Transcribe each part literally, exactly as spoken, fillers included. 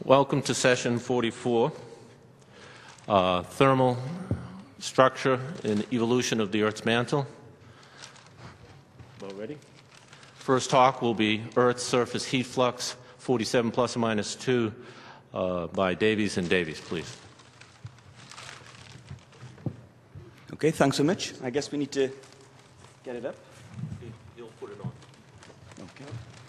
Welcome to session forty-four, uh, Thermal Structure and Evolution of the Earth's Mantle. Well, ready? First talk will be Earth's Surface Heat Flux, forty-seven plus or minus two, uh, by Davies and Davies, please. Okay, thanks so much. I guess we need to get it up. You'll put it on. Okay.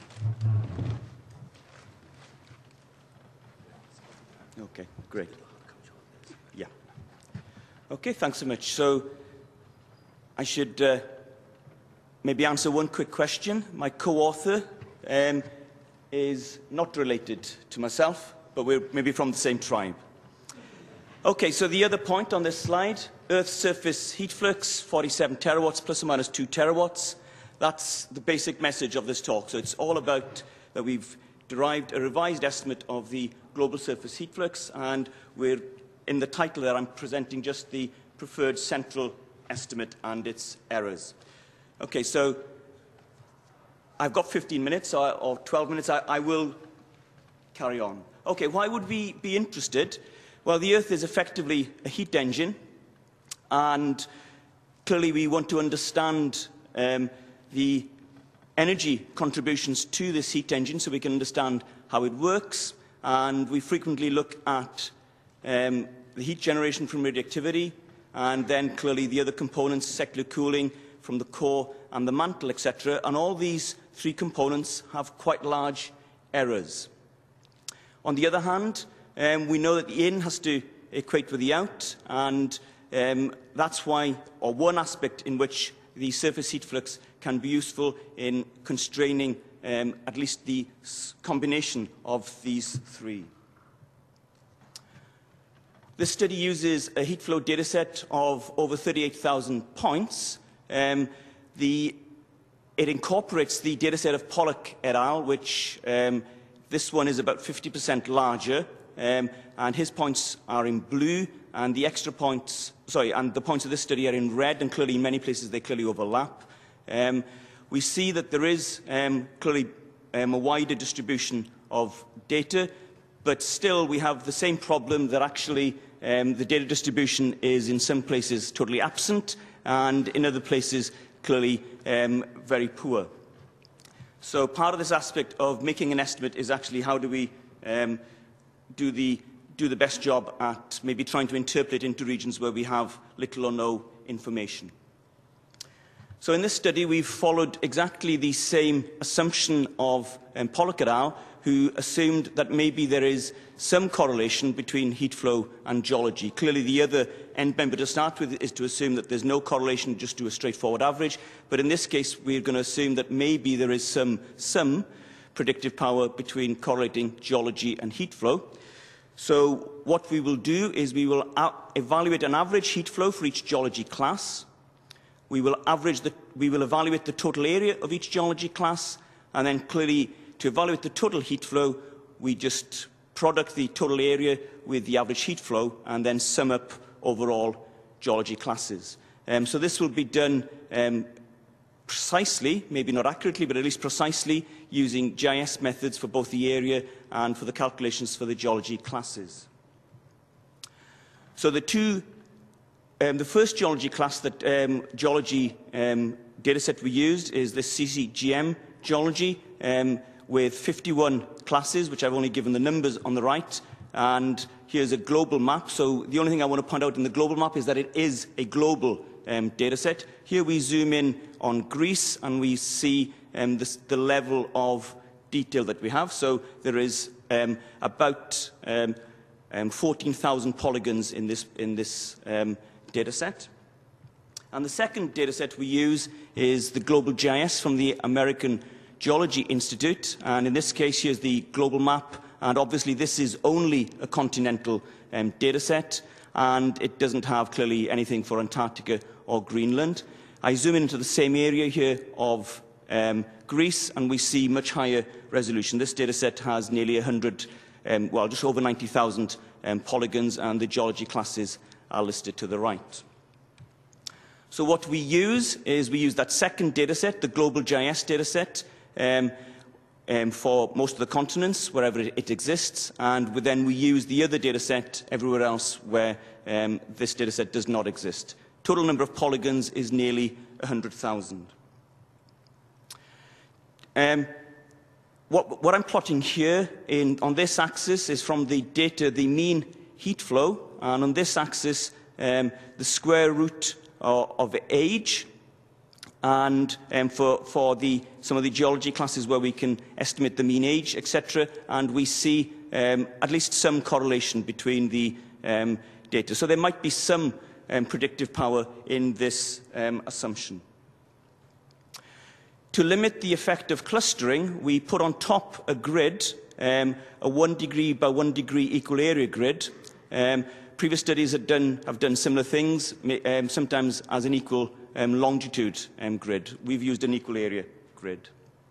Okay, great. Yeah. Okay, thanks so much. So I should uh, maybe answer one quick question. My co-author um, is not related to myself, but we're maybe from the same tribe. Okay, so the other point on this slide, Earth's surface heat flux, forty-seven terawatts plus or minus two terawatts. That's the basic message of this talk. So it's all about that we've derived a revised estimate of the global surface heat flux, and we're, in the title there, I'm presenting just the preferred central estimate and its errors. Okay, so I've got fifteen minutes, or, or twelve minutes. I, I will carry on. Okay, why would we be interested? Well, the Earth is effectively a heat engine, and clearly we want to understand um, the energy contributions to this heat engine so we can understand how it works. And we frequently look at um, the heat generation from radioactivity, and then clearly the other components, secular cooling from the core and the mantle, et cetera. And all these three components have quite large errors. On the other hand, um, we know that the in has to equate with the out, and um, that's why, or one aspect in which the surface heat flux can be useful in constraining um, at least the combination of these three. This study uses a heat flow dataset of over thirty-eight thousand points. Um, the, it incorporates the dataset of Pollock et al., which um, this one is about fifty percent larger, um, and his points are in blue, and the extra points, sorry, and the points of this study are in red, and clearly in many places they clearly overlap. Um, we see that there is um, clearly um, a wider distribution of data, but still we have the same problem that actually um, the data distribution is in some places totally absent, and in other places clearly um, very poor. So part of this aspect of making an estimate is actually how do we um, do the do the best job at maybe trying to interpret into regions where we have little or no information. So in this study, we've followed exactly the same assumption of um, Pollock et al., who assumed that maybe there is some correlation between heat flow and geology. Clearly, the other end member to start with is to assume that there's no correlation, just do a straightforward average. But in this case, we're going to assume that maybe there is some, some predictive power between correlating geology and heat flow. So what we will do is we will evaluate an average heat flow for each geology class. We will, average the, we will evaluate the total area of each geology class, and then clearly to evaluate the total heat flow, we just product the total area with the average heat flow and then sum up overall geology classes. Um, so this will be done um, precisely, maybe not accurately, but at least precisely, using G I S methods for both the area and for the calculations for the geology classes. So the two, um, the first geology class that um, geology um, dataset we used is the C C G M geology um, with fifty-one classes, which I've only given the numbers on the right. And here's a global map. So the only thing I want to point out in the global map is that it is a global um, dataset. Here we zoom in on Greece, and we see um, this, the level of detail that we have. So there is um, about um, um, fourteen thousand polygons in this, in this um, data set. And the second data set we use is the global G I S from the American Geology Institute. And in this case, here's the global map. And obviously, this is only a continental um, data set, and it doesn't have clearly anything for Antarctica or Greenland. I zoom into the same area here of um, Greece, and we see much higher resolution. This data set has nearly one hundred, um, well, just over ninety thousand um, polygons, and the geology classes are listed to the right. So what we use is we use that second data set, the global G I S data set. Um, um, for most of the continents, wherever it, it exists, and we, then we use the other data set everywhere else where um, this data set does not exist. Total number of polygons is nearly one hundred thousand. Um, what, what I'm plotting here in, on this axis is from the data, the mean heat flow, and on this axis, um, the square root of, of age, and um, for, for the, some of the geology classes where we can estimate the mean age, et cetera, and we see um, at least some correlation between the um, data. So there might be some um, predictive power in this um, assumption. To limit the effect of clustering, we put on top a grid, um, a one degree by one degree equal area grid. Um, previous studies have done, have done similar things, um, sometimes as an equal um, longitude um, grid. We've used an equal area grid.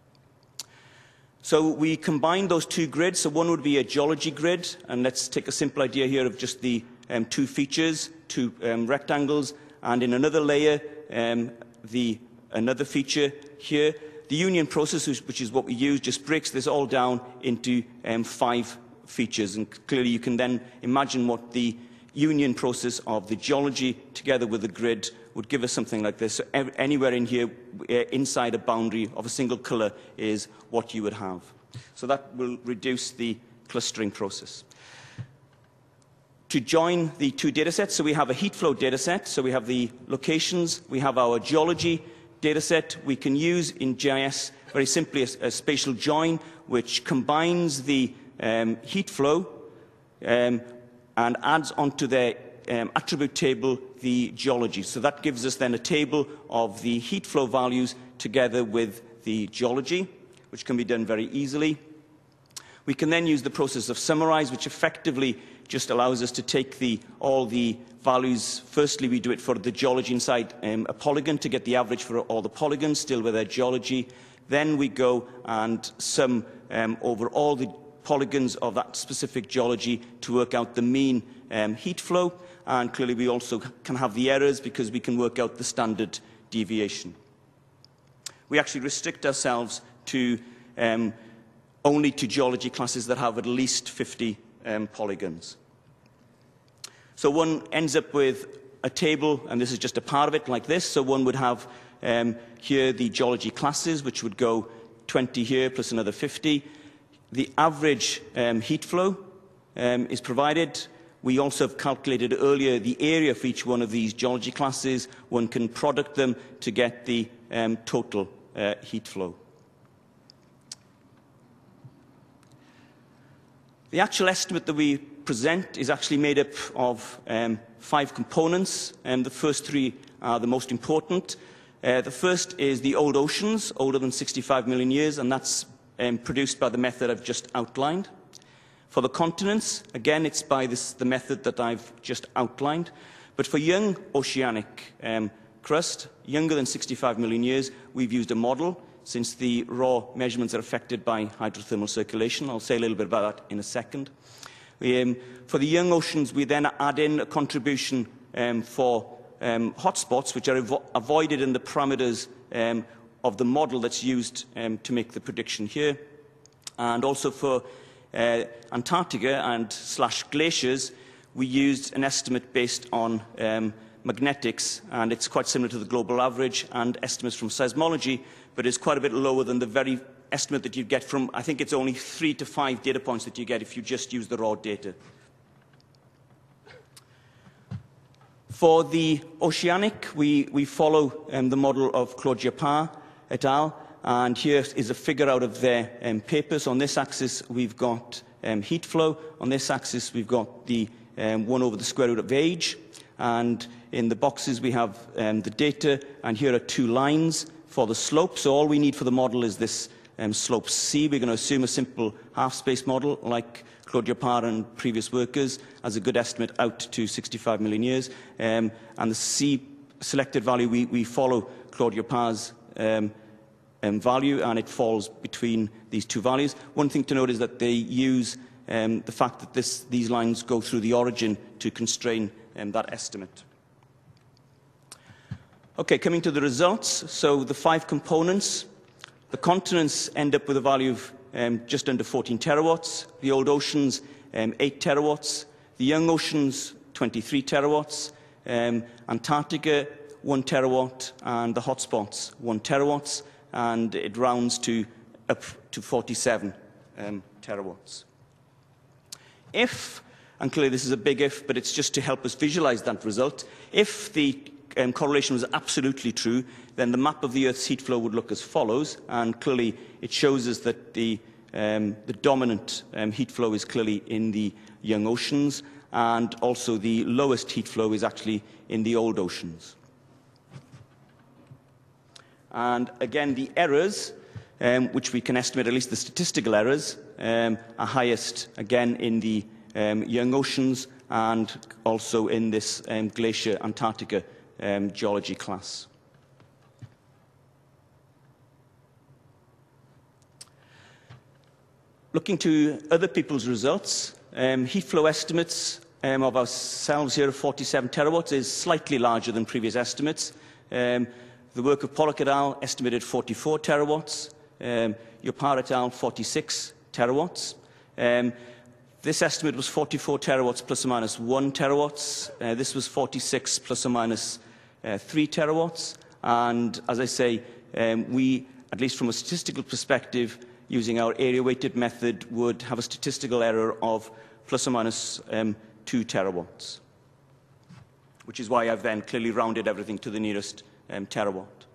So we combine those two grids. So one would be a geology grid, and let's take a simple idea here of just the um, two features, two um, rectangles, and in another layer, um, the another feature here. The union process, which is what we use, just breaks this all down into um, five features. And clearly you can then imagine what the union process of the geology together with the grid would give us something like this. So anywhere in here, uh, inside a boundary of a single colour is what you would have. So that will reduce the clustering process. To join the two data sets, so we have a heat flow data set, so we have the locations, we have our geology data set. We can use in G I S very simply a, a spatial join which combines the um, heat flow um, and adds onto their um, attribute table the geology. So that gives us then a table of the heat flow values together with the geology, which can be done very easily. We can then use the process of summarize, which effectively just allows us to take the, all the values. Firstly, we do it for the geology inside um, a polygon to get the average for all the polygons, still with their geology. Then we go and sum um, over all the polygons of that specific geology to work out the mean um, heat flow. And clearly, we also can have the errors because we can work out the standard deviation. We actually restrict ourselves to um, only to geology classes that have at least fifty um, polygons. So one ends up with a table, and this is just a part of it, like this. So one would have um, here the geology classes, which would go twenty here plus another fifty. The average um, heat flow um, is provided. We also have calculated earlier the area for each one of these geology classes. One can product them to get the um, total uh, heat flow. The actual estimate that we present is actually made up of um, five components, and the first three are the most important. Uh, the first is the old oceans, older than sixty-five million years, and that's um, produced by the method I've just outlined. For the continents, again, it's by this, the method that I've just outlined. But for young oceanic um, crust, younger than sixty-five million years, we've used a model, since the raw measurements are affected by hydrothermal circulation. I'll say a little bit about that in a second. Um, for the young oceans, we then add in a contribution um, for um, hotspots, which are avo avoided in the parameters um, of the model that's used um, to make the prediction here. And also for uh, Antarctica and slash glaciers, we used an estimate based on um, magnetics, and it's quite similar to the global average and estimates from seismology, but it's quite a bit lower than the very estimate that you get from, I think it's only three to five data points that you get if you just use the raw data. For the oceanic, we, we follow um, the model of Claude Japin et al. And here is a figure out of their um, papers. On this axis, we've got um, heat flow. On this axis, we've got the um, one over the square root of age. And in the boxes, we have um, the data. And here are two lines for the slope. So all we need for the model is this um, slope C. We're going to assume a simple half-space model like Claude Japin and previous workers as a good estimate out to sixty-five million years. Um, and the C selected value, we, we follow Claude Japin's um, um, value, and it falls between these two values. One thing to note is that they use um, the fact that this, these lines go through the origin to constrain um, that estimate. Okay, coming to the results. So the five components, the continents end up with a value of um, just under fourteen terawatts. The old oceans, um, eight terawatts. The young oceans, twenty-three terawatts. Um, Antarctica, one terawatt. And the hotspots, one terawatts. And it rounds to up to forty-seven um, terawatts. If, and clearly this is a big if, but it's just to help us visualize that result, if the um, correlation was absolutely true, then the map of the Earth's heat flow would look as follows, and clearly it shows us that the, um, the dominant um, heat flow is clearly in the young oceans, and also the lowest heat flow is actually in the old oceans. And again, the errors, um, which we can estimate, at least the statistical errors, um, are highest, again, in the um, young oceans and also in this um, Glacier Antarctica um, geology class. Looking to other people's results, um, heat flow estimates um, of ourselves here of forty-seven terawatts is slightly larger than previous estimates. Um, The work of Pollock et al. Estimated forty-four terawatts, um, Yopar et al. forty-six terawatts. Um, this estimate was forty-four terawatts plus or minus one terawatts. Uh, this was forty-six plus or minus uh, three terawatts. And as I say, um, we, at least from a statistical perspective, using our area-weighted method, would have a statistical error of plus or minus um, two terawatts, which is why I've then clearly rounded everything to the nearest Um, terawatt.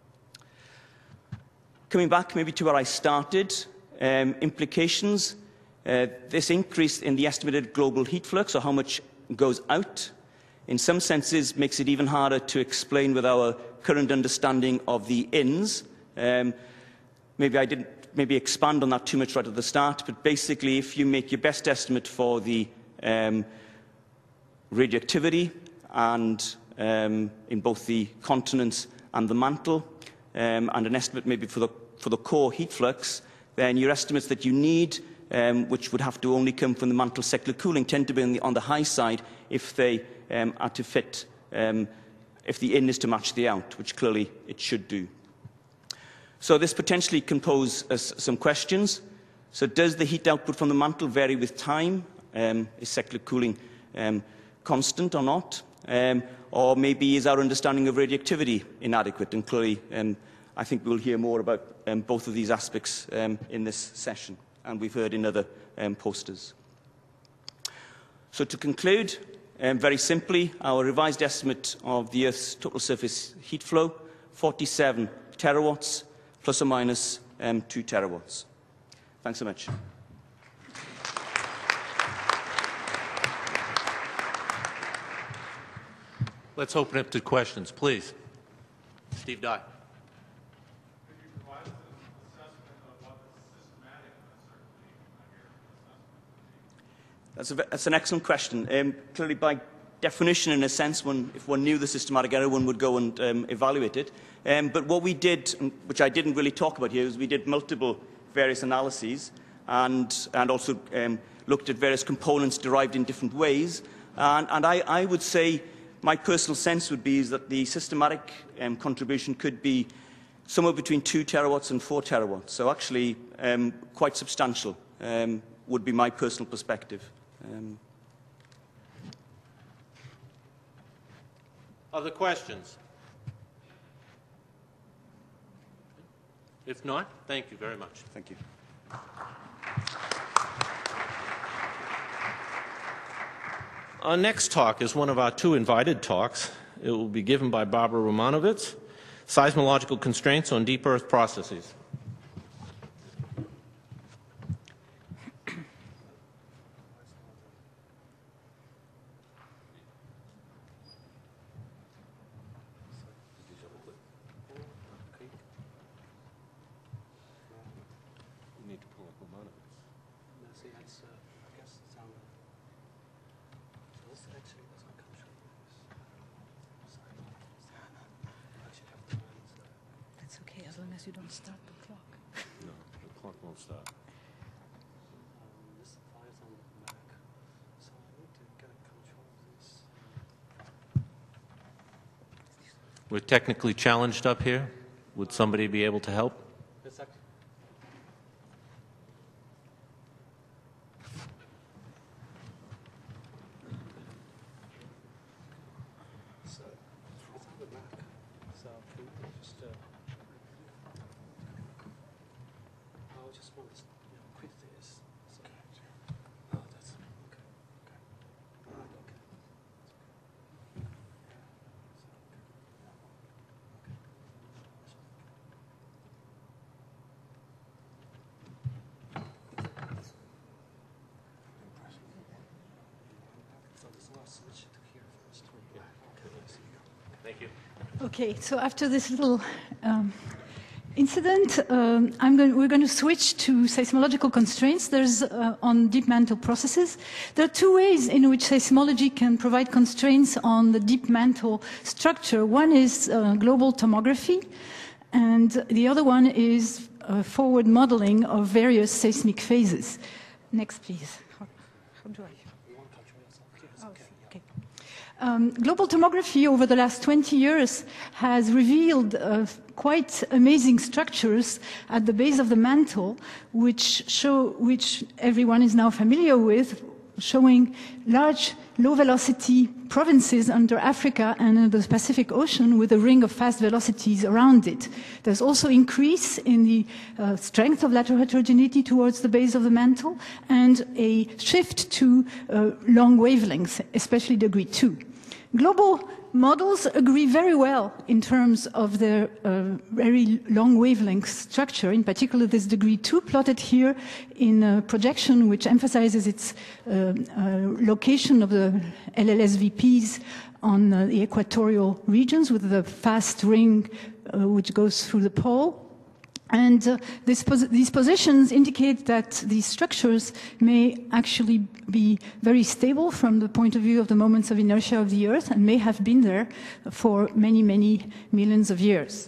Coming back maybe to where I started, um, implications. Uh, this increase in the estimated global heat flux, or how much goes out, in some senses makes it even harder to explain with our current understanding of the ins. Um, maybe I didn't maybe expand on that too much right at the start, but basically if you make your best estimate for the um, radioactivity and Um, in both the continents and the mantle, um, and an estimate maybe for the, for the core heat flux, then your estimates that you need, um, which would have to only come from the mantle secular cooling, tend to be on the, on the high side if they um, are to fit, um, if the in is to match the out, which clearly it should do. So this potentially can pose us some questions. So does the heat output from the mantle vary with time? Um, is secular cooling um, constant or not? Um, or maybe is our understanding of radioactivity inadequate? And clearly, um, I think we'll hear more about um, both of these aspects um, in this session, and we've heard in other um, posters. So to conclude, um, very simply, our revised estimate of the Earth's total surface heat flow, forty-seven terawatts, plus or minus um, two terawatts. Thanks so much. Let's open it to questions, please. Steve Dye. Could you provide us an assessment of what the systematic uncertainty of your assessment would be? That's, a, that's an excellent question. Um, clearly, by definition, in a sense, one, if one knew the systematic error, one would go and um, evaluate it. Um, but what we did, which I didn't really talk about here, is we did multiple various analyses and, and also um, looked at various components derived in different ways. And, and I, I would say my personal sense would be is that the systematic um, contribution could be somewhere between two terawatts and four terawatts. So actually um, quite substantial um, would be my personal perspective. Um, Other questions? If not, thank you very much. Thank you. Our next talk is one of our two invited talks. It will be given by Barbara Romanovitz, Seismological Constraints on Deep Earth Processes. It's okay as long as you don't start the clock. No, the clock won't stop. Um, this file's on the Mac, so I need to get control of this. We're technically challenged up here. Would somebody be able to help? It's actually, uh, I just want to you know, quit this. So, oh, that's okay. Okay. All right, okay. Yeah. So, okay. So this one, switch to here first. Yeah. Okay. Thank you. Okay, so after this little um, incident, um, I'm going, we're going to switch to seismological constraints. There's uh, on deep mantle processes. There are two ways in which seismology can provide constraints on the deep mantle structure. One is uh, global tomography, and the other one is uh, forward modeling of various seismic phases. Next, please. How, how do I? You want to control yourself? Yes, Oh, okay. okay. Um, global tomography over the last twenty years has revealed uh, quite amazing structures at the base of the mantle, which show, which everyone is now familiar with, showing large low-velocity provinces under Africa and in the Pacific Ocean with a ring of fast velocities around it. There's also increase in the uh, strength of lateral heterogeneity towards the base of the mantle and a shift to uh, long wavelengths, especially degree two. Global models agree very well in terms of their uh, very long wavelength structure, in particular this degree two plotted here in a projection which emphasizes its uh, uh, location of the L L S V Ps on uh, the equatorial regions with the fast ring uh, which goes through the pole. And uh, this pos these positions indicate that these structures may actually be very stable from the point of view of the moments of inertia of the Earth and may have been there for many, many millions of years.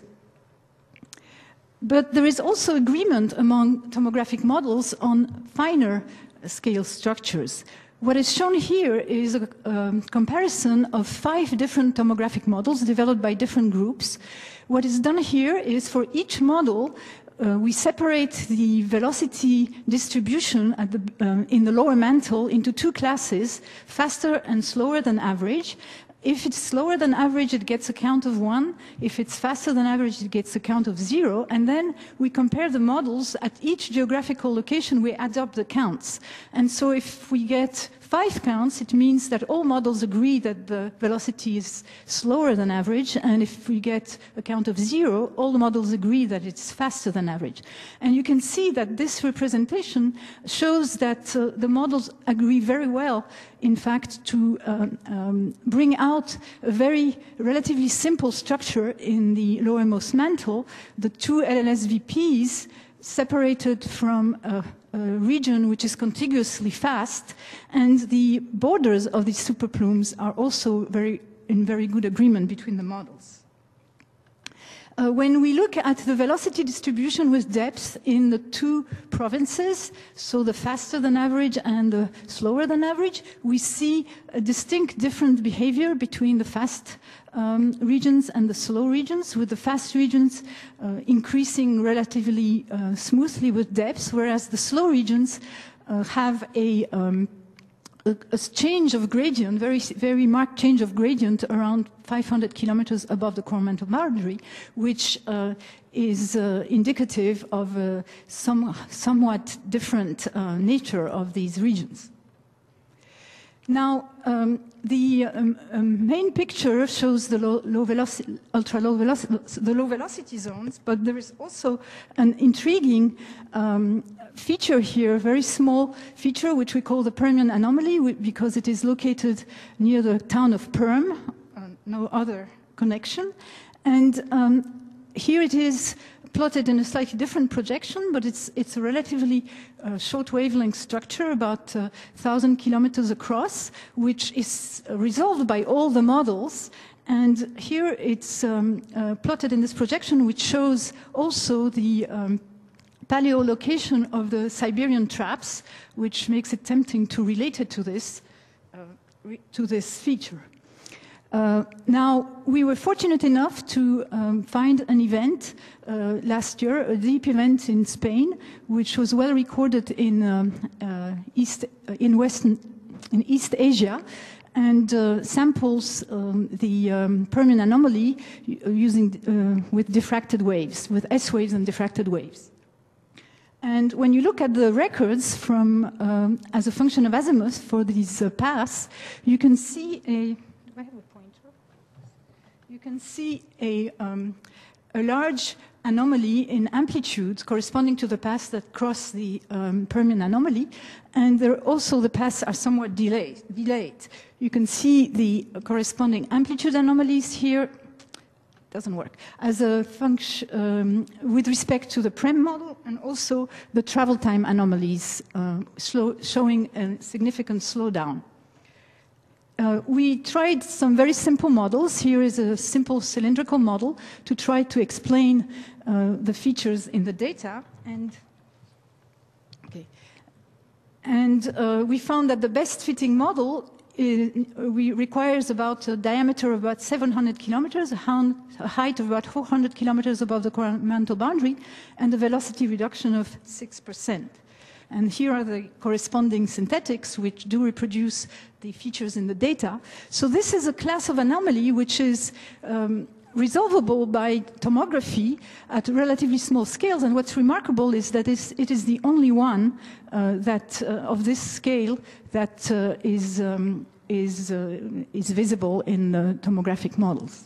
But there is also agreement among tomographic models on finer scale structures. What is shown here is a um, comparison of five different tomographic models developed by different groups. What is done here is for each model, uh, we separate the velocity distribution at the, um, in the lower mantle into two classes, faster and slower than average. If it's slower than average, it gets a count of one. If it's faster than average, it gets a count of zero. And then we compare the models at each geographical location, we add up the counts. And so if we get five counts, it means that all models agree that the velocity is slower than average. And if we get a count of zero, all the models agree that it's faster than average. And you can see that this representation shows that uh, the models agree very well, in fact, to um, um, bring out a very relatively simple structure in the lowermost mantle, the two L L S V Ps separated from a, a region which is contiguously fast, and the borders of these superplumes are also very, in very good agreement between the models. Uh, when we look at the velocity distribution with depth in the two provinces, so the faster than average and the slower than average, we see a distinct different behavior between the fast um, regions and the slow regions, with the fast regions uh, increasing relatively uh, smoothly with depth, whereas the slow regions uh, have a um, A, a change of gradient, very, very marked change of gradient around five hundred kilometers above the core mantle boundary, which uh, is uh, indicative of a some, somewhat different uh, nature of these regions. Now, um, the um, um, main picture shows the low, low velocity, ultra low velocity, the low velocity zones, but there is also an intriguing um, feature here, a very small feature, which we call the Permian anomaly, because it is located near the town of Perm, uh, no other connection. And um, here it is plotted in a slightly different projection, but it's, it's a relatively uh, short wavelength structure, about uh, one thousand kilometers across, which is resolved by all the models. And here it's um, uh, plotted in this projection, which shows also the um, paleolocation of the Siberian traps, which makes it tempting to relate it to this, uh, re to this feature. Uh, now, we were fortunate enough to um, find an event uh, last year, a deep event in Spain, which was well recorded in um, uh, East, uh, in Western, in East Asia, and uh, samples um, the um, Permian anomaly using, uh, with diffracted waves, with S waves and diffracted waves. And when you look at the records from, um, as a function of azimuth for these uh, paths, you can see a, do I have a pointer? You can see a, um, a large anomaly in amplitude corresponding to the paths that cross the um, Permian anomaly, and there also the paths are somewhat delayed, delayed. You can see the corresponding amplitude anomalies here. Doesn't work, as a function um, with respect to the Prem model, and also the travel time anomalies uh, slow, showing a significant slowdown. Uh, we tried some very simple models. Here is a simple cylindrical model to try to explain uh, the features in the data. And, okay. and uh, we found that the best fitting model It, we requires about a diameter of about seven hundred kilometers, a, hound, a height of about four hundred kilometers above the mantle boundary, and a velocity reduction of six percent. And here are the corresponding synthetics which do reproduce the features in the data. So this is a class of anomaly which is um, resolvable by tomography at relatively small scales, and what's remarkable is that it is the only one uh, that uh, of this scale that uh, is um, is uh, is visible in the tomographic models.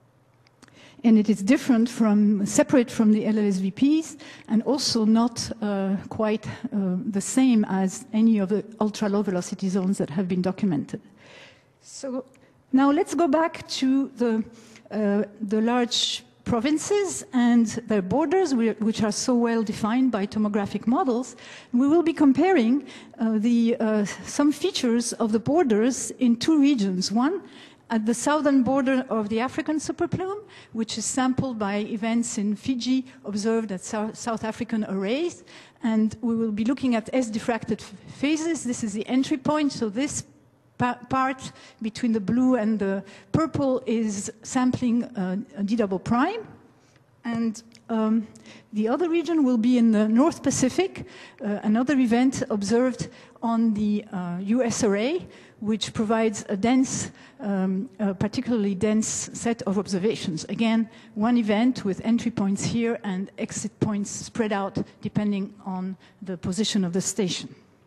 And it is different from, separate from the L L S V Ps, and also not uh, quite uh, the same as any of the ultra-low velocity zones that have been documented. So now let's go back to the Uh, the large provinces and their borders, which are so well defined by tomographic models. We will be comparing uh, the, uh, some features of the borders in two regions. One, at the southern border of the African superplume, which is sampled by events in Fiji observed at South, South African arrays. And we will be looking at S-diffracted phases. This is the entry point, so this part between the blue and the purple is sampling uh, a D double prime. And um, the other region will be in the North Pacific, uh, another event observed on the uh, U S array, which provides a dense, um, a particularly dense set of observations. Again, one event with entry points here and exit points spread out depending on the position of the station.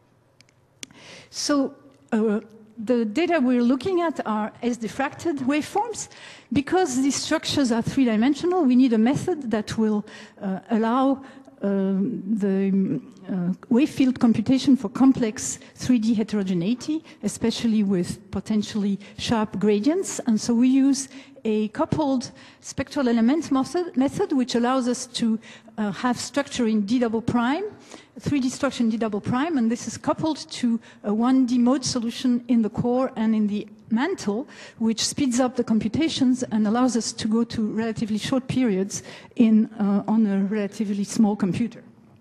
So, uh, the data we're looking at are S-diffracted waveforms. Because these structures are three-dimensional, we need a method that will uh, allow uh, the uh, wave field computation for complex three D heterogeneity, especially with potentially sharp gradients. And so we use a coupled spectral element method, method which allows us to uh, have structure in D double prime, three D structure in D double prime, and this is coupled to a one D mode solution in the core and in the mantle, which speeds up the computations and allows us to go to relatively short periods in, uh, on a relatively small computer.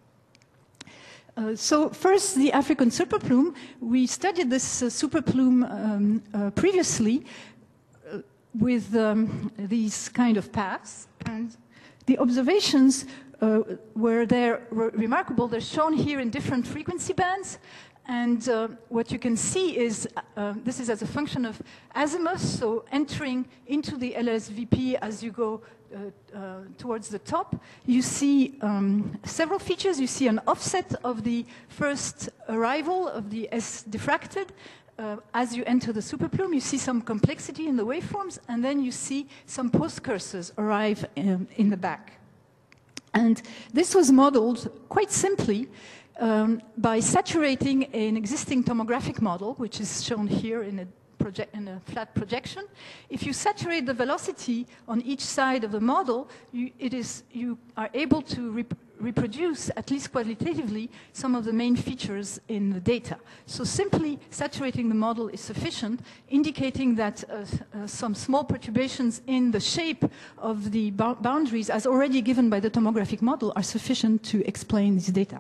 Uh, so first, the African superplume. We studied this uh, superplume um, uh, previously uh, with um, these kind of paths, and the observations uh, were there were remarkable. They're shown here in different frequency bands, and uh, what you can see is uh, this is as a function of azimuth, so entering into the L S V P as you go Uh, uh, towards the top, you see um, several features. You see an offset of the first arrival of the S-diffracted. Uh, as you enter the superplume, you see some complexity in the waveforms, and then you see some post-cursors arrive um, in the back. And this was modeled quite simply um, by saturating an existing tomographic model, which is shown here in a Project in a flat projection. If you saturate the velocity on each side of the model, you, it is, you are able to rep reproduce, at least qualitatively, some of the main features in the data. So simply saturating the model is sufficient, indicating that uh, uh, some small perturbations in the shape of the boundaries, as already given by the tomographic model, are sufficient to explain this data.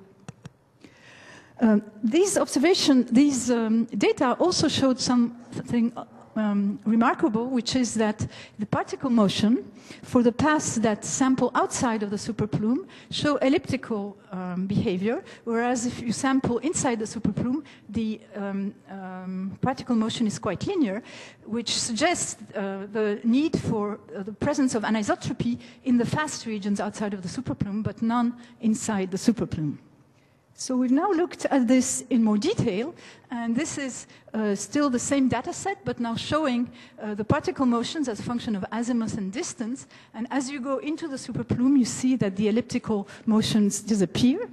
Um, these observation, these um, data also showed something um, remarkable, which is that the particle motion for the paths that sample outside of the superplume show elliptical um, behavior, whereas if you sample inside the superplume, the um, um, particle motion is quite linear, which suggests uh, the need for uh, the presence of anisotropy in the fast regions outside of the superplume, but none inside the superplume. So we've now looked at this in more detail, and this is uh, still the same data set, but now showing uh, the particle motions as a function of azimuth and distance. And as you go into the superplume, you see that the elliptical motions disappear.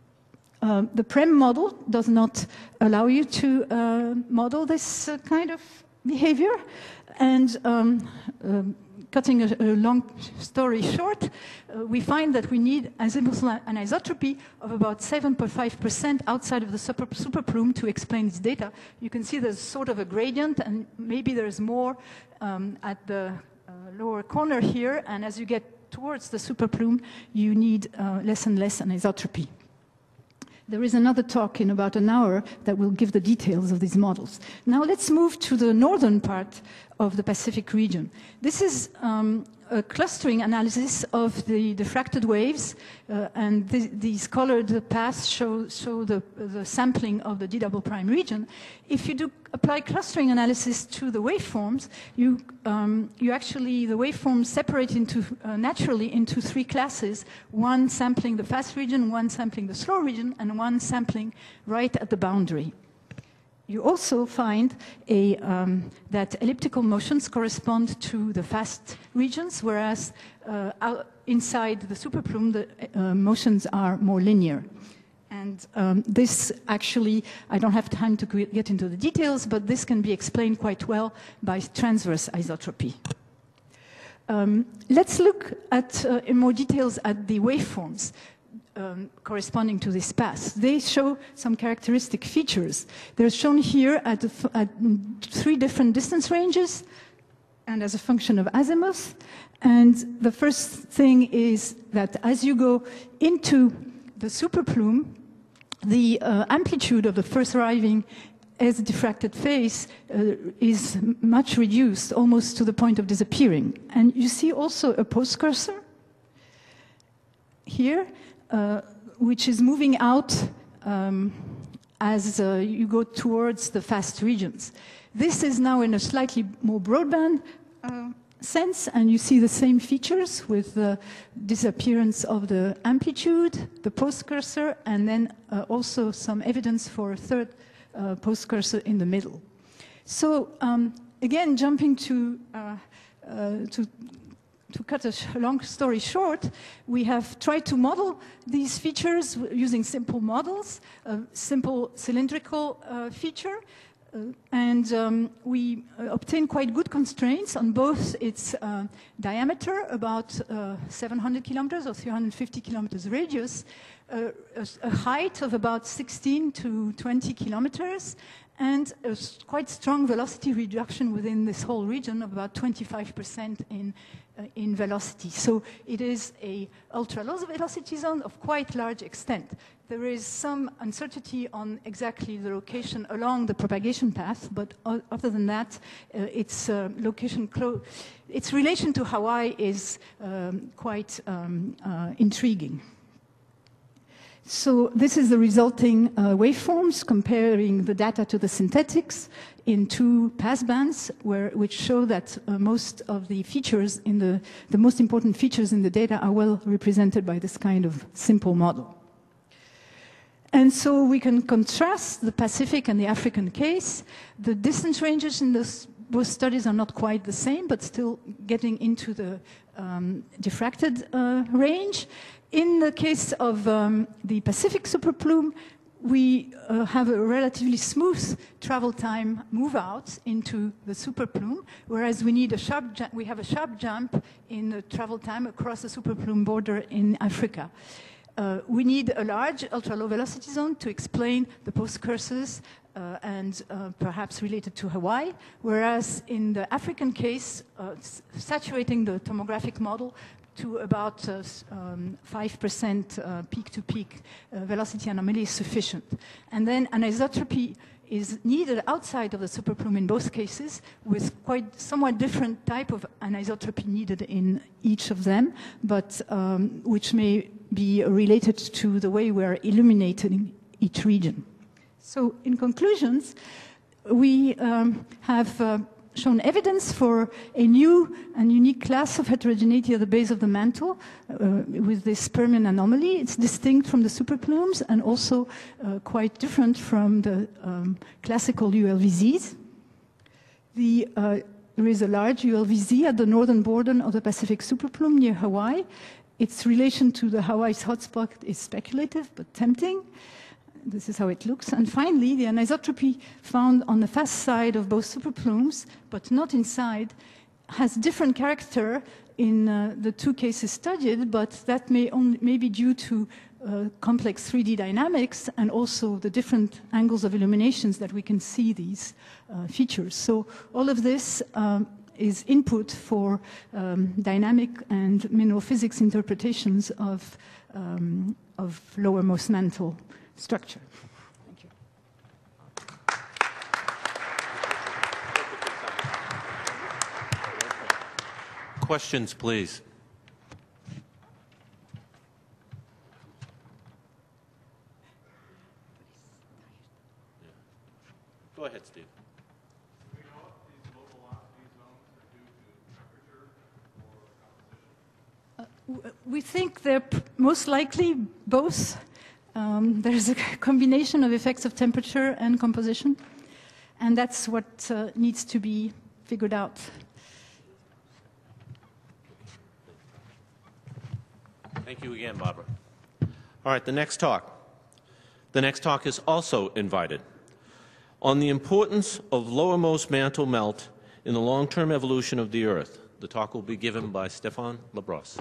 Uh, the Prem model does not allow you to uh, model this uh, kind of behavior. And um, um, cutting a, a long story short, uh, we find that we need azimuthal anisotropy of about seven point five percent outside of the super, superplume to explain this data. You can see there's sort of a gradient, and maybe there's more um, at the uh, lower corner here, and as you get towards the superplume, you need uh, less and less anisotropy. There is another talk in about an hour that will give the details of these models. Now let's move to the northern part of the Pacific region. This is um, a clustering analysis of the diffracted waves, uh, and th these colored paths show, show the, the sampling of the D double prime region. If you do apply clustering analysis to the waveforms, you, um, you actually, the waveforms separate into, uh, naturally into three classes, one sampling the fast region, one sampling the slow region, and one sampling right at the boundary. You also find a, um, that elliptical motions correspond to the fast regions, whereas uh, out inside the superplume, the uh, motions are more linear. And um, this actually, I don't have time to get into the details, but this can be explained quite well by transverse isotropy. Um, let's look at, uh, in more details at the waveforms um, corresponding to this path. They show some characteristic features. They're shown here at, at three different distance ranges and as a function of azimuth. And the first thing is that as you go into the superplume, the uh, amplitude of the first arriving as a diffracted phase uh, is much reduced, almost to the point of disappearing. And you see also a post-cursor here, uh, which is moving out um, as uh, you go towards the fast regions. This is now in a slightly more broadband uh, sense, and you see the same features with the disappearance of the amplitude, the post-cursor, and then uh, also some evidence for a third uh, post-cursor in the middle. So um, again, jumping to, uh, uh, to To cut a long story short, we have tried to model these features using simple models, a simple cylindrical uh, feature, uh, and um, we uh, obtain quite good constraints on both its uh, diameter, about uh, seven hundred kilometers or three hundred fifty kilometers radius, uh, a, a height of about sixteen to twenty kilometers, and a quite strong velocity reduction within this whole region of about twenty-five percent in, uh, in velocity. So it is a ultra-low velocity zone of quite large extent. There is some uncertainty on exactly the location along the propagation path, but other than that, uh, its uh, location, its relation to Hawaii is um, quite um, uh, intriguing. So this is the resulting uh, waveforms comparing the data to the synthetics in two passbands, where, which show that uh, most of the features in the, the most important features in the data are well represented by this kind of simple model. And so we can contrast the Pacific and the African case. The distance ranges in this, both studies are not quite the same, but still getting into the um, diffracted uh, range. In the case of um, the Pacific superplume, we uh, have a relatively smooth travel time move out into the superplume, whereas we need a sharp we have a sharp jump in the travel time across the superplume border in Africa. Uh, we need a large ultra-low velocity zone to explain the post-cursors uh, and uh, perhaps related to Hawaii, whereas in the African case, uh, saturating the tomographic model to about uh, um, five percent uh, peak-to-peak uh, velocity anomaly is sufficient. And then anisotropy is needed outside of the superplume in both cases, with quite somewhat different type of anisotropy needed in each of them, but um, which may be related to the way we are illuminating each region. So in conclusions, we um, have uh, shown evidence for a new and unique class of heterogeneity at the base of the mantle uh, with this Permian anomaly. It's distinct from the superplumes and also uh, quite different from the um, classical U L V Zs. The, uh, there is a large U L V Z at the northern border of the Pacific superplume near Hawaii. Its relation to the Hawaii's hotspot is speculative but tempting. This is how it looks. And finally, the anisotropy found on the fast side of both superplumes, but not inside, has different character in uh, the two cases studied, but that may, only, may be due to uh, complex three D dynamics and also the different angles of illuminations that we can see these uh, features. So all of this um, is input for um, dynamic and mineral physics interpretations of, um, of lowermost mantle structure. Thank you. Questions, please. Go ahead, Steve. Do we know if these low velocity zones are due to temperature or composition? Uh, we think they're p- most likely both. Um, there's a combination of effects of temperature and composition, and that's what uh, needs to be figured out. Thank you again, Barbara. All right, the next talk. The next talk is also invited. On the importance of lowermost mantle melt in the long-term evolution of the Earth. The talk will be given by Stéphane Labrosse.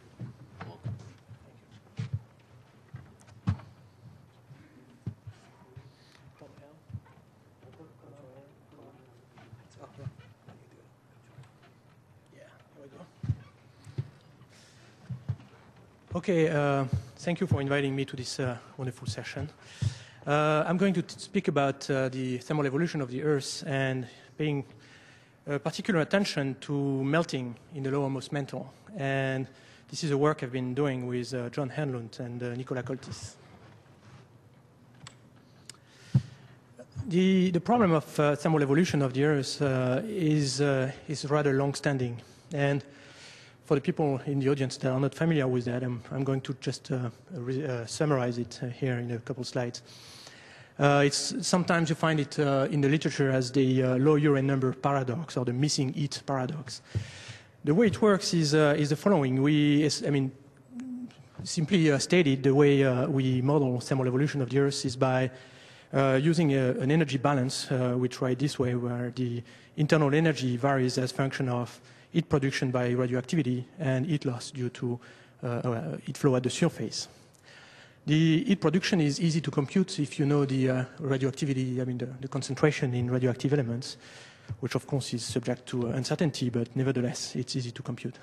Okay, uh, thank you for inviting me to this uh, wonderful session. Uh, I'm going to t- speak about uh, the thermal evolution of the Earth and paying uh, particular attention to melting in the lowermost mantle. And this is a work I've been doing with uh, John Henlund and uh, Nicola Coltis. The, the problem of uh, thermal evolution of the Earth uh, is, uh, is rather long-standing. And for the people in the audience that are not familiar with that, I'm, I'm going to just uh, re- uh, summarize it uh, here in a couple slides. Uh, it's, sometimes you find it uh, in the literature as the uh, low Urey number paradox or the missing heat paradox. The way it works is, uh, is the following. We, I mean, simply uh, stated, the way uh, we model thermal evolution of the Earth is by uh, using a, an energy balance, uh, we try this way, where the internal energy varies as function of heat production by radioactivity and heat loss due to uh, uh, heat flow at the surface. The heat production is easy to compute if you know the uh, radioactivity, I mean the, the concentration in radioactive elements, which of course is subject to uh, uncertainty, but nevertheless it's easy to compute.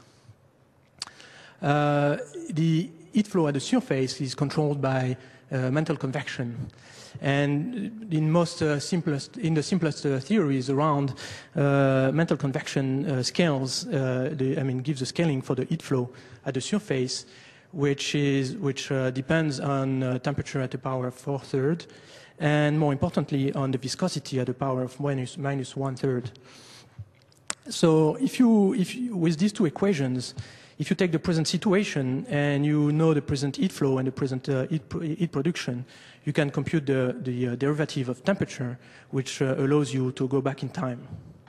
Uh, the heat flow at the surface is controlled by uh, mantle convection. And in most uh, simplest, in the simplest uh, theories around uh, mantle convection uh, scales, uh, the, I mean, gives a scaling for the heat flow at the surface, which is which uh, depends on uh, temperature at the power of four third, and more importantly on the viscosity at the power of minus minus one third. So if you if you, with these two equations, if you take the present situation and you know the present heat flow and the present uh, heat, heat production, you can compute the, the uh, derivative of temperature, which uh, allows you to go back in time.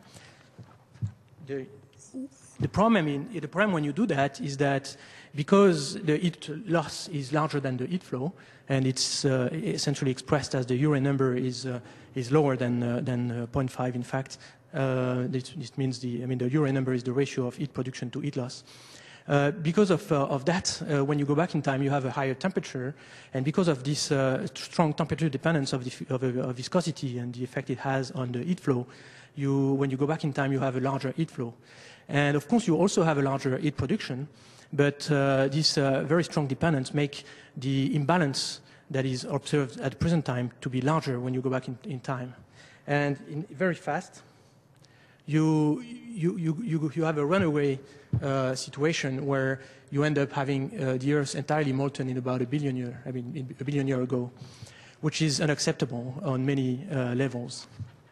The, the, problem in, the problem when you do that is that because the heat loss is larger than the heat flow, and it's uh, essentially expressed as the Urey number is, uh, is lower than, uh, than uh, zero point five, in fact, uh, this, this means the, I mean, the Urey number is the ratio of heat production to heat loss. Uh, because of, uh, of that, uh, when you go back in time, you have a higher temperature, and because of this uh, strong temperature dependence of, the, of, uh, of viscosity and the effect it has on the heat flow, you, when you go back in time, you have a larger heat flow. And of course, you also have a larger heat production, but uh, this uh, very strong dependence make the imbalance that is observed at the present time to be larger when you go back in, in time. And in, very fast, you, you, you, you, you have a runaway uh, situation where you end up having uh, the Earth entirely molten in about a billion year, I mean, a billion year ago, which is unacceptable on many uh, levels.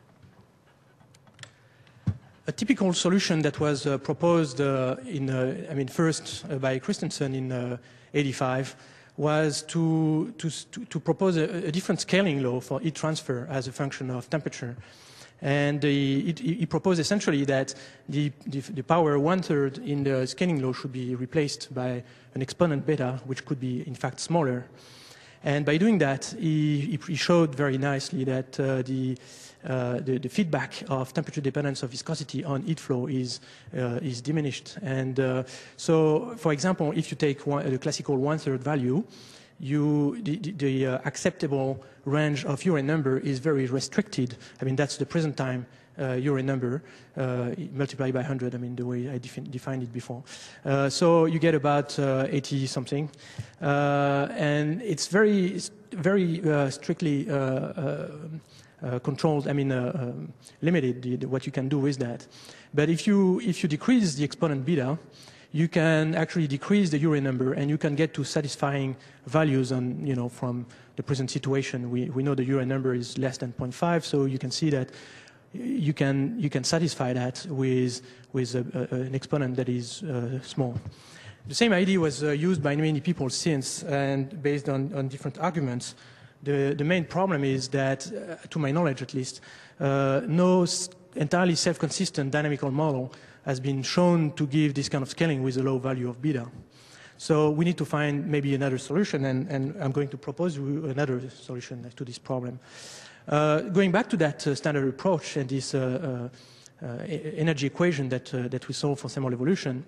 A typical solution that was uh, proposed uh, in, uh, I mean, first uh, by Christensen in uh, eighty-five was to, to, to propose a, a different scaling law for heat transfer as a function of temperature. And he, he proposed essentially that the, the, the power one-third in the scaling law should be replaced by an exponent beta, which could be, in fact, smaller. And by doing that, he, he showed very nicely that uh, the, uh, the, the feedback of temperature dependence of viscosity on heat flow is, uh, is diminished. And uh, so, for example, if you take one, the classical one-third value, you, the, the, the uh, acceptable range of Urey number is very restricted. I mean, that's the present time uh, Urey number uh, multiplied by one hundred, I mean, the way I defi defined it before. Uh, so you get about uh, eighty something. Uh, and it's very, it's very uh, strictly uh, uh, uh, controlled, I mean, uh, um, limited the, the, what you can do with that. But if you, if you decrease the exponent beta, you can actually decrease the Urey number, and you can get to satisfying values on, you know, from the present situation. We, we know the Urey number is less than zero point five, so you can see that you can, you can satisfy that with, with a, a, an exponent that is uh, small. The same idea was uh, used by many people since, and based on, on different arguments. The, the main problem is that, uh, to my knowledge at least, uh, no entirely self-consistent dynamical model has been shown to give this kind of scaling with a low value of beta. So we need to find maybe another solution, and, and I'm going to propose you another solution to this problem. Uh, going back to that uh, standard approach and this uh, uh, uh, energy equation that, uh, that we solve for thermal evolution,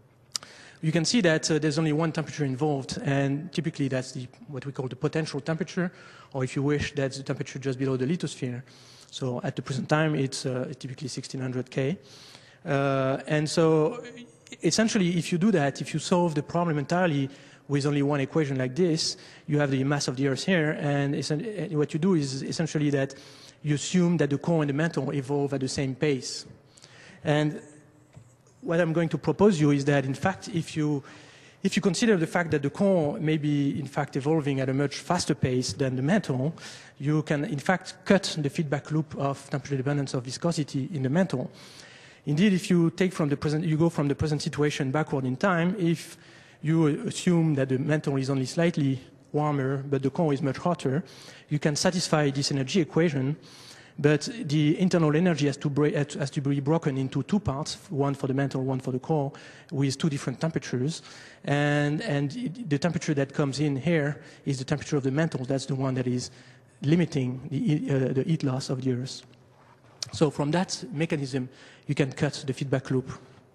you can see that uh, there's only one temperature involved, and typically that's the, what we call the potential temperature, or if you wish, that's the temperature just below the lithosphere. So at the present time, it's uh, typically sixteen hundred K. Uh, and so essentially, if you do that, if you solve the problem entirely with only one equation like this, you have the mass of the Earth here, and what you do is essentially that you assume that the core and the mantle evolve at the same pace. And what I'm going to propose you is that, in fact, if you, if you consider the fact that the core may be, in fact, evolving at a much faster pace than the mantle, you can, in fact, cut the feedback loop of temperature dependence of viscosity in the mantle. Indeed, if you take from the present, you go from the present situation backward in time, if you assume that the mantle is only slightly warmer, but the core is much hotter, you can satisfy this energy equation, but the internal energy has to, break, has to be broken into two parts, one for the mantle, one for the core, with two different temperatures. And, and the temperature that comes in here is the temperature of the mantle. That's the one that is limiting the, uh, the heat loss of the Earth. So from that mechanism, you can cut the feedback loop.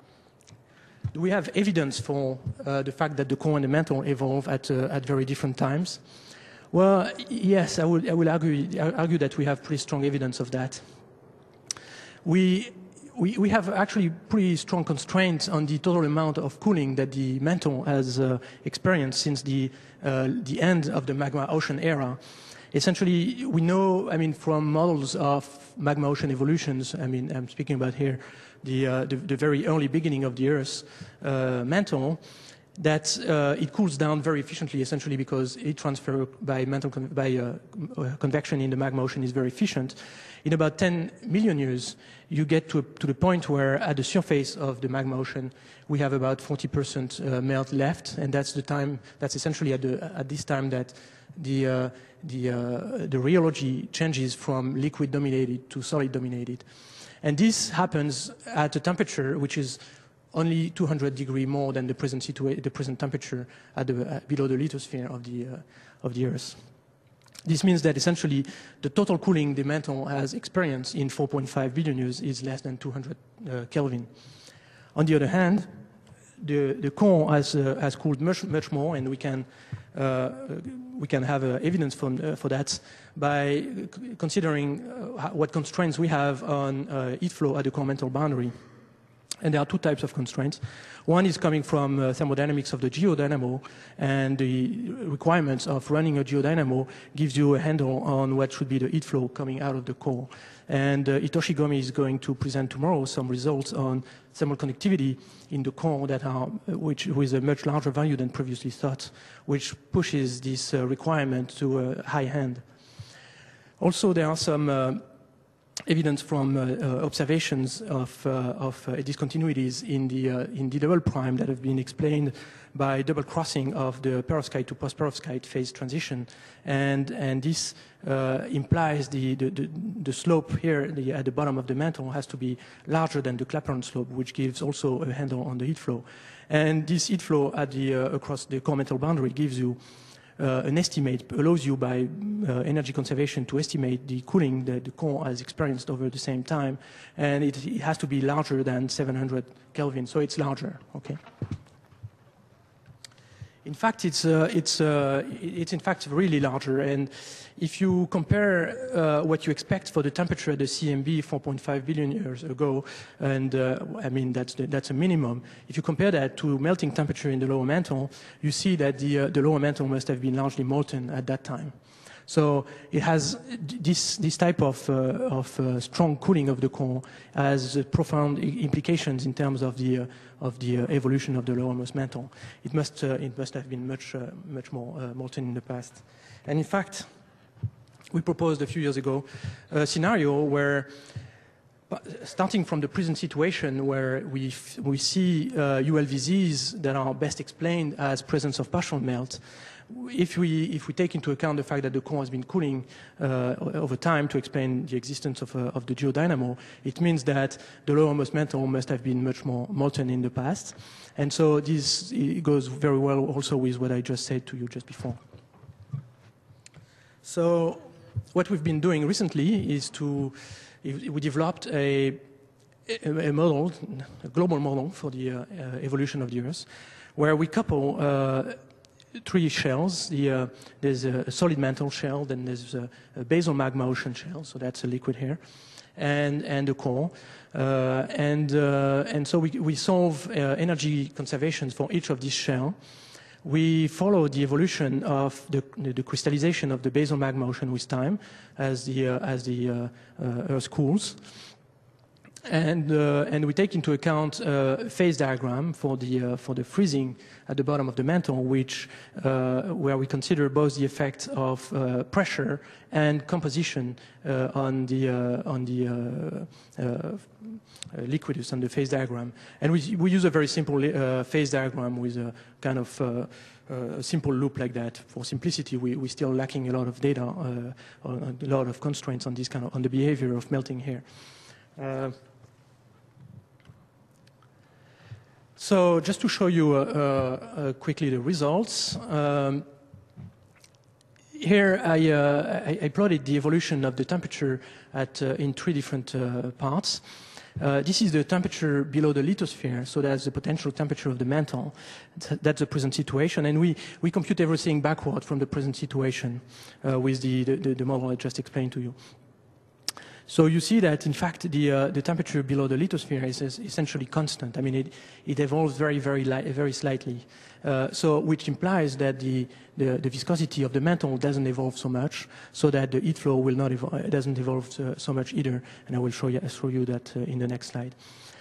Do we have evidence for uh, the fact that the core and the mantle evolve at, uh, at very different times? Well, yes, I will, I will argue, argue that we have pretty strong evidence of that. We, we, we have actually pretty strong constraints on the total amount of cooling that the mantle has uh, experienced since the, uh, the end of the magma ocean era. Essentially, we know, I mean, from models of magma ocean evolutions, I mean, I'm speaking about here the, uh, the, the very early beginning of the Earth's uh, mantle, that uh, it cools down very efficiently, essentially because heat transfer by, mantle con by uh, convection in the magma ocean is very efficient. In about ten million years, you get to, a, to the point where at the surface of the magma ocean, we have about forty percent uh, melt left, and that's the time, that's essentially at, the, at this time that the, uh, the, uh, the rheology changes from liquid dominated to solid dominated. And this happens at a temperature which is only two hundred degrees more than the present, situa the present temperature at the, uh, below the lithosphere of the, uh, of the Earth. This means that essentially the total cooling the mantle has experienced in four point five billion years is less than two hundred uh, Kelvin. On the other hand, the, the core has, uh, has cooled much, much more, and we can, uh, we can have uh, evidence from, uh, for that by considering uh, what constraints we have on uh, heat flow at the core mantle boundary. And there are two types of constraints. One is coming from uh, thermodynamics of the geodynamo, and the requirements of running a geodynamo gives you a handle on what should be the heat flow coming out of the core. And uh, Hitoshi Gomi is going to present tomorrow some results on thermal conductivity in the core that are, uh, which with a much larger value than previously thought, which pushes this uh, requirement to a high end. Also, there are some uh, evidence from uh, uh, observations of, uh, of uh, discontinuities in the, uh, in the double prime that have been explained by double crossing of the perovskite to post-perovskite phase transition. And, and this uh, implies the, the, the, the slope here the, at the bottom of the mantle has to be larger than the Clapeyron slope, which gives also a handle on the heat flow. And this heat flow at the, uh, across the core metal boundary gives you Uh, an estimate, allows you by uh, energy conservation to estimate the cooling that the core has experienced over the same time, and it, it has to be larger than seven hundred Kelvin, so it's larger, okay? In fact, it's, uh, it's, uh, it's in fact really larger, and if you compare uh, what you expect for the temperature at the C M B four point five billion years ago, and uh, I mean that's, the, that's a minimum, if you compare that to melting temperature in the lower mantle, you see that the, uh, the lower mantle must have been largely molten at that time. So it has this, this type of, uh, of uh, strong cooling of the core has uh, profound implications in terms of the, uh, of the uh, evolution of the lowermost mantle. It must, uh, it must have been much, uh, much more uh, molten in the past. And in fact, we proposed a few years ago a scenario where, starting from the present situation where we, f we see uh, U L V Zs that are best explained as presence of partial melt, if we, if we take into account the fact that the core has been cooling uh, over time to explain the existence of, uh, of the geodynamo, it means that the lowermost mantle must have been much more molten in the past. And so this it goes very well also with what I just said to you just before. So what we've been doing recently is to, we developed a, a model, a global model for the uh, uh, evolution of the Earth, where we couple uh, three shells. The, uh, there's a solid mantle shell, then there's a, a basal magma ocean shell, so that's a liquid here, and, and the core. Uh, and, uh, and so we, we solve uh, energy conservations for each of these shells. We follow the evolution of the, the crystallization of the basal magma ocean with time as the, uh, as the uh, uh, Earth cools. And, uh, and we take into account a phase diagram for the, uh, for the freezing at the bottom of the mantle, which, uh, where we consider both the effect of uh, pressure and composition uh, on the, uh, on the uh, uh, liquidus, on the phase diagram. And we, we use a very simple uh, phase diagram with a kind of uh, a simple loop like that. For simplicity, we, we're still lacking a lot of data, uh, a lot of constraints on this kind of, on the behavior of melting here. Uh, So just to show you uh, uh, quickly the results, um, here I, uh, I, I plotted the evolution of the temperature at, uh, in three different uh, parts. Uh, this is the temperature below the lithosphere, so that's the potential temperature of the mantle. That's the present situation, and we, we compute everything backward from the present situation uh, with the, the, the model I just explained to you. So you see that, in fact, the, uh, the temperature below the lithosphere is, is essentially constant. I mean, it, it evolves very, very, very slightly. Uh, so, which implies that the, the, the viscosity of the mantle doesn't evolve so much, so that the heat flow will not evolve, doesn't evolve uh, so much either. And I will show you, show you that uh, in the next slide.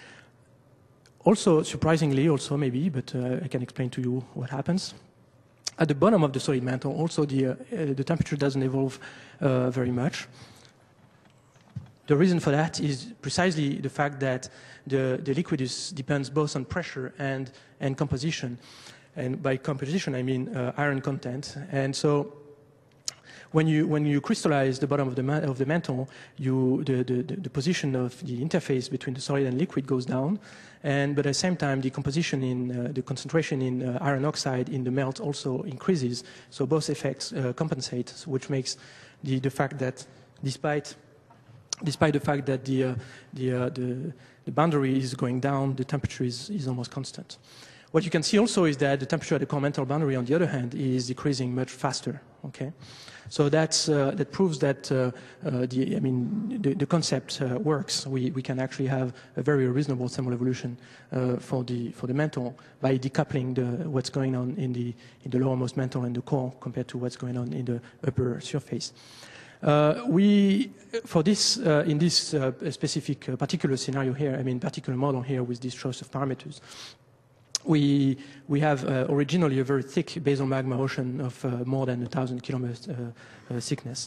Also, surprisingly, also maybe, but uh, I can explain to you what happens. At the bottom of the solid mantle, also the, uh, uh, the temperature doesn't evolve uh, very much. The reason for that is precisely the fact that the, the liquidus depends both on pressure and, and composition. And by composition, I mean uh, iron content. And so when you, when you crystallize the bottom of the, ma of the mantle, you, the, the, the position of the interface between the solid and liquid goes down. And, but at the same time, the composition in, uh, the concentration in uh, iron oxide in the melt also increases. So both effects uh, compensate, which makes the, the fact that despite Despite the fact that the, uh, the, uh, the, the boundary is going down, the temperature is, is almost constant. What you can see also is that the temperature at the core mantle boundary, on the other hand, is decreasing much faster. Okay, so that's uh, that proves that uh, uh, the I mean the, the concept uh, works. We we can actually have a very reasonable thermal evolution uh, for the for the mantle by decoupling the what's going on in the in the lowermost mantle and the core compared to what's going on in the upper surface. Uh, we, for this, uh, in this uh, specific uh, particular scenario here, I mean particular model here with this choice of parameters, we, we have uh, originally a very thick basal magma ocean of uh, more than a thousand kilometers uh, uh, thickness.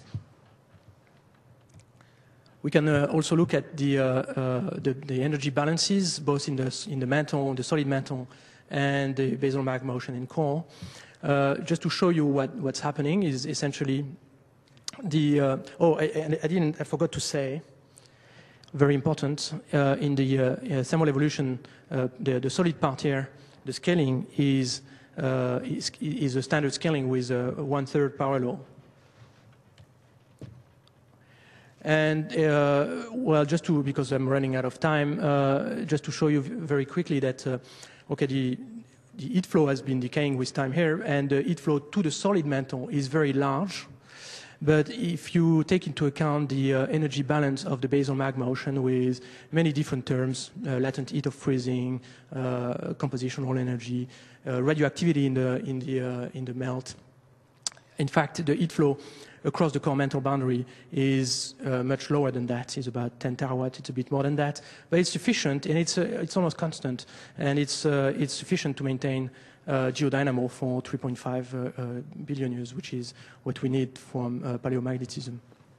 We can uh, also look at the, uh, uh, the, the energy balances, both in the, in the mantle, the solid mantle, and the basal magma ocean and core. Uh, just to show you what, what's happening is essentially the, uh, oh, I, I didn't, I forgot to say, very important, uh, in the uh, uh, thermal evolution, uh, the, the solid part here, the scaling is, uh, is, is a standard scaling with a one-third power law. And, uh, well, just to, because I'm running out of time, uh, just to show you very quickly that, uh, okay, the, the heat flow has been decaying with time here, and the heat flow to the solid mantle is very large. But if you take into account the uh, energy balance of the basal magma ocean with many different terms, uh, latent heat of freezing, uh, compositional energy, uh, radioactivity in the, in, the, uh, in the melt, in fact, the heat flow across the core mantle boundary is uh, much lower than that. It's about ten terawatt. It's a bit more than that. But it's sufficient, and it's, uh, it's almost constant, and it's, uh, it's sufficient to maintain Uh, geodynamo for three point five uh, uh, billion years, which is what we need from uh, paleomagnetism.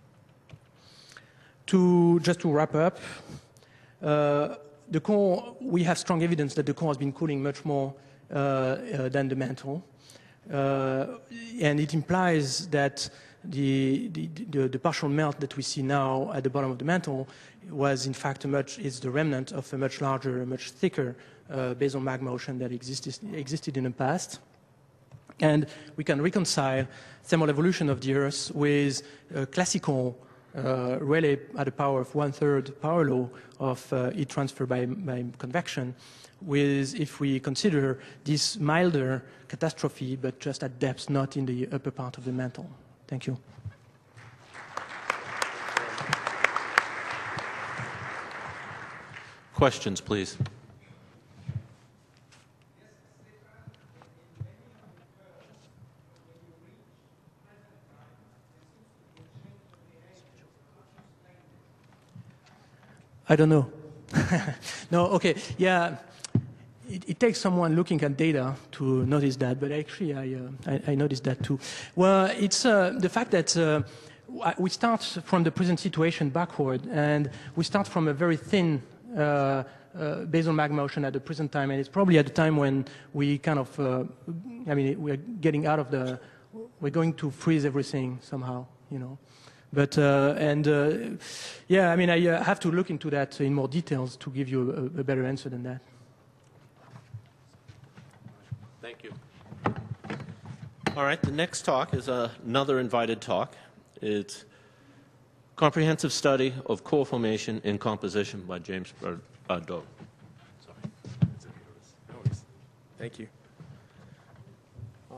To, just to wrap up, uh, the core, we have strong evidence that the core has been cooling much more uh, uh, than the mantle. Uh, and it implies that the, the, the, the partial melt that we see now at the bottom of the mantle was in fact a much, is the remnant of a much larger, much thicker Uh, basal magma ocean that existed, existed in the past. And we can reconcile thermal evolution of the Earth with uh, classical uh, Rayleigh at the power of one-third power law of uh, heat transfer by, by convection, with, if we consider this milder catastrophe, but just at depths, not in the upper part of the mantle. Thank you. Questions, please. I don't know. No, okay, yeah. It, it takes someone looking at data to notice that, but actually I, uh, I, I noticed that too. Well, it's uh, the fact that uh, we start from the present situation backward, and we start from a very thin uh, uh, basal magma ocean at the present time, and it's probably at the time when we kind of, uh, I mean, we're getting out of the, we're going to freeze everything somehow, you know. But, uh, and, uh, yeah, I mean, I uh, have to look into that in more details to give you a, a better answer than that. Thank you. All right, the next talk is uh, another invited talk. It's Comprehensive Study of Core Formation and Composition by James Bardot. Sorry. No worries. Thank you. Oh,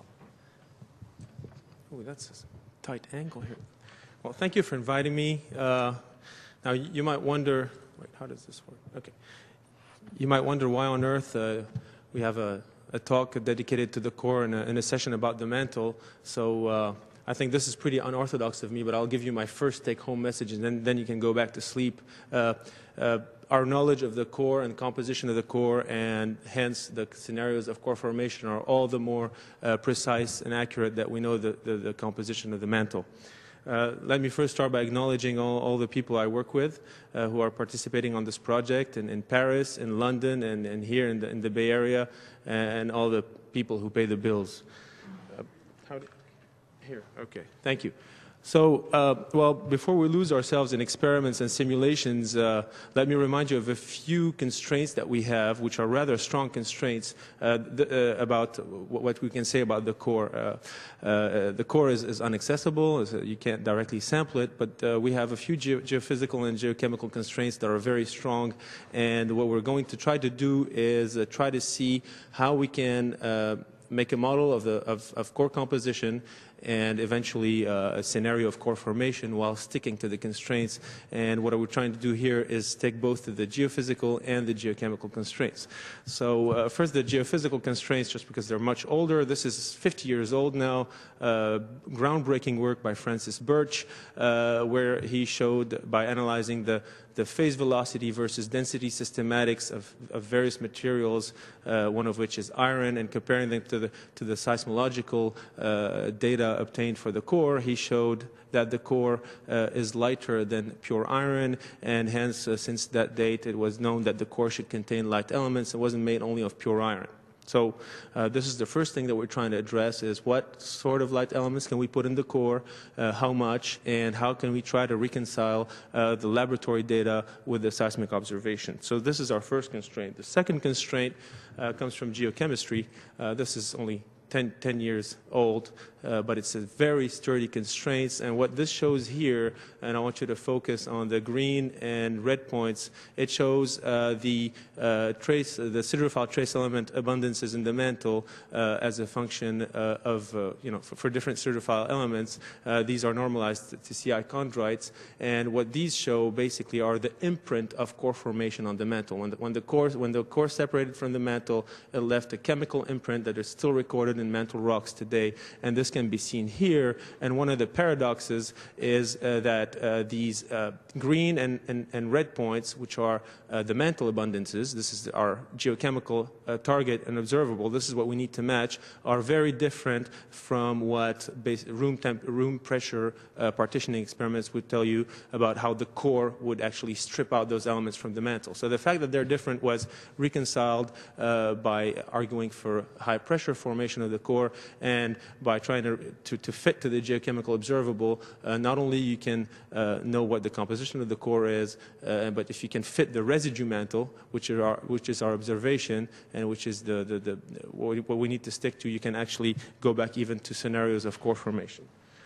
that's a tight angle here. Well, thank you for inviting me. Uh, now, you might wonder, wait, how does this work? Okay. You might wonder why on earth uh, we have a, a talk dedicated to the core and a, and a session about the mantle. So uh, I think this is pretty unorthodox of me, but I'll give you my first take-home message, and then, then you can go back to sleep. Uh, uh, our knowledge of the core and composition of the core, and hence the scenarios of core formation, are all the more uh, precise and accurate that we know the, the, the composition of the mantle. Uh, let me first start by acknowledging all, all the people I work with uh, who are participating on this project in, in Paris, in London, and, and here in the, in the Bay Area, and all the people who pay the bills. Uh, how do, here, okay, thank you. So, uh, well, before we lose ourselves in experiments and simulations, uh, let me remind you of a few constraints that we have, which are rather strong constraints uh, the, uh, about what we can say about the core. Uh, uh, the core is, is inaccessible, so you can't directly sample it, but uh, we have a few ge geophysical and geochemical constraints that are very strong, and what we're going to try to do is uh, try to see how we can uh, make a model of, the, of, of core composition and eventually uh, a scenario of core formation while sticking to the constraints. And what we're trying to do here is stick both to the geophysical and the geochemical constraints. So uh, first, the geophysical constraints, just because they're much older. This is fifty years old now. Uh, groundbreaking work by Francis Birch, uh, where he showed by analyzing the the phase velocity versus density systematics of, of various materials, uh, one of which is iron, and comparing them to the, to the seismological uh, data obtained for the core, he showed that the core uh, is lighter than pure iron, and hence, uh, since that date, it was known that the core should contain light elements. It wasn't made only of pure iron. So uh, this is the first thing that we're trying to address, is what sort of light elements can we put in the core, uh, how much, and how can we try to reconcile uh, the laboratory data with the seismic observation. So this is our first constraint. The second constraint uh, comes from geochemistry. Uh, this is only ten, ten years old, uh, but it's a very sturdy constraints. And what this shows here, and I want you to focus on the green and red points, it shows uh, the uh, trace, the siderophile trace element abundances in the mantle uh, as a function uh, of, uh, you know, for, for different siderophile elements. Uh, these are normalized to C I chondrites, and what these show basically are the imprint of core formation on the mantle. When the, when the core, when the core separated from the mantle, it left a chemical imprint that is still recorded in mantle rocks today, and this can be seen here. And one of the paradoxes is uh, that uh, these uh, green and, and, and red points, which are uh, the mantle abundances, this is our geochemical uh, target and observable, this is what we need to match, are very different from what base, room, temp, room pressure uh, partitioning experiments would tell you about how the core would actually strip out those elements from the mantle. So the fact that they're different was reconciled uh, by arguing for high pressure formation of the core, and by trying to, to, to fit to the geochemical observable, uh, not only you can uh, know what the composition of the core is, uh, but if you can fit the residue mantle, which is our, which is our observation, and which is the, the, the, what we need to stick to, you can actually go back even to scenarios of core formation.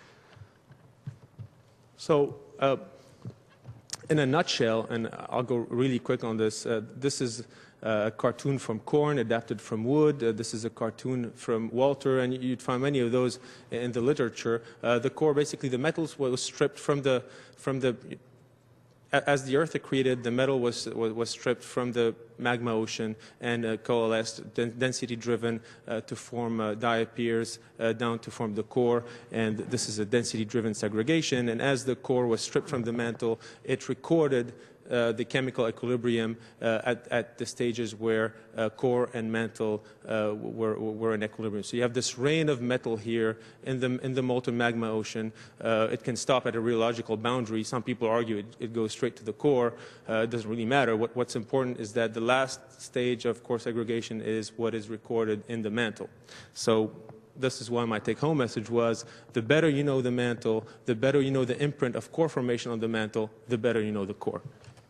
So, uh, in a nutshell, and I'll go really quick on this, uh, this is Uh, a cartoon from corn adapted from wood. Uh, this is a cartoon from Walter, and you'd find many of those in the literature. Uh, the core, basically, the metals was stripped from the, from the, as the Earth accreted, the metal was, was, was stripped from the magma ocean and uh, coalesced, density-driven, uh, to form uh, diapirs uh, down to form the core. And this is a density-driven segregation. And as the core was stripped from the mantle, it recorded Uh, the chemical equilibrium uh, at, at the stages where uh, core and mantle uh, were, were in equilibrium. So you have this rain of metal here in the, in the molten magma ocean. Uh, it can stop at a rheological boundary. Some people argue it, it goes straight to the core. Uh, it doesn't really matter. What, what's important is that the last stage of core segregation is what is recorded in the mantle. So this is why my take-home message was, the better you know the mantle, the better you know the imprint of core formation on the mantle, the better you know the core.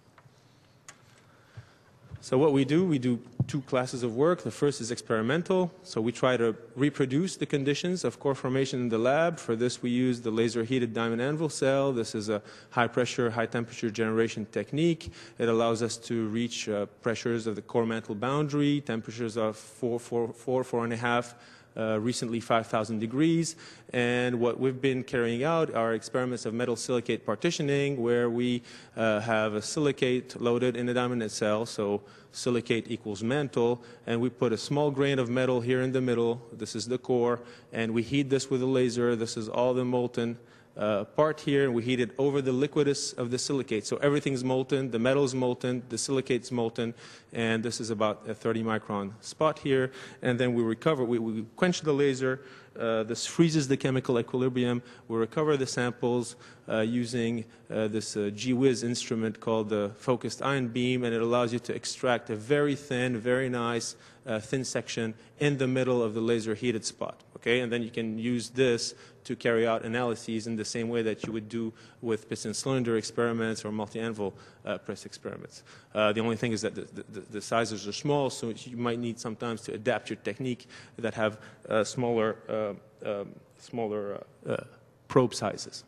So what we do, we do two classes of work. The first is experimental. So we try to reproduce the conditions of core formation in the lab. For this, we use the laser-heated diamond anvil cell. This is a high-pressure, high-temperature generation technique. It allows us to reach uh, pressures of the core mantle boundary, temperatures of four, four, four, four and a half, Uh, recently five thousand degrees. And what we've been carrying out are experiments of metal silicate partitioning, where we uh, have a silicate loaded in a diamond cell, so silicate equals mantle, and we put a small grain of metal here in the middle. This is the core, and we heat this with a laser. This is all the molten Uh, part here, and we heat it over the liquidus of the silicate. So everything's molten, the metal's molten, the silicate's molten, and this is about a thirty micron spot here. And then we recover, we, we quench the laser, uh, this freezes the chemical equilibrium, we recover the samples uh, using uh, this uh, G-Whiz instrument called the focused ion beam, and it allows you to extract a very thin, very nice, uh, thin section in the middle of the laser heated spot. Okay, and then you can use this to carry out analyses in the same way that you would do with piston cylinder experiments or multi-anvil uh, press experiments. Uh, the only thing is that the, the, the sizes are small, so you might need sometimes to adapt your technique that have uh, smaller, uh, um, smaller uh, uh, probe sizes.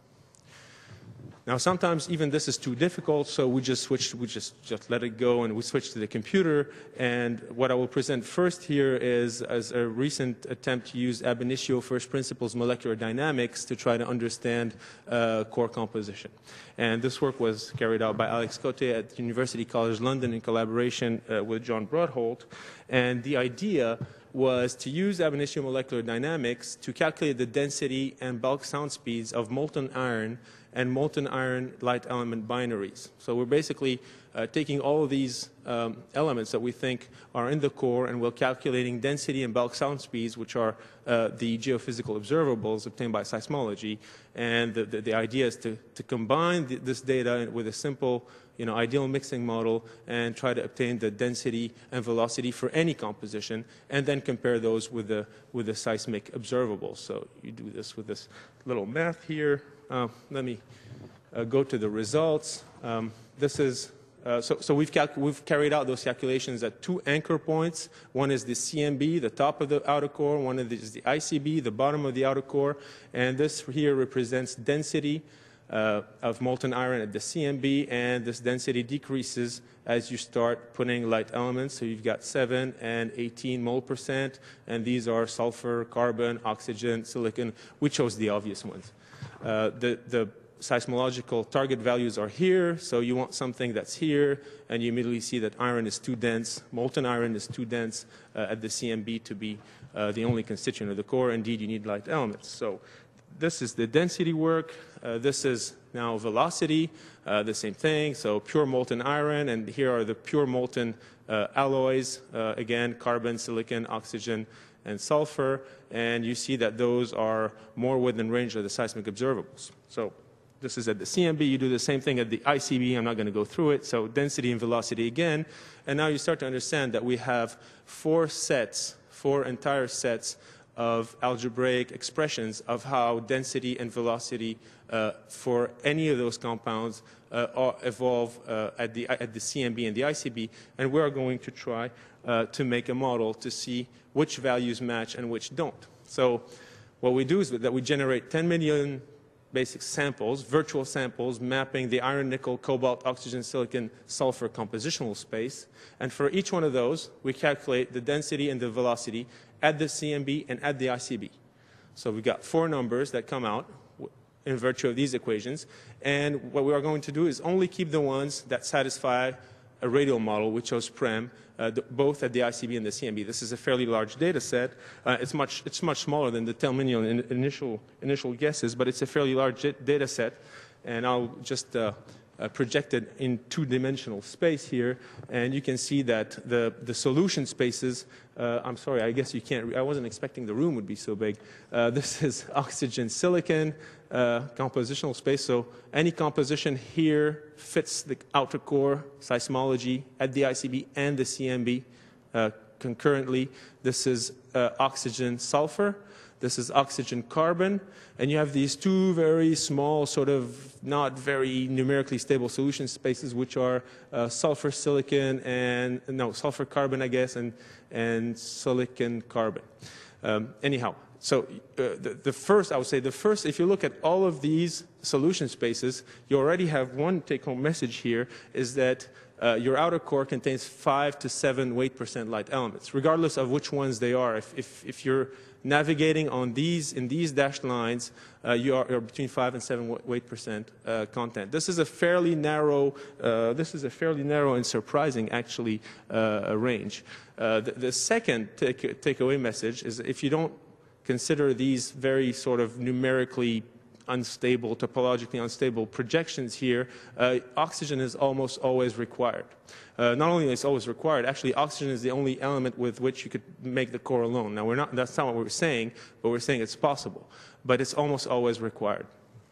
Now, sometimes even this is too difficult, so we just switch, we just, just let it go and we switch to the computer. And what I will present first here is as a recent attempt to use ab initio first principles molecular dynamics to try to understand uh, core composition. And this work was carried out by Alex Cote at University College London in collaboration uh, with John Broadholt. And the idea was to use ab initio molecular dynamics to calculate the density and bulk sound speeds of molten iron and molten iron light element binaries. So we're basically uh, taking all of these um, elements that we think are in the core, and we're calculating density and bulk sound speeds, which are uh, the geophysical observables obtained by seismology. And the, the, the idea is to, to combine the, this data with a simple, you know, ideal mixing model and try to obtain the density and velocity for any composition, and then compare those with the, with the seismic observables. So you do this with this little math here. Uh, let me uh, go to the results. Um, this is, uh, so, so we've, we've carried out those calculations at two anchor points. One is the C M B, the top of the outer core. One is the I C B, the bottom of the outer core. And this here represents density uh, of molten iron at the C M B, and this density decreases as you start putting light elements. So you've got seven and eighteen mole percent, and these are sulfur, carbon, oxygen, silicon. We chose the obvious ones. Uh, the, the seismological target values are here, so you want something that's here, and you immediately see that iron is too dense, molten iron is too dense uh, at the C M B to be uh, the only constituent of the core. Indeed, you need light elements. So this is the density work. Uh, this is now velocity, uh, the same thing. So pure molten iron, and here are the pure molten uh, alloys, uh, again, carbon, silicon, oxygen, and sulfur, and you see that those are more within range of the seismic observables. So this is at the C M B. You do the same thing at the I C B. I'm not going to go through it. So density and velocity again. And now you start to understand that we have four sets, four entire sets of algebraic expressions of how density and velocity uh, for any of those compounds uh, are, evolve uh, at, the, at the C M B and the I C B. And we are going to try uh, to make a model to see which values match and which don't. So what we do is that we generate ten million basic samples, virtual samples, mapping the iron, nickel, cobalt, oxygen, silicon, sulfur compositional space. And for each one of those, we calculate the density and the velocity at the C M B and at the I C B. So we've got four numbers that come out in virtue of these equations. And what we are going to do is only keep the ones that satisfy a radial model. We chose PREM, uh, the, both at the I C B and the C M B. This is a fairly large data set. Uh, it's, much, it's much smaller than the ten million in initial, initial guesses, but it's a fairly large data set. And I'll just uh, uh, project it in two-dimensional space here. And you can see that the, the solution spaces, uh, I'm sorry, I guess you can't, I wasn't expecting the room would be so big. Uh, this is oxygen, silicon, Uh, compositional space. So any composition here fits the outer core seismology at the I C B and the C M B uh, concurrently. This is uh, oxygen sulfur. This is oxygen carbon. And you have these two very small, sort of not very numerically stable solution spaces, which are uh, sulfur silicon and, no, sulfur carbon, I guess, and, and silicon carbon. Um, anyhow. So uh, the, the first, I would say, the first, if you look at all of these solution spaces, you already have one take-home message here, is that uh, your outer core contains five to seven weight percent light elements, regardless of which ones they are. If, if, if you're navigating on these, in these dashed lines, uh, you are you're between five and seven weight percent uh, content. This is a fairly narrow, uh, this is a fairly narrow and surprising, actually, uh, range. Uh, the, the second take, takeaway message is if you don't consider these very sort of numerically unstable, topologically unstable projections here, uh, oxygen is almost always required. Uh, not only is it always required, actually oxygen is the only element with which you could make the core alone. Now, we're not, that's not what we're saying, but we're saying it's possible. But it's almost always required.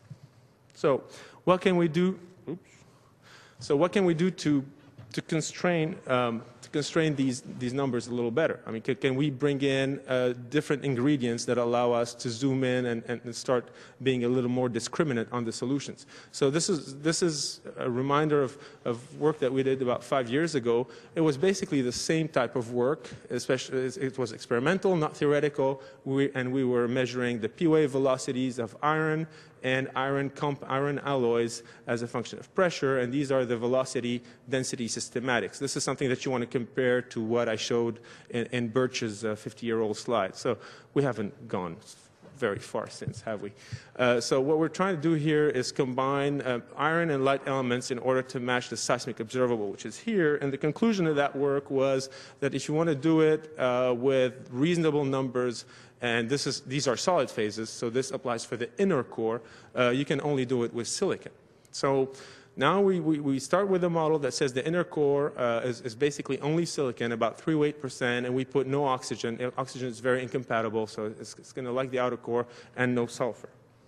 So what can we do? Oops. So what can we do to, to constrain um, to constrain these, these numbers a little better. I mean, can, can we bring in uh, different ingredients that allow us to zoom in and, and start being a little more discriminate on the solutions? So this is, this is a reminder of, of work that we did about five years ago. It was basically the same type of work, especially it was experimental, not theoretical, we, and we were measuring the P-wave velocities of iron and iron, comp iron alloys as a function of pressure, and these are the velocity density systematics. This is something that you want to compare to what I showed in, in Birch's fifty-year-old slide. So we haven't gone very far since, have we? Uh, so what we're trying to do here is combine uh, iron and light elements in order to match the seismic observable, which is here. And the conclusion of that work was that if you want to do it uh, with reasonable numbers, and this is, these are solid phases, so this applies for the inner core, uh, you can only do it with silicon. So now we, we, we start with a model that says the inner core uh, is, is basically only silicon, about three to eight percent, and we put no oxygen. Oxygen is very incompatible, so it's, it's going to like the outer core, and no sulfur.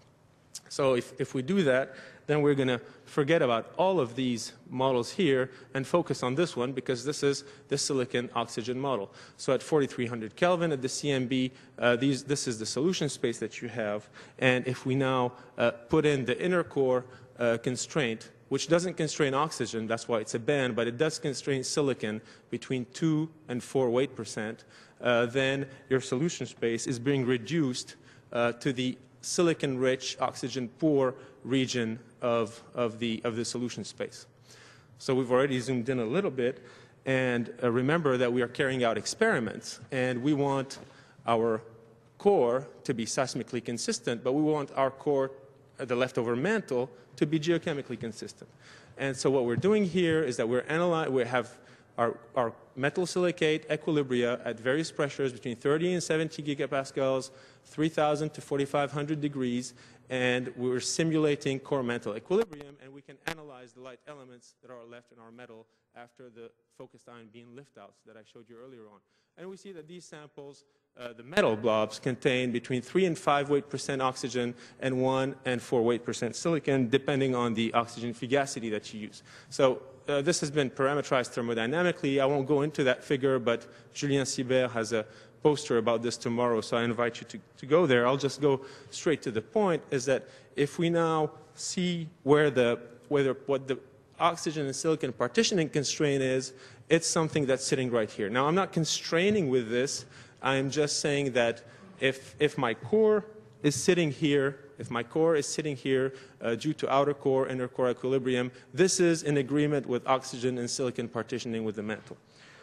So if, if we do that, then we're going to forget about all of these models here and focus on this one, because this is the silicon oxygen model. So at forty-three hundred Kelvin at the C M B, uh, these, this is the solution space that you have. And if we now uh, put in the inner core uh, constraint, which doesn't constrain oxygen, that's why it's a band, but it does constrain silicon between two and four weight percent, uh, then your solution space is being reduced uh, to the silicon-rich, oxygen-poor region of, of, the, of the solution space. So we've already zoomed in a little bit, and uh, remember that we are carrying out experiments, and we want our core to be seismically consistent, but we want our core, uh, the leftover mantle, to be geochemically consistent. And so what we're doing here is that we're analyzing, we have our, our metal silicate equilibria at various pressures between thirty and seventy gigapascals, three thousand to forty-five hundred degrees, and we're simulating core mantle equilibrium, and we can analyze the light elements that are left in our metal after the focused ion beam liftouts that I showed you earlier on. And we see that these samples, uh, the metal blobs, contain between three and five weight percent oxygen and one and four weight percent silicon, depending on the oxygen fugacity that you use. So uh, this has been parameterized thermodynamically. I won't go into that figure, but Julien Sibert has a poster about this tomorrow, so I invite you to, to go there. I'll just go straight to the point, is that if we now see where the, whether, what the oxygen and silicon partitioning constraint is, it's something that's sitting right here. Now, I'm not constraining with this. I'm just saying that if, if my core is sitting here, if my core is sitting here uh, due to outer core, inner core equilibrium, this is in agreement with oxygen and silicon partitioning with the mantle.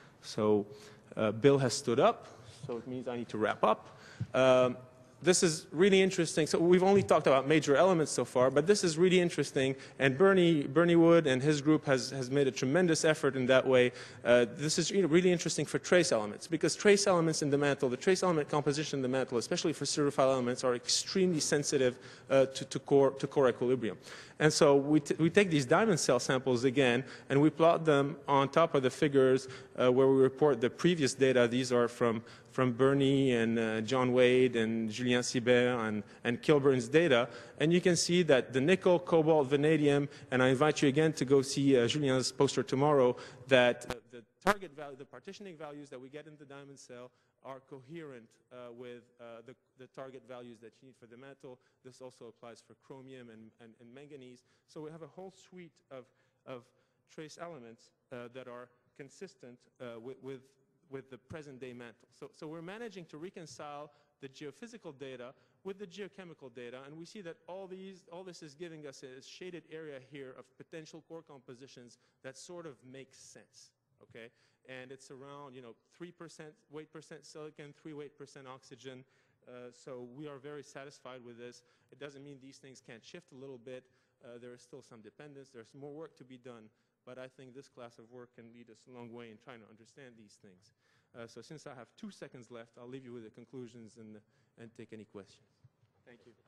So uh, Bill has stood up, so it means I need to wrap up. Um, This is really interesting. So we've only talked about major elements so far, but this is really interesting. And Bernie, Bernie Wood and his group has, has made a tremendous effort in that way. Uh, this is really interesting for trace elements, because trace elements in the mantle, the trace element composition in the mantle, especially for spherophile elements, are extremely sensitive uh, to, to, core, to core equilibrium. And so we, t we take these diamond cell samples again, and we plot them on top of the figures uh, where we report the previous data. These are from from Bernie and uh, John Wade and Julien Sibert and, and Kilburn's data. And you can see that the nickel, cobalt, vanadium, and I invite you again to go see uh, Julien's poster tomorrow, that uh, the target value, the partitioning values that we get in the diamond cell are coherent uh, with uh, the, the target values that you need for the mantle. This also applies for chromium and, and, and manganese. So we have a whole suite of, of trace elements uh, that are consistent uh, with, with with the present-day mantle. So, so we're managing to reconcile the geophysical data with the geochemical data, and we see that all these, all this is giving us a shaded area here of potential core compositions that sort of makes sense, okay? And it's around, you know, three percent weight percent silicon, three weight percent oxygen. Uh, so we are very satisfied with this. It doesn't mean these things can't shift a little bit. Uh, there is still some dependence. There's more work to be done. But I think this class of work can lead us a long way in trying to understand these things. Uh, so since I have two seconds left, I'll leave you with the conclusions and, and take any questions. Thank you.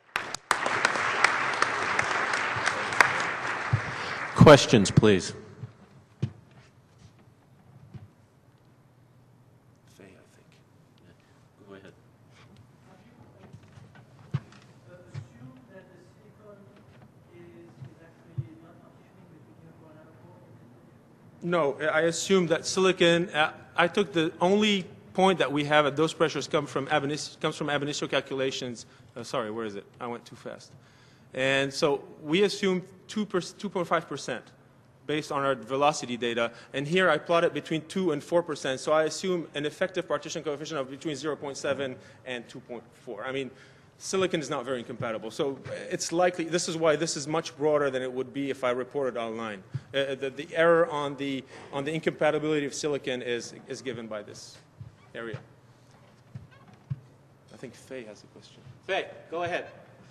Questions, please. Faye, I think. Yeah. Go ahead. No, I assume that silicon, uh, I took the only point that we have at those pressures come from ab initio, comes from ab initio calculations. Uh, sorry, where is it? I went too fast. And so we assume two point five percent based on our velocity data. And here I plot it between two and four percent. So I assume an effective partition coefficient of between zero point seven and two point four. I mean, silicon is not very incompatible. So it's likely, this is why this is much broader than it would be if I reported online. Uh, the, the error on the, on the incompatibility of silicon is, is given by this area. I think Faye has a question. Faye, go ahead.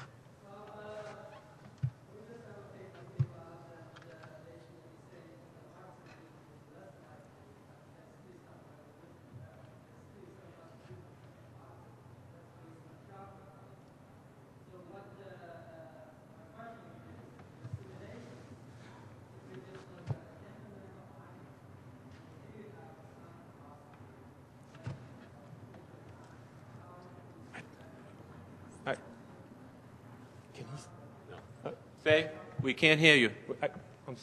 Faye, we can't hear you. I, I'm,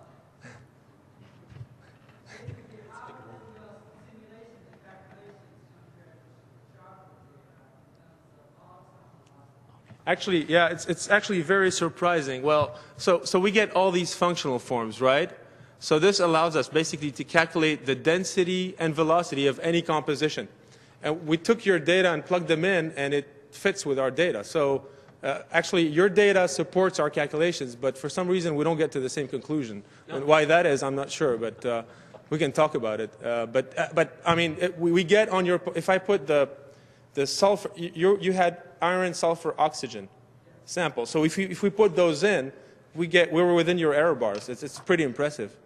Actually, yeah, it's, it's actually very surprising. Well, so, so we get all these functional forms, right? So this allows us basically to calculate the density and velocity of any composition. And we took your data and plugged them in, and it fits with our data. So uh, actually, your data supports our calculations, but for some reason, we don't get to the same conclusion. No. And why that is, I'm not sure, but uh, we can talk about it. Uh, but, uh, but, I mean, it, we, we get on your, if I put the, the sulfur, you, you had iron, sulfur, oxygen sample. So if, you, if we put those in, we get, we were within your error bars. It's, it's pretty impressive.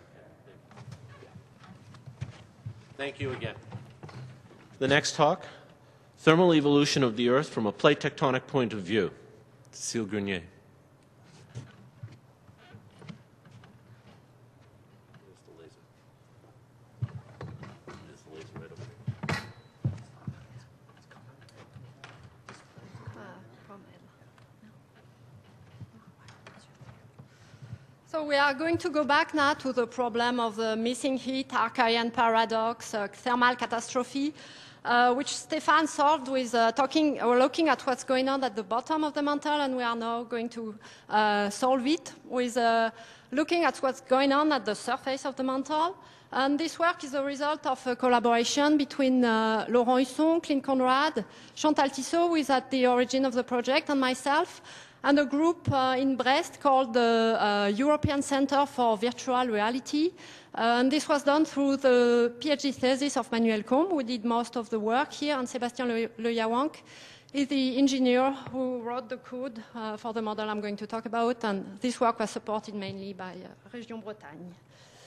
Thank you again. The next talk, Thermal Evolution of the Earth from a Plate Tectonic Point of View. Cécile Grenier. So we are going to go back now to the problem of the missing heat, Archian paradox, uh, thermal catastrophe, uh, which Stefan solved with uh, talking or looking at what's going on at the bottom of the mantle, and we are now going to uh, solve it with uh, looking at what's going on at the surface of the mantle. And this work is a result of a collaboration between uh, Laurent Husson, Clint Conrad, Chantal Tissot, who is at the origin of the project, and myself, and a group uh, in Brest called the uh, European Center for Virtual Reality. Uh, and this was done through the PhD thesis of Manuel Combe, who did most of the work here, and Sébastien Le, Le Yawank is the engineer who wrote the code uh, for the model I'm going to talk about, and this work was supported mainly by uh, Région Bretagne.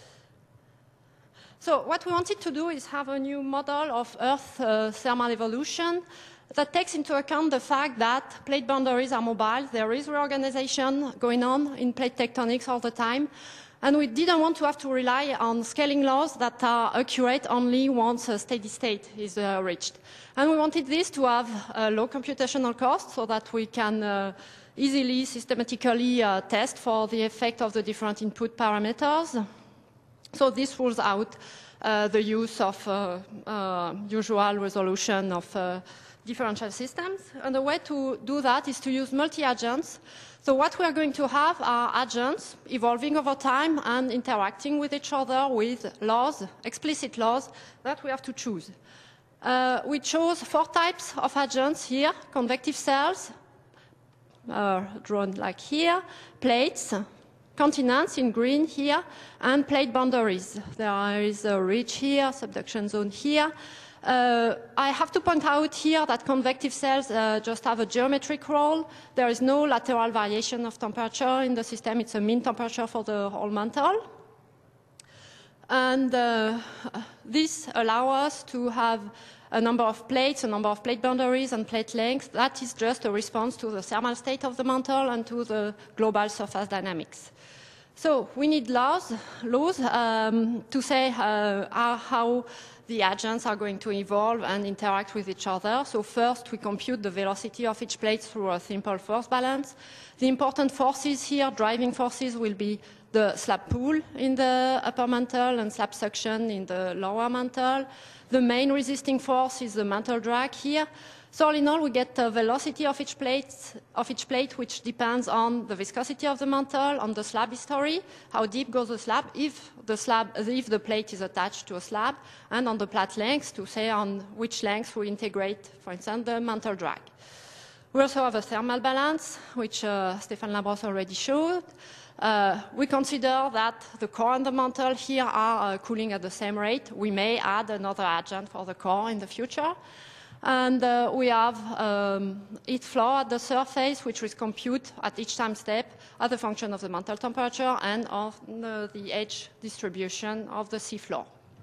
So what we wanted to do is have a new model of Earth uh, thermal evolution that takes into account the fact that plate boundaries are mobile. There is reorganization going on in plate tectonics all the time. And we didn't want to have to rely on scaling laws that are accurate only once a steady state is uh, reached. And we wanted this to have a low computational cost so that we can uh, easily, systematically uh, test for the effect of the different input parameters. So this rules out uh, the use of uh, uh, usual resolution of uh, differential systems. And the way to do that is to use multi-agents. So what we are going to have are agents evolving over time and interacting with each other with laws, explicit laws, that we have to choose. Uh, we chose four types of agents here: convective cells, uh, drawn like here, plates, continents in green here, and plate boundaries. There is a ridge here, subduction zone here. Uh, I have to point out here that convective cells uh, just have a geometric role. There is no lateral variation of temperature in the system. It's a mean temperature for the whole mantle. And uh, this allows us to have a number of plates, a number of plate boundaries, and plate lengths. That is just a response to the thermal state of the mantle and to the global surface dynamics. So we need laws, laws um, to say uh, how the agents are going to evolve and interact with each other. So first, we compute the velocity of each plate through a simple force balance. The important forces here, driving forces, will be the slab pool in the upper mantle and slab suction in the lower mantle. The main resisting force is the mantle drag here. So all in all, we get the velocity of each plate, of each plate, which depends on the viscosity of the mantle, on the slab history, how deep goes the slab, if the slab, if the plate is attached to a slab, and on the plate length, to say on which length we integrate, for instance, the mantle drag. We also have a thermal balance, which uh, Stéphane Labrosse already showed. Uh, we consider that the core and the mantle here are uh, cooling at the same rate. We may add another agent for the core in the future. And uh, we have um, heat flow at the surface, which is computed at each time step as a function of the mantle temperature and of the, the edge distribution of the seafloor.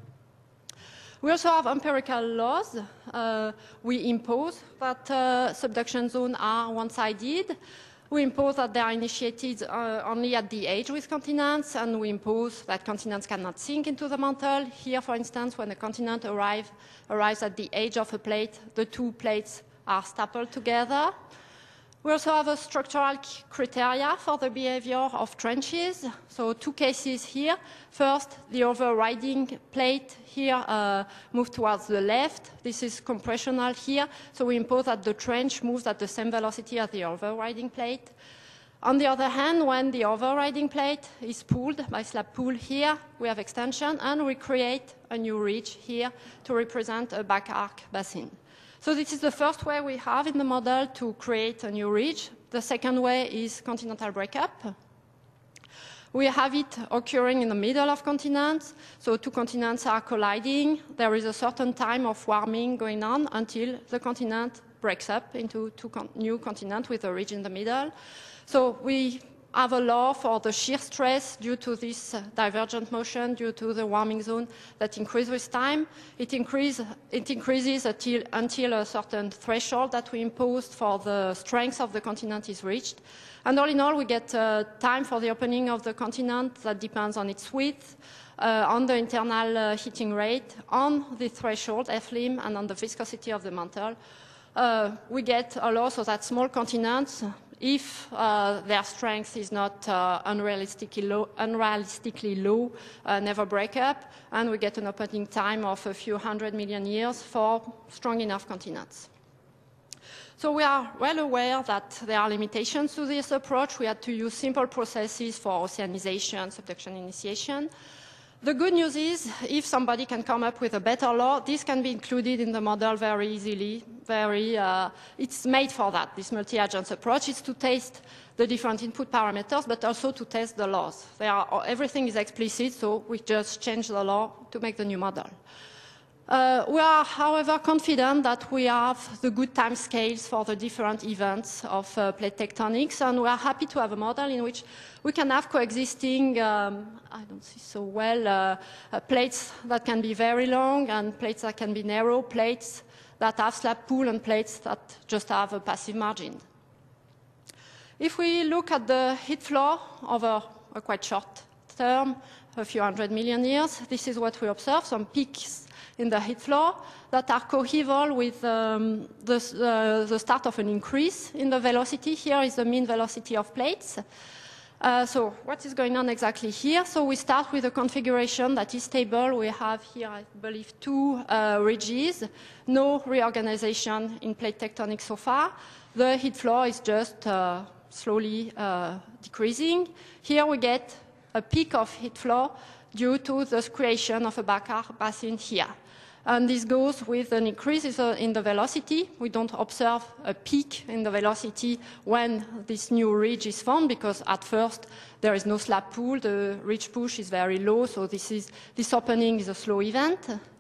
We also have empirical laws. Uh, we impose that uh, subduction zones are one-sided. We impose that they are initiated uh, only at the edge with continents, and we impose that continents cannot sink into the mantle. Here, for instance, when a continent arrive, arrives at the edge of a plate, the two plates are stapled together. We also have a structural criteria for the behavior of trenches. So two cases here. First, the overriding plate here uh, moves towards the left. This is compressional here. So we impose that the trench moves at the same velocity as the overriding plate. On the other hand, when the overriding plate is pulled by slab pull here, we have extension, and we create a new ridge here to represent a back arc basin. So this is the first way we have in the model to create a new ridge. The second way is continental breakup. We have it occurring in the middle of continents. So two continents are colliding. There is a certain time of warming going on until the continent breaks up into two con new continents with a ridge in the middle. So we have a law for the shear stress due to this uh, divergent motion, due to the warming zone that increases with time. It, increase, it increases until, until a certain threshold that we imposed for the strength of the continent is reached. And all in all, we get uh, time for the opening of the continent that depends on its width, uh, on the internal uh, heating rate, on the threshold, F lim, and on the viscosity of the mantle. Uh, we get a law so that small continents, if uh, their strength is not uh, unrealistically low, unrealistically low uh, never break up, and we get an opening time of a few hundred million years for strong enough continents. So we are well aware that there are limitations to this approach. We had to use simple processes for oceanization, subduction initiation. The good news is, if somebody can come up with a better law, this can be included in the model very easily. Very, uh, it's made for that. This multi-agents approach is to test the different input parameters, but also to test the laws. They are, everything is explicit, so we just change the law to make the new model. Uh, we are, however, confident that we have the good time scales for the different events of uh, plate tectonics, and we are happy to have a model in which we can have coexisting, um, I don't see so well, uh, uh, plates that can be very long and plates that can be narrow, plates that have slab pool and plates that just have a passive margin. If we look at the heat flow over a quite short term, a few hundred million years, this is what we observe, some peaks in the heat flow that are coeval with um, the, uh, the start of an increase in the velocity. Here is the mean velocity of plates. Uh, so what is going on exactly here? So we start with a configuration that is stable. We have here, I believe, two uh, ridges, no reorganization in plate tectonics so far. The heat flow is just uh, slowly uh, decreasing. Here we get a peak of heat flow due to the creation of a back arc basin here. And this goes with an increase in the velocity. We don't observe a peak in the velocity when this new ridge is formed, because at first there is no slab pool. The ridge push is very low, so this, is, this opening is a slow event.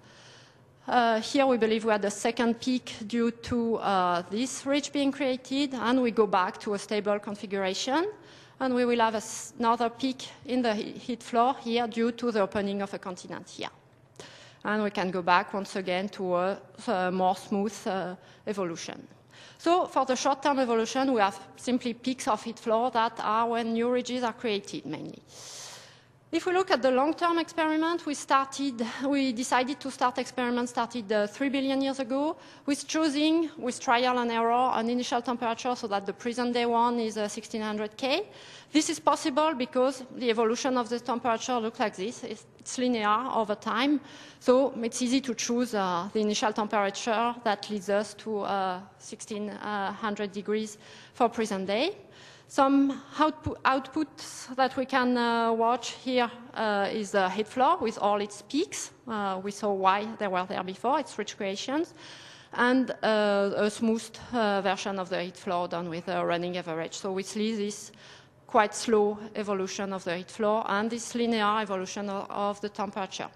Uh, here we believe we had a second peak due to uh, this ridge being created, and we go back to a stable configuration. And we will have a, another peak in the heat flow here due to the opening of a continent here. And we can go back once again to a, a more smooth uh, evolution. So for the short-term evolution, we have simply peaks of heat flow that are when new ridges are created mainly. If we look at the long-term experiment, we started, we decided to start experiment started uh, three billion years ago with choosing, with trial and error, an initial temperature so that the present day one is uh, sixteen hundred K. This is possible because the evolution of the temperature looks like this. It's, it's linear over time. So it's easy to choose uh, the initial temperature that leads us to uh, sixteen hundred degrees for present day. Some output, outputs that we can uh, watch here uh, is the heat flow with all its peaks. Uh, we saw why they were there before, its rich creations, and uh, a smoothed uh, version of the heat flow done with a running average. So we see this quite slow evolution of the heat flow and this linear evolution of, of the temperature.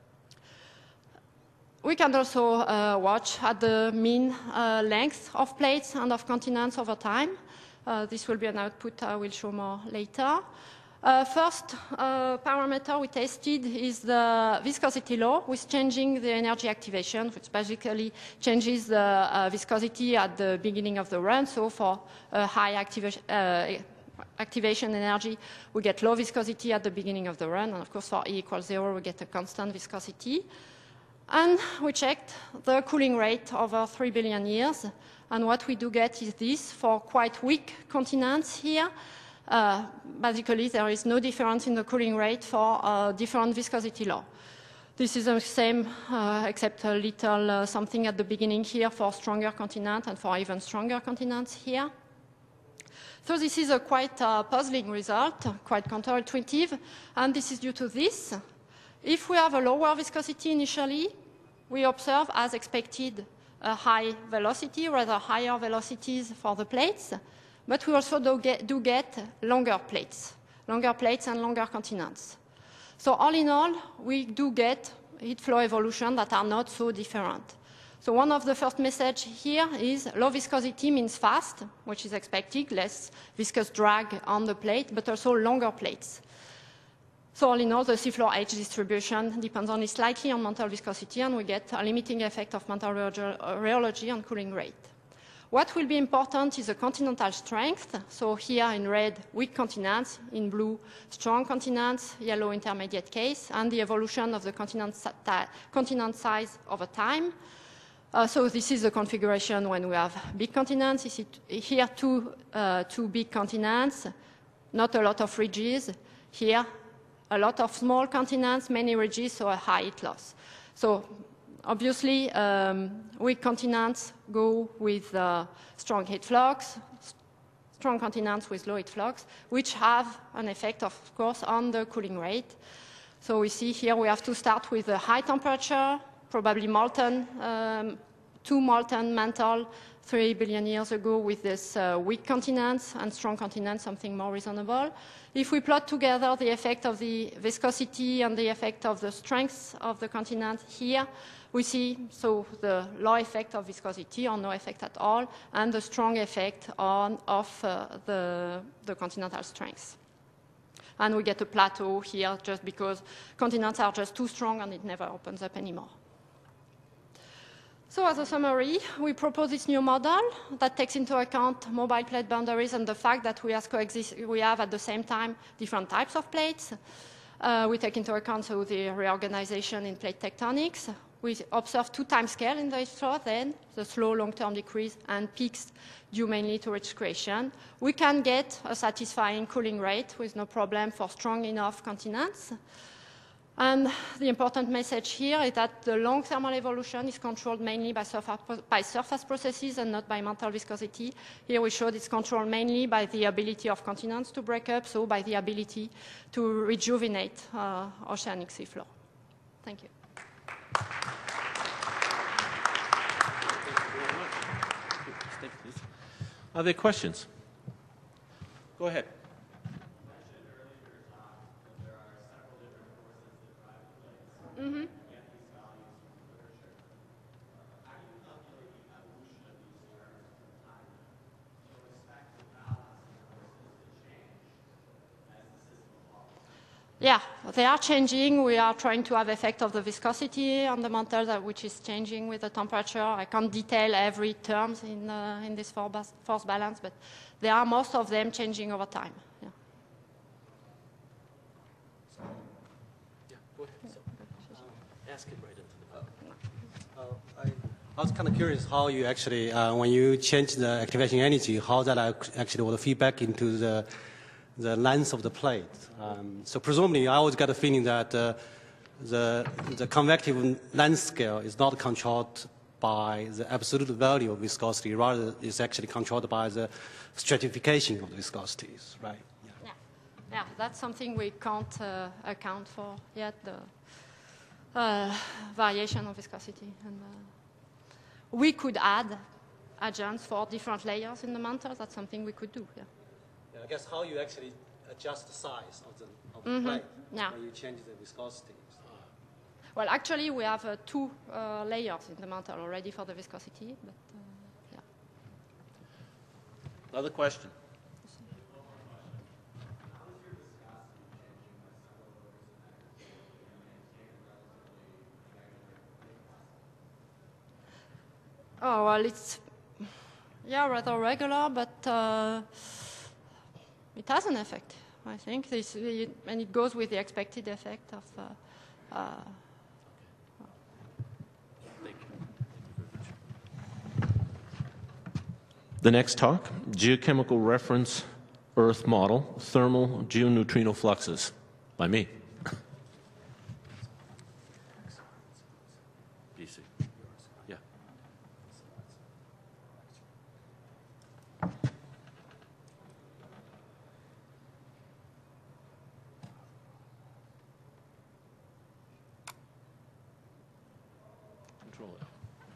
We can also uh, watch at the mean uh, length of plates and of continents over time. Uh, this will be an output I will show more later. Uh, first uh, parameter we tested is the viscosity law with changing the energy activation, which basically changes the uh, viscosity at the beginning of the run. So for uh, high activation, uh, activation energy, we get low viscosity at the beginning of the run. And of course, for E equals zero, we get a constant viscosity. And we checked the cooling rate over three billion years. And what we do get is this for quite weak continents here. Uh, basically, there is no difference in the cooling rate for uh, different viscosity law. This is the same, uh, except a little uh, something at the beginning here for stronger continents and for even stronger continents here. So this is a quite uh, puzzling result, quite counterintuitive, and this is due to this. If we have a lower viscosity initially, we observe, as expected, a high velocity, rather higher velocities for the plates, but we also do get, do get longer plates, longer plates and longer continents. So all in all, we do get heat flow evolution that are not so different. So one of the first messages here is low viscosity means fast, which is expected, less viscous drag on the plate, but also longer plates. So all in all, the seafloor H distribution depends only slightly on mantle viscosity, and we get a limiting effect of mantle rheology on cooling rate. What will be important is the continental strength. So here in red, weak continents, in blue, strong continents, yellow, intermediate case, and the evolution of the continent, continent size over time. Uh, so this is the configuration when we have big continents. You see here two, uh, two big continents, not a lot of ridges. Here, a lot of small continents, many ridges, so a high heat loss. So obviously, um, weak continents go with uh, strong heat flux, strong continents with low heat flux, which have an effect, of course, on the cooling rate. So we see here we have to start with a high temperature, probably molten, um, two molten mantle three billion years ago with this uh, weak continents and strong continents, something more reasonable. If we plot together the effect of the viscosity and the effect of the strength of the continent here, we see so the low effect of viscosity or no effect at all, and the strong effect on, of uh, the, the continental strength. And we get a plateau here just because continents are just too strong and it never opens up anymore. So as a summary, we propose this new model that takes into account mobile plate boundaries and the fact that we, coexist, we have at the same time different types of plates. Uh, we take into account so the reorganization in plate tectonics. We observe two time scales in the heat flow, then the slow long-term decrease and peaks due mainly to rich creation. We can get a satisfying cooling rate with no problem for strong enough continents. And the important message here is that the long thermal evolution is controlled mainly by surface, by surface processes and not by mantle viscosity. Here we showed it's controlled mainly by the ability of continents to break up, so by the ability to rejuvenate uh, oceanic seafloor. Thank you. Are there questions? Go ahead. Mm-hmm. Yeah, they are changing. We are trying to have effect of the viscosity on the mantle, that which is changing with the temperature. I can't detail every term in, uh, in this force balance, but there are most of them changing over time. Yeah. Go ahead. So, uh, ask him right into the phone. Uh, I, I was kind of curious how you actually, uh, when you change the activation energy, how that actually will feedback into the the length of the plate. Um, so presumably, I always got a feeling that uh, the the convective length scale is not controlled by the absolute value of viscosity, rather it's actually controlled by the stratification of the viscosities, right? Yeah, yeah, yeah that's something we can't uh, account for yet, the uh, variation of viscosity. And, uh, we could add adjuncts for different layers in the mantle. That's something we could do, yeah. yeah I guess how you actually adjust the size of the, of the Mm-hmm. plate Yeah. when you change the viscosity. Well, actually, we have uh, two uh, layers in the mantle already for the viscosity, but uh, yeah. Another question? Oh, well, it's, yeah, rather regular, but uh, it has an effect, I think. This, it, and it goes with the expected effect of uh, uh, The next talk, Geochemical Reference Earth Model, Thermal Geoneutrino Fluxes, by me. D C. Yeah. Control it.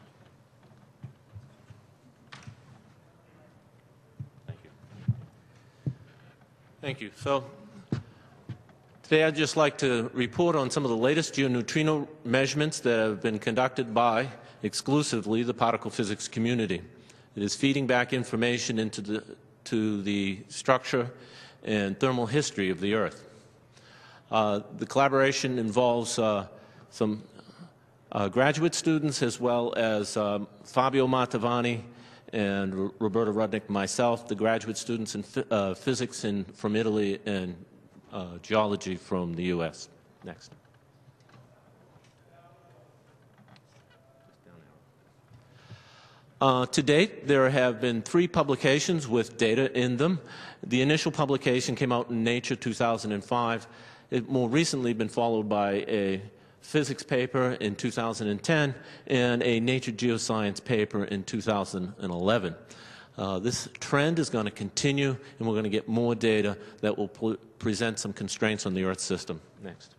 Thank you. Thank you. So today I'd just like to report on some of the latest geoneutrino measurements that have been conducted by exclusively the particle physics community. It is feeding back information into the, to the structure and thermal history of the Earth. Uh, the collaboration involves uh, some uh, graduate students as well as um, Fabio Matavani and R Roberta Rudnick, myself, the graduate students in uh, physics in, from Italy and uh, geology from the U S. Next. Uh, to date, there have been three publications with data in them. The initial publication came out in Nature two thousand five. It more recently been followed by a physics paper in two thousand ten and a Nature Geoscience paper in two thousand eleven. Uh, this trend is going to continue, and we're going to get more data that will present some constraints on the Earth system. Next.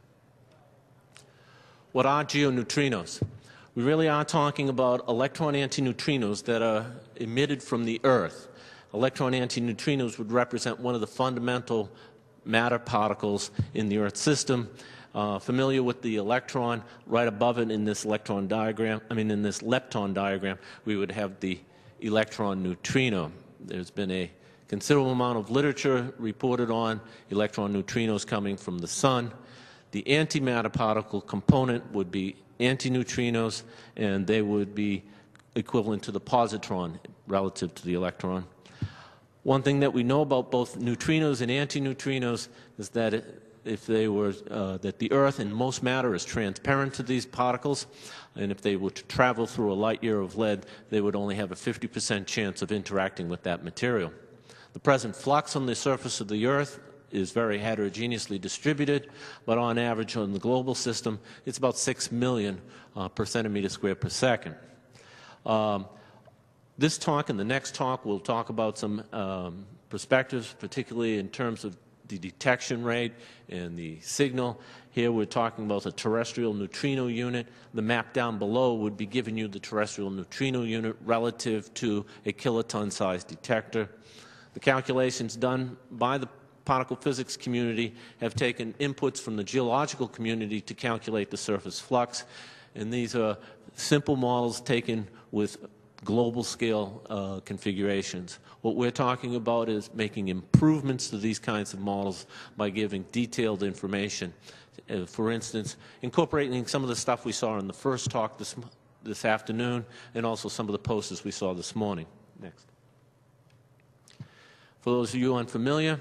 What are geoneutrinos? We really are talking about electron antineutrinos that are emitted from the Earth. Electron antineutrinos would represent one of the fundamental matter particles in the Earth system. Uh, familiar with the electron, right above it in this electron diagram, I mean in this lepton diagram, we would have the electron neutrino. There's been a considerable amount of literature reported on electron neutrinos coming from the sun. The antimatter particle component would be antineutrinos, and they would be equivalent to the positron relative to the electron. One thing that we know about both neutrinos and antineutrinos is that it, if they were, uh, that the Earth and most matter is transparent to these particles, and if they were to travel through a light year of lead, they would only have a fifty percent chance of interacting with that material. The present flux on the surface of the Earth is very heterogeneously distributed, but on average on the global system, it's about six million uh, per centimeter squared per second. Um, this talk and the next talk will talk about some um, perspectives, particularly in terms of the detection rate and the signal. Here we're talking about the terrestrial neutrino unit. The map down below would be giving you the terrestrial neutrino unit relative to a kiloton-sized detector. The calculations done by the particle physics community have taken inputs from the geological community to calculate the surface flux, and these are simple models taken with global scale uh, configurations. What we're talking about is making improvements to these kinds of models by giving detailed information. Uh, for instance, incorporating some of the stuff we saw in the first talk this, this afternoon, and also some of the posters we saw this morning. Next. For those of you unfamiliar,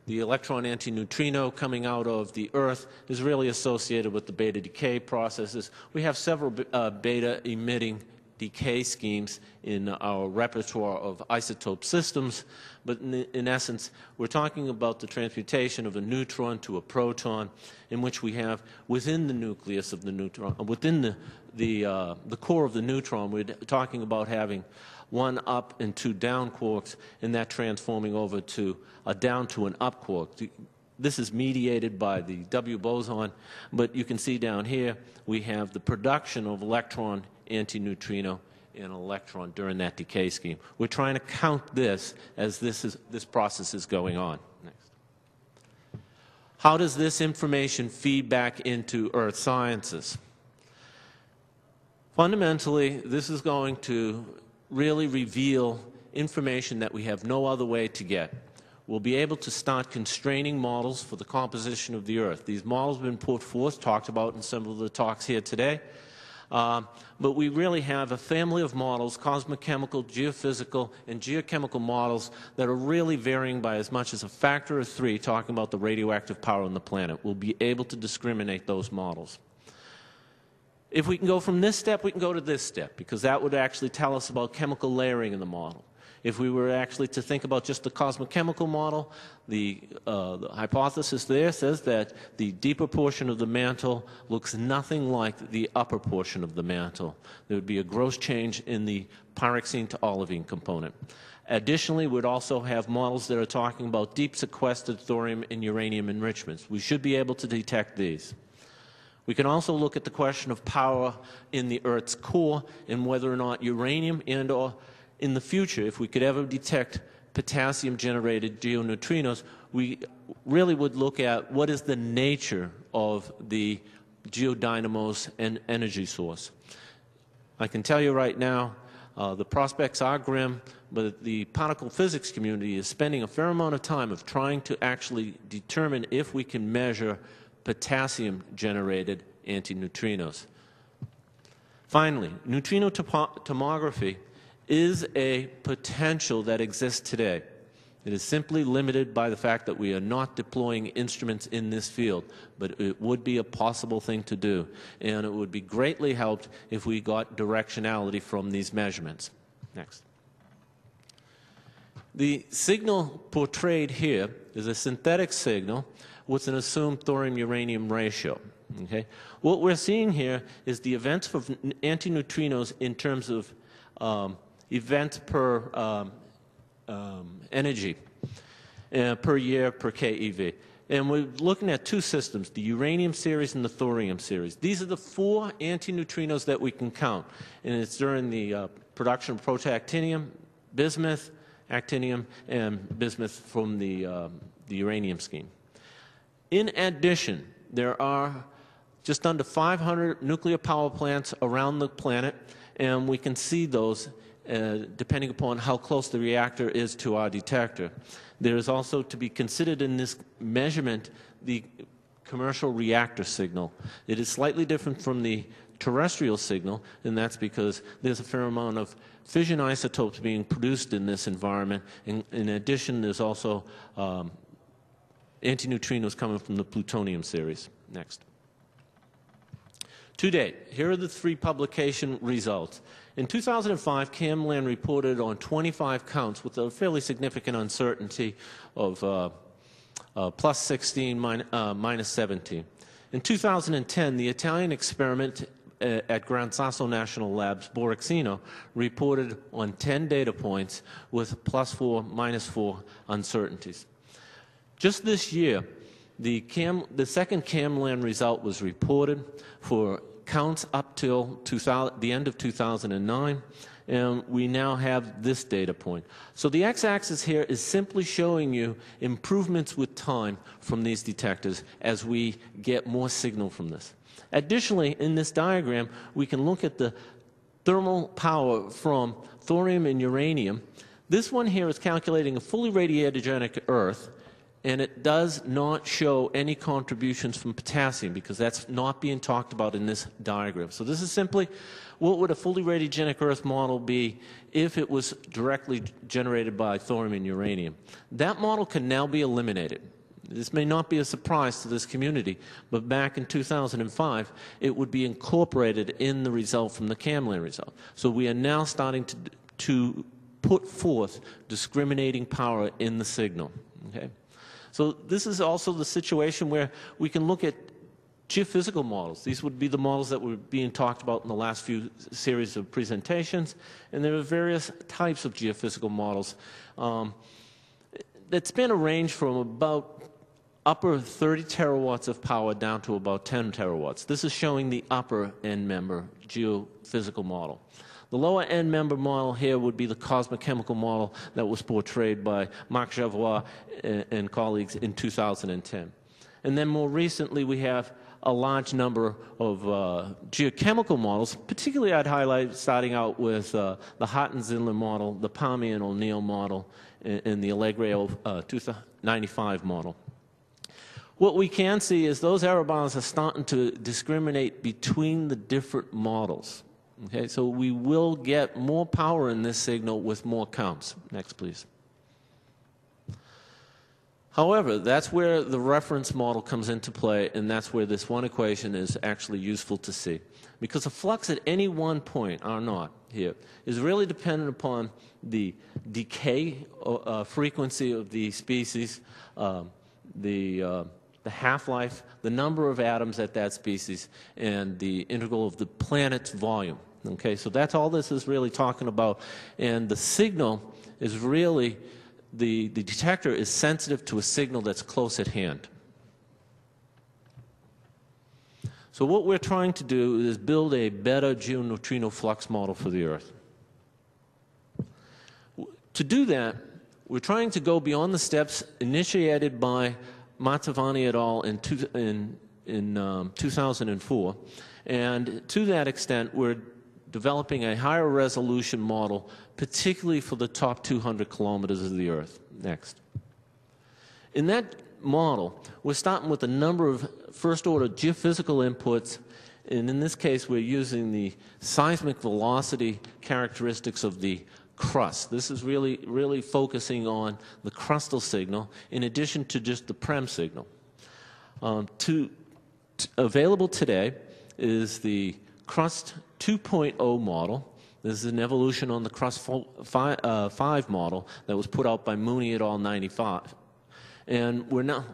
The electron antineutrino coming out of the Earth is really associated with the beta decay processes. We have several uh, beta emitting decay schemes in our repertoire of isotope systems, but in, in essence, we're talking about the transmutation of a neutron to a proton, in which we have within the nucleus of the neutron, within the, the, uh, the core of the neutron, we're talking about having one up and two down quarks, and that transforming over to a down to an up quark. This is mediated by the W boson, but you can see down here we have the production of electron antineutrino and an electron during that decay scheme. We're trying to count this as this, is, this process is going on. Next. How does this information feed back into earth sciences? Fundamentally, this is going to really reveal information that we have no other way to get. We'll be able to start constraining models for the composition of the Earth. These models have been put forth, talked about in some of the talks here today. Um, but we really have a family of models, cosmochemical, geophysical, and geochemical models that are really varying by as much as a factor of three, talking about the radioactive power on the planet. We'll be able to discriminate those models. If we can go from this step, we can go to this step, because that would actually tell us about chemical layering in the model. If we were actually to think about just the cosmochemical model, the, uh, the hypothesis there says that the deeper portion of the mantle looks nothing like the upper portion of the mantle. There would be a gross change in the pyroxene to olivine component. Additionally, we'd also have models that are talking about deep sequestered thorium and uranium enrichments. We should be able to detect these. We can also look at the question of power in the Earth's core and whether or not uranium and or in the future, if we could ever detect potassium-generated geoneutrinos, we really would look at what is the nature of the geodynamos and energy source. I can tell you right now, uh, the prospects are grim, but the particle physics community is spending a fair amount of time of trying to actually determine if we can measure potassium-generated antineutrinos. Finally, neutrino tomography is a potential that exists today. It is simply limited by the fact that we are not deploying instruments in this field, but it would be a possible thing to do, and it would be greatly helped if we got directionality from these measurements. Next. The signal portrayed here is a synthetic signal with an assumed thorium-uranium ratio. Okay? What we're seeing here is the events of antineutrinos in terms of um, events per um, um, energy uh, per year per K E V. And we're looking at two systems, the uranium series and the thorium series. These are the four antineutrinos that we can count. And it's during the uh, production of protactinium, bismuth, actinium, and bismuth from the, um, the uranium scheme. In addition, there are just under five hundred nuclear power plants around the planet, and we can see those uh, depending upon how close the reactor is to our detector. There is also to be considered in this measurement the commercial reactor signal. It is slightly different from the terrestrial signal, and that's because there's a fair amount of fission isotopes being produced in this environment. In, in addition, there's also um, antineutrinos coming from the plutonium series. Next. To date, here are the three publication results. In two thousand five, CamLand reported on twenty-five counts with a fairly significant uncertainty of uh, uh, plus sixteen, min uh, minus seventeen. In two thousand ten, the Italian experiment uh, at Gran Sasso National Labs, Borexino, reported on ten data points with plus four, minus four uncertainties. Just this year, the, Cam, the second CamLand result was reported for counts up till two thousand, the end of two thousand nine, and we now have this data point. So the x-axis here is simply showing you improvements with time from these detectors as we get more signal from this. Additionally, in this diagram, we can look at the thermal power from thorium and uranium. This one here is calculating a fully radiogenic Earth, and it does not show any contributions from potassium because that's not being talked about in this diagram. So this is simply what would a fully radiogenic Earth model be if it was directly generated by thorium and uranium. That model can now be eliminated. This may not be a surprise to this community, but back in two thousand five, it would be incorporated in the result from the CAMLAN result. So we are now starting to, to put forth discriminating power in the signal. Okay? So this is also the situation where we can look at geophysical models. These would be the models that were being talked about in the last few series of presentations, and there are various types of geophysical models um, that span a range from about upper thirty terawatts of power down to about ten terawatts. This is showing the upper end member geophysical model. The lower end member model here would be the cosmic chemical model that was portrayed by Marc Javois and, and colleagues in two thousand ten. And then more recently we have a large number of uh, geochemical models, particularly I'd highlight starting out with uh, the Haughton-Zindler model, the Palmi and O'Neill model, and, and the Allegro uh, ninety-five model. What we can see is those error bars are starting to discriminate between the different models. Okay, so we will get more power in this signal with more counts. Next, please. However, that's where the reference model comes into play, and that's where this one equation is actually useful to see. Because the flux at any one point, R naught here, is really dependent upon the decay uh, frequency of the species, uh, the, uh, the half-life, the number of atoms at that species, and the integral of the planet's volume. Okay, so that's all this is really talking about, and the signal is really The, the detector is sensitive to a signal that's close at hand. So what we're trying to do is build a better geoneutrino flux model for the Earth. To do that, we're trying to go beyond the steps initiated by Mantovani et al. in, two, in, in um, two thousand four, and to that extent, we're developing a higher resolution model, particularly for the top two hundred kilometers of the Earth. Next. In that model, we're starting with a number of first-order geophysical inputs, and in this case, we're using the seismic velocity characteristics of the crust. This is really, really focusing on the crustal signal, in addition to just the Prem signal. Um, to, t available today is the Crust two point oh model. This is an evolution on the Crust five model that was put out by Mooney et al. ninety-five. And we're now...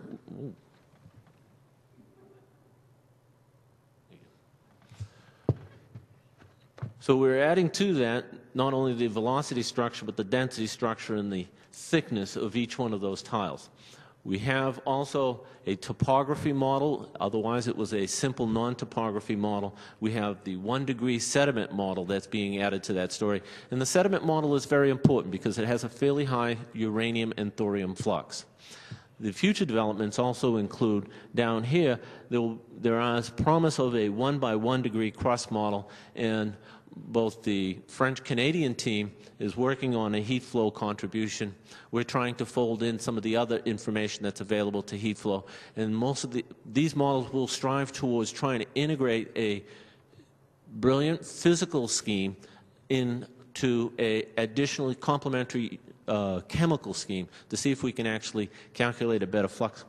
So we're adding to that not only the velocity structure, but the density structure and the thickness of each one of those tiles. We have also a topography model, otherwise it was a simple non-topography model. We have the one degree sediment model that's being added to that story. And the sediment model is very important because it has a fairly high uranium and thorium flux. The future developments also include, down here, there, will, there is promise of a one by one degree crust model, and both the French-Canadian team is working on a heat flow contribution. We're trying to fold in some of the other information that's available to heat flow, and most of the, these models will strive towards trying to integrate a brilliant physical scheme into a additionally complementary uh, chemical scheme to see if we can actually calculate a better flux.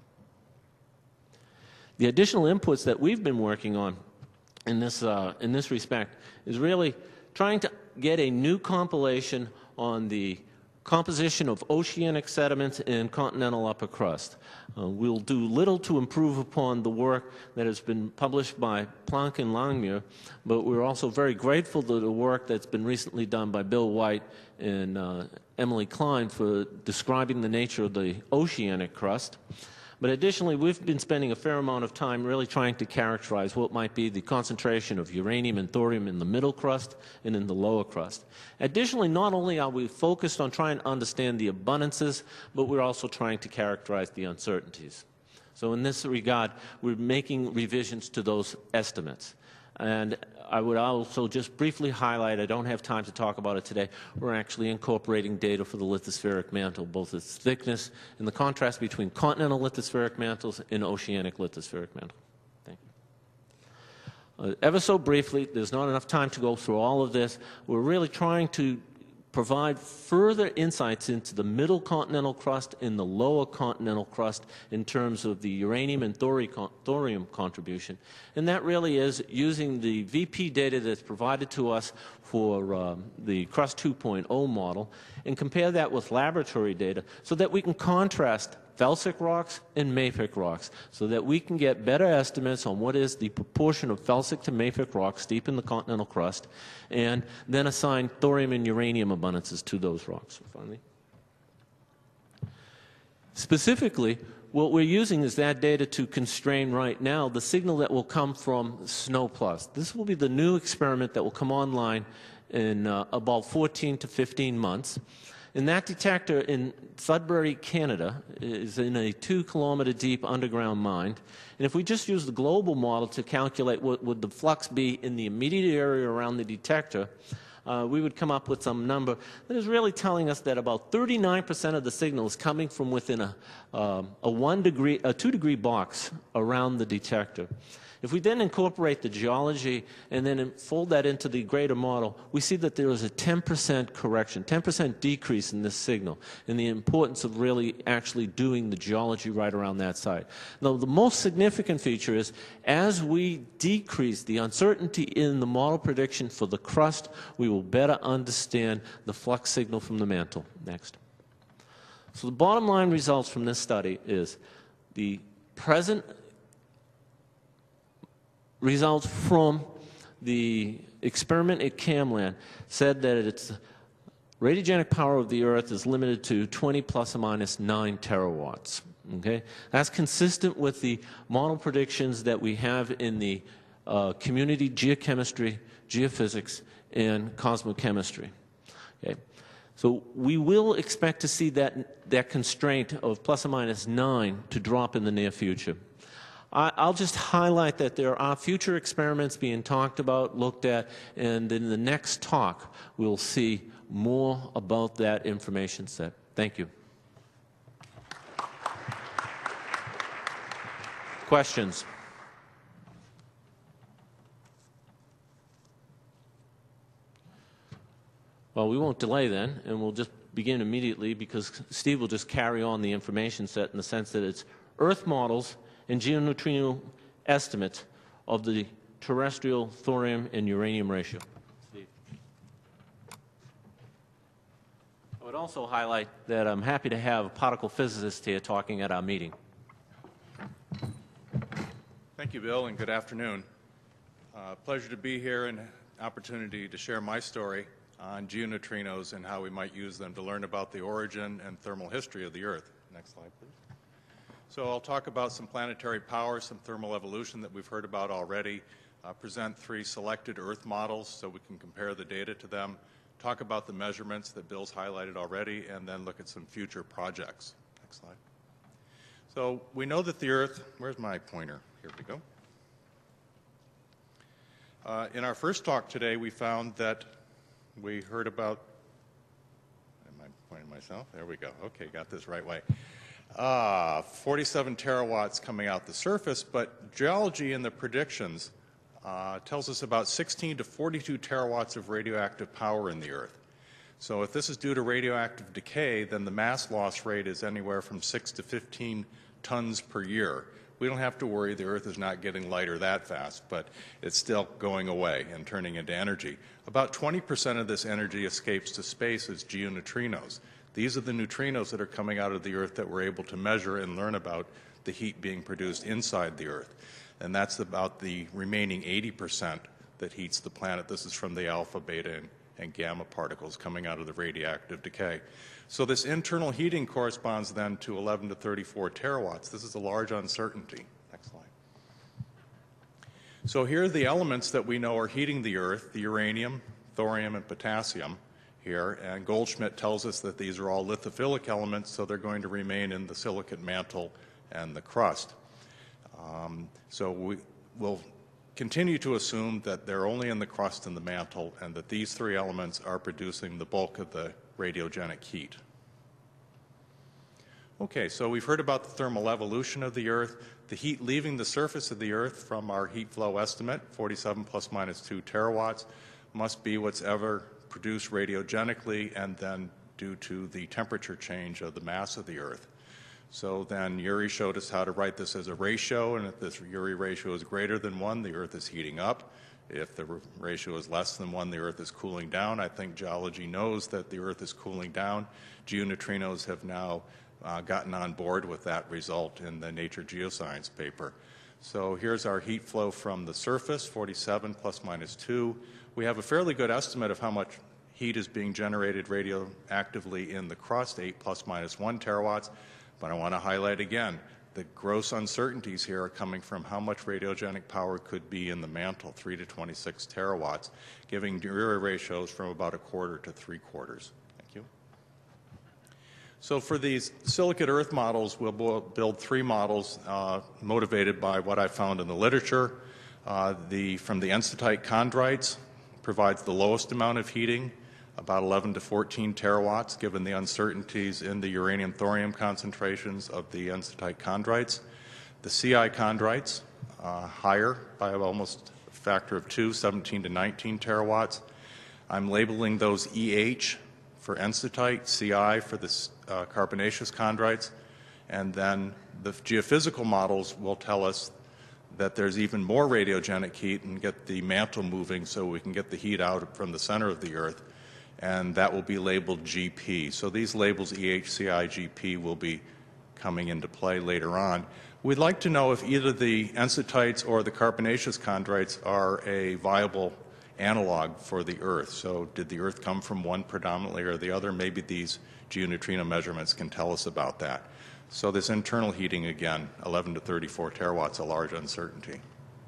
The additional inputs that we've been working on in this, uh, in this respect is really trying to get a new compilation on the composition of oceanic sediments in continental upper crust. Uh, we'll do little to improve upon the work that has been published by Planck and Langmuir, but we're also very grateful to the work that's been recently done by Bill White and uh, Emily Klein for describing the nature of the oceanic crust. But additionally, we've been spending a fair amount of time really trying to characterize what might be the concentration of uranium and thorium in the middle crust and in the lower crust. Additionally, not only are we focused on trying to understand the abundances, but we're also trying to characterize the uncertainties. So in this regard, we're making revisions to those estimates. And I would also just briefly highlight, I don't have time to talk about it today, we're actually incorporating data for the lithospheric mantle, both its thickness and the contrast between continental lithospheric mantles and oceanic lithospheric mantle. Thank you. Uh, ever so briefly, there's not enough time to go through all of this. We're really trying to provide further insights into the middle continental crust and the lower continental crust in terms of the uranium and thorium contribution. And that really is using the V P data that's provided to us for um, the crust two point oh model and compare that with laboratory data so that we can contrast felsic rocks and mafic rocks so that we can get better estimates on what is the proportion of felsic to mafic rocks deep in the continental crust and then assign thorium and uranium abundances to those rocks. Finally. Specifically, what we're using is that data to constrain right now the signal that will come from SNOW+. This will be the new experiment that will come online in uh, about fourteen to fifteen months. And that detector in Sudbury, Canada, is in a two kilometer deep underground mine. And if we just use the global model to calculate what would the flux be in the immediate area around the detector, uh, we would come up with some number that is really telling us that about thirty-nine percent of the signal is coming from within a, um, a one degree, a two degree box around the detector. If we then incorporate the geology and then fold that into the greater model, we see that there is a ten percent correction, ten percent decrease in this signal, and the importance of really actually doing the geology right around that site. Now, the most significant feature is as we decrease the uncertainty in the model prediction for the crust, we will better understand the flux signal from the mantle. Next. So the bottom line results from this study is the present results from the experiment at Camland said that its radiogenic power of the Earth is limited to twenty plus or minus nine terawatts. Okay? That's consistent with the model predictions that we have in the uh, community geochemistry, geophysics, and cosmochemistry. Okay? So we will expect to see that, that constraint of plus or minus nine to drop in the near future. I'll just highlight that there are future experiments being talked about, looked at, and in the next talk we'll see more about that information set. Thank you. Questions? Well, we won't delay then, and we'll just begin immediately because Steve will just carry on the information set in the sense that it's Earth models and geoneutrino estimates of the terrestrial thorium and uranium ratio. Steve. I would also highlight that I'm happy to have a particle physicist here talking at our meeting. Thank you, Bill, and good afternoon. Uh, pleasure to be here and opportunity to share my story on geoneutrinos and how we might use them to learn about the origin and thermal history of the Earth. Next slide, please. So I'll talk about some planetary power, some thermal evolution that we've heard about already, uh, present three selected Earth models so we can compare the data to them, talk about the measurements that Bill's highlighted already, and then look at some future projects. Next slide. So we know that the Earth, where's my pointer? Here we go. Uh, in our first talk today, we found that we heard about, am I pointing myself? There we go. Okay, got this right way. Uh, forty-seven terawatts coming out the surface, but geology in the predictions uh, tells us about sixteen to forty-two terawatts of radioactive power in the Earth. So if this is due to radioactive decay, then the mass loss rate is anywhere from six to fifteen tons per year. We don't have to worry the Earth is not getting lighter that fast, but it's still going away and turning into energy. About twenty percent of this energy escapes to space as geoneutrinos. These are the neutrinos that are coming out of the Earth that we're able to measure and learn about the heat being produced inside the Earth. And that's about the remaining eighty percent that heats the planet. This is from the alpha, beta, and, and gamma particles coming out of the radioactive decay. So this internal heating corresponds then to eleven to thirty-four terawatts. This is a large uncertainty. Next slide. So here are the elements that we know are heating the Earth, the uranium, thorium, and potassium here. And Goldschmidt tells us that these are all lithophilic elements, so they're going to remain in the silicate mantle and the crust. Um, so we will continue to assume that they're only in the crust and the mantle, and that these three elements are producing the bulk of the radiogenic heat. Okay, so we've heard about the thermal evolution of the Earth, the heat leaving the surface of the Earth from our heat flow estimate, forty-seven plus minus two terawatts, must be what's ever produced radiogenically and then due to the temperature change of the mass of the Earth. So then Uri showed us how to write this as a ratio, and if this Uri ratio is greater than one, the Earth is heating up. If the ratio is less than one, the Earth is cooling down. I think geology knows that the Earth is cooling down. Geoneutrinos have now uh, gotten on board with that result in the Nature Geoscience paper. So here's our heat flow from the surface, forty-seven plus minus two. We have a fairly good estimate of how much heat is being generated radioactively in the crust, eight plus minus one terawatts. But I want to highlight again, the gross uncertainties here are coming from how much radiogenic power could be in the mantle, three to twenty-six terawatts, giving Uri ratios from about a quarter to three quarters. Thank you. So for these silicate Earth models, we'll build three models uh, motivated by what I found in the literature. Uh, the, from the enstatite chondrites provides the lowest amount of heating, about eleven to fourteen terawatts, given the uncertainties in the uranium-thorium concentrations of the enstatite chondrites. The C I chondrites, uh, higher by almost a factor of two, seventeen to nineteen terawatts. I'm labeling those E H for enstatite, C I for the uh, carbonaceous chondrites, and then the geophysical models will tell us that there's even more radiogenic heat and get the mantle moving so we can get the heat out from the center of the Earth, and that will be labeled G P. So these labels E H, C I, G P will be coming into play later on. We'd like to know if either the enstatites or the carbonaceous chondrites are a viable analog for the Earth. So did the Earth come from one predominantly or the other? Maybe these geoneutrino measurements can tell us about that. So this internal heating, again, eleven to thirty-four terawatts, a large uncertainty.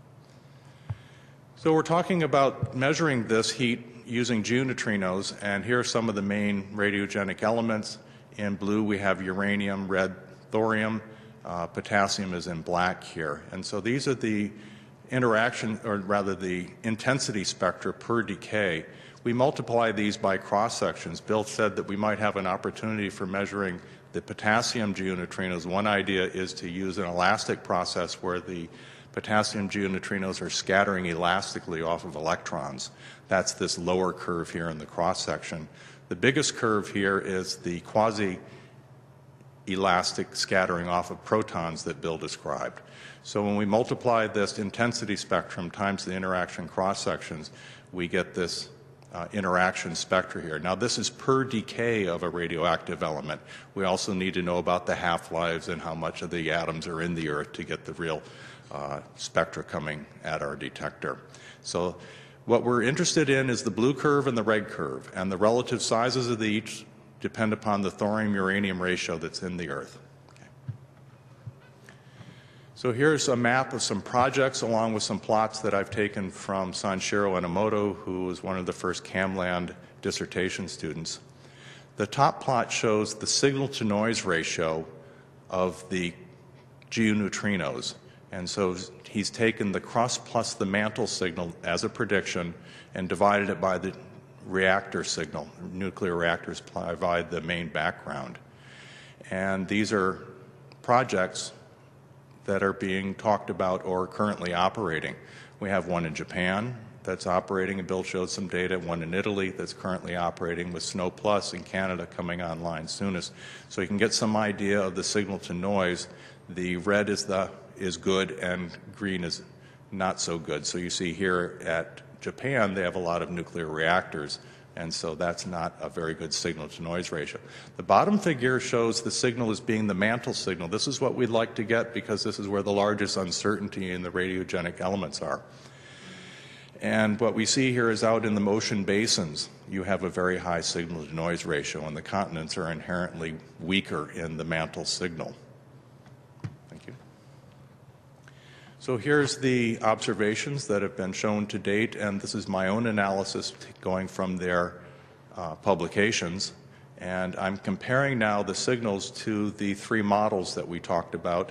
So we're talking about measuring this heat using geoneutrinos, and here are some of the main radiogenic elements. In blue we have uranium, red thorium, uh, potassium is in black here. And so these are the interaction, or rather the intensity spectra per decay. We multiply these by cross-sections. Bill said that we might have an opportunity for measuring the potassium geoneutrinos. One idea is to use an elastic process where the potassium geoneutrinos are scattering elastically off of electrons. That's this lower curve here in the cross-section. The biggest curve here is the quasi-elastic scattering off of protons that Bill described. So when we multiply this intensity spectrum times the interaction cross-sections, we get this Uh, interaction spectra here. Now this is per decay of a radioactive element. We also need to know about the half-lives and how much of the atoms are in the Earth to get the real uh, spectra coming at our detector. So what we're interested in is the blue curve and the red curve, and the relative sizes of the each depend upon the thorium-uranium ratio that's in the Earth. So here's a map of some projects along with some plots that I've taken from Sanshiro Enomoto, who was one of the first CAMLAND dissertation students. The top plot shows the signal-to-noise ratio of the geoneutrinos. And so he's taken the crust plus the mantle signal as a prediction and divided it by the reactor signal. Nuclear reactors provide the main background. And these are projects that are being talked about or currently operating. We have one in Japan that's operating, and Bill showed some data, one in Italy that's currently operating, with Snow Plus in Canada coming online soonest. So you can get some idea of the signal to noise. The red is, the, is good and green is not so good. So you see here at Japan, they have a lot of nuclear reactors, and so that's not a very good signal-to-noise ratio. The bottom figure shows the signal as being the mantle signal. This is what we'd like to get because this is where the largest uncertainty in the radiogenic elements are. And what we see here is out in the motion basins, you have a very high signal-to-noise ratio, and the continents are inherently weaker in the mantle signal. Thank you. So here's the observations that have been shown to date, and this is my own analysis going from their uh, publications. And I'm comparing now the signals to the three models that we talked about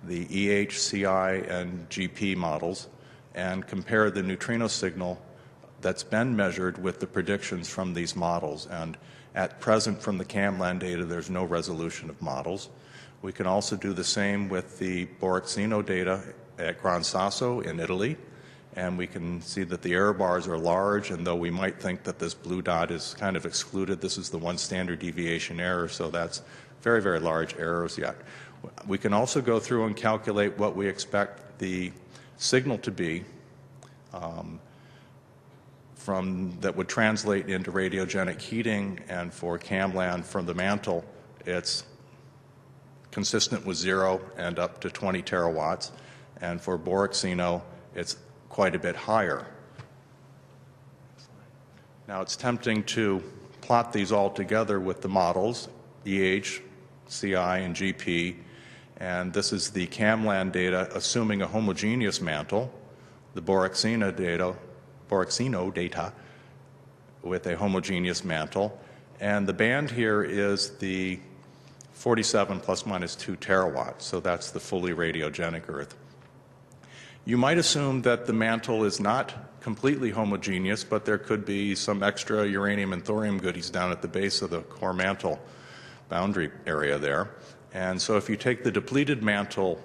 the E H, C I, and G P models and compare the neutrino signal that's been measured with the predictions from these models. And at present, from the CAMLAN data, there's no resolution of models. We can also do the same with the Borexino data at Gran Sasso in Italy, and we can see that the error bars are large, and though we might think that this blue dot is kind of excluded, this is the one standard deviation error, so that's very, very large errors yet. We can also go through and calculate what we expect the signal to be um, from that would translate into radiogenic heating, and for CAMLAN from the mantle, it's consistent with zero and up to twenty terawatts, and for Borexino, it's quite a bit higher. Now it's tempting to plot these all together with the models, E H, C I, and G P, and this is the CAMLAN data assuming a homogeneous mantle, the Borexino data, Borexino data with a homogeneous mantle, and the band here is the forty-seven plus minus two terawatts, so that's the fully radiogenic Earth. You might assume that the mantle is not completely homogeneous, but there could be some extra uranium and thorium goodies down at the base of the core mantle boundary area there. And so if you take the depleted mantle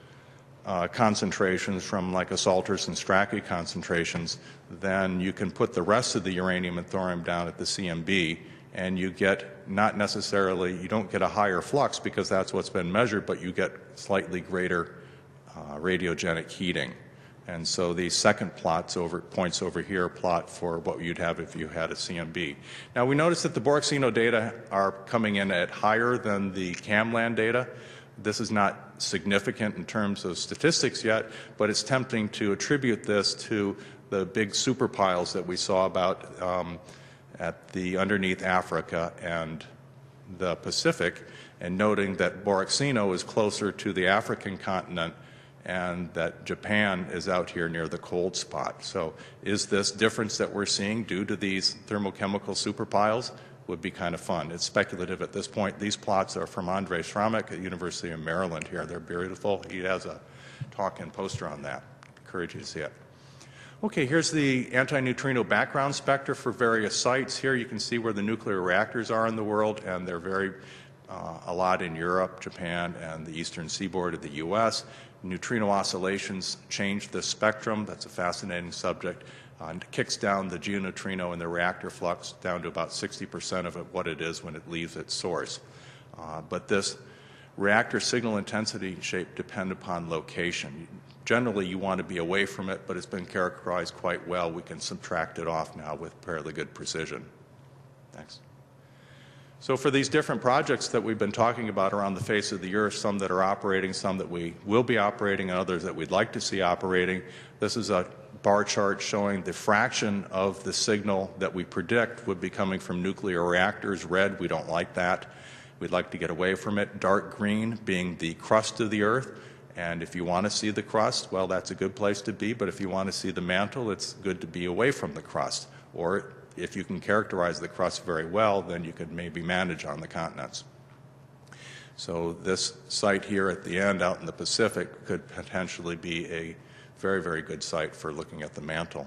uh, concentrations from like a Salters and Strachey concentrations, then you can put the rest of the uranium and thorium down at the C M B, and you get not necessarily, you don't get a higher flux because that's what's been measured, but you get slightly greater uh, radiogenic heating. And so the second plots over, points over here plot for what you'd have if you had a C M B. Now we notice that the Borexino data are coming in at higher than the CAMLAN data. This is not significant in terms of statistics yet, but it's tempting to attribute this to the big super piles that we saw about um, at the underneath Africa and the Pacific, and noting that Borexino is closer to the African continent and that Japan is out here near the cold spot. So is this difference that we're seeing due to these thermochemical superpiles? Would be kind of fun. It's speculative at this point. These plots are from Andrei Shramek at University of Maryland here. They're beautiful. He has a talk and poster on that. Encourage you to see it. Okay, here's the anti-neutrino background spectra for various sites. Here you can see where the nuclear reactors are in the world, and they're very uh, a lot in Europe, Japan, and the eastern seaboard of the U S. Neutrino oscillations change the spectrum. That's a fascinating subject. Uh, and it kicks down the geoneutrino in the reactor flux down to about sixty percent of it, what it is when it leaves its source. Uh, but this reactor signal intensity shape depend upon location. Generally, you want to be away from it, but it's been characterized quite well. We can subtract it off now with fairly good precision. Thanks. So for these different projects that we've been talking about around the face of the Earth, some that are operating, some that we will be operating, and others that we'd like to see operating, this is a bar chart showing the fraction of the signal that we predict would be coming from nuclear reactors. Red, we don't like that. We'd like to get away from it. Dark green being the crust of the Earth. And if you want to see the crust, well, that's a good place to be. But if you want to see the mantle, it's good to be away from the crust. Or if you can characterize the crust very well, then you could maybe manage on the continents. So this site here at the end out in the Pacific could potentially be a very, very good site for looking at the mantle.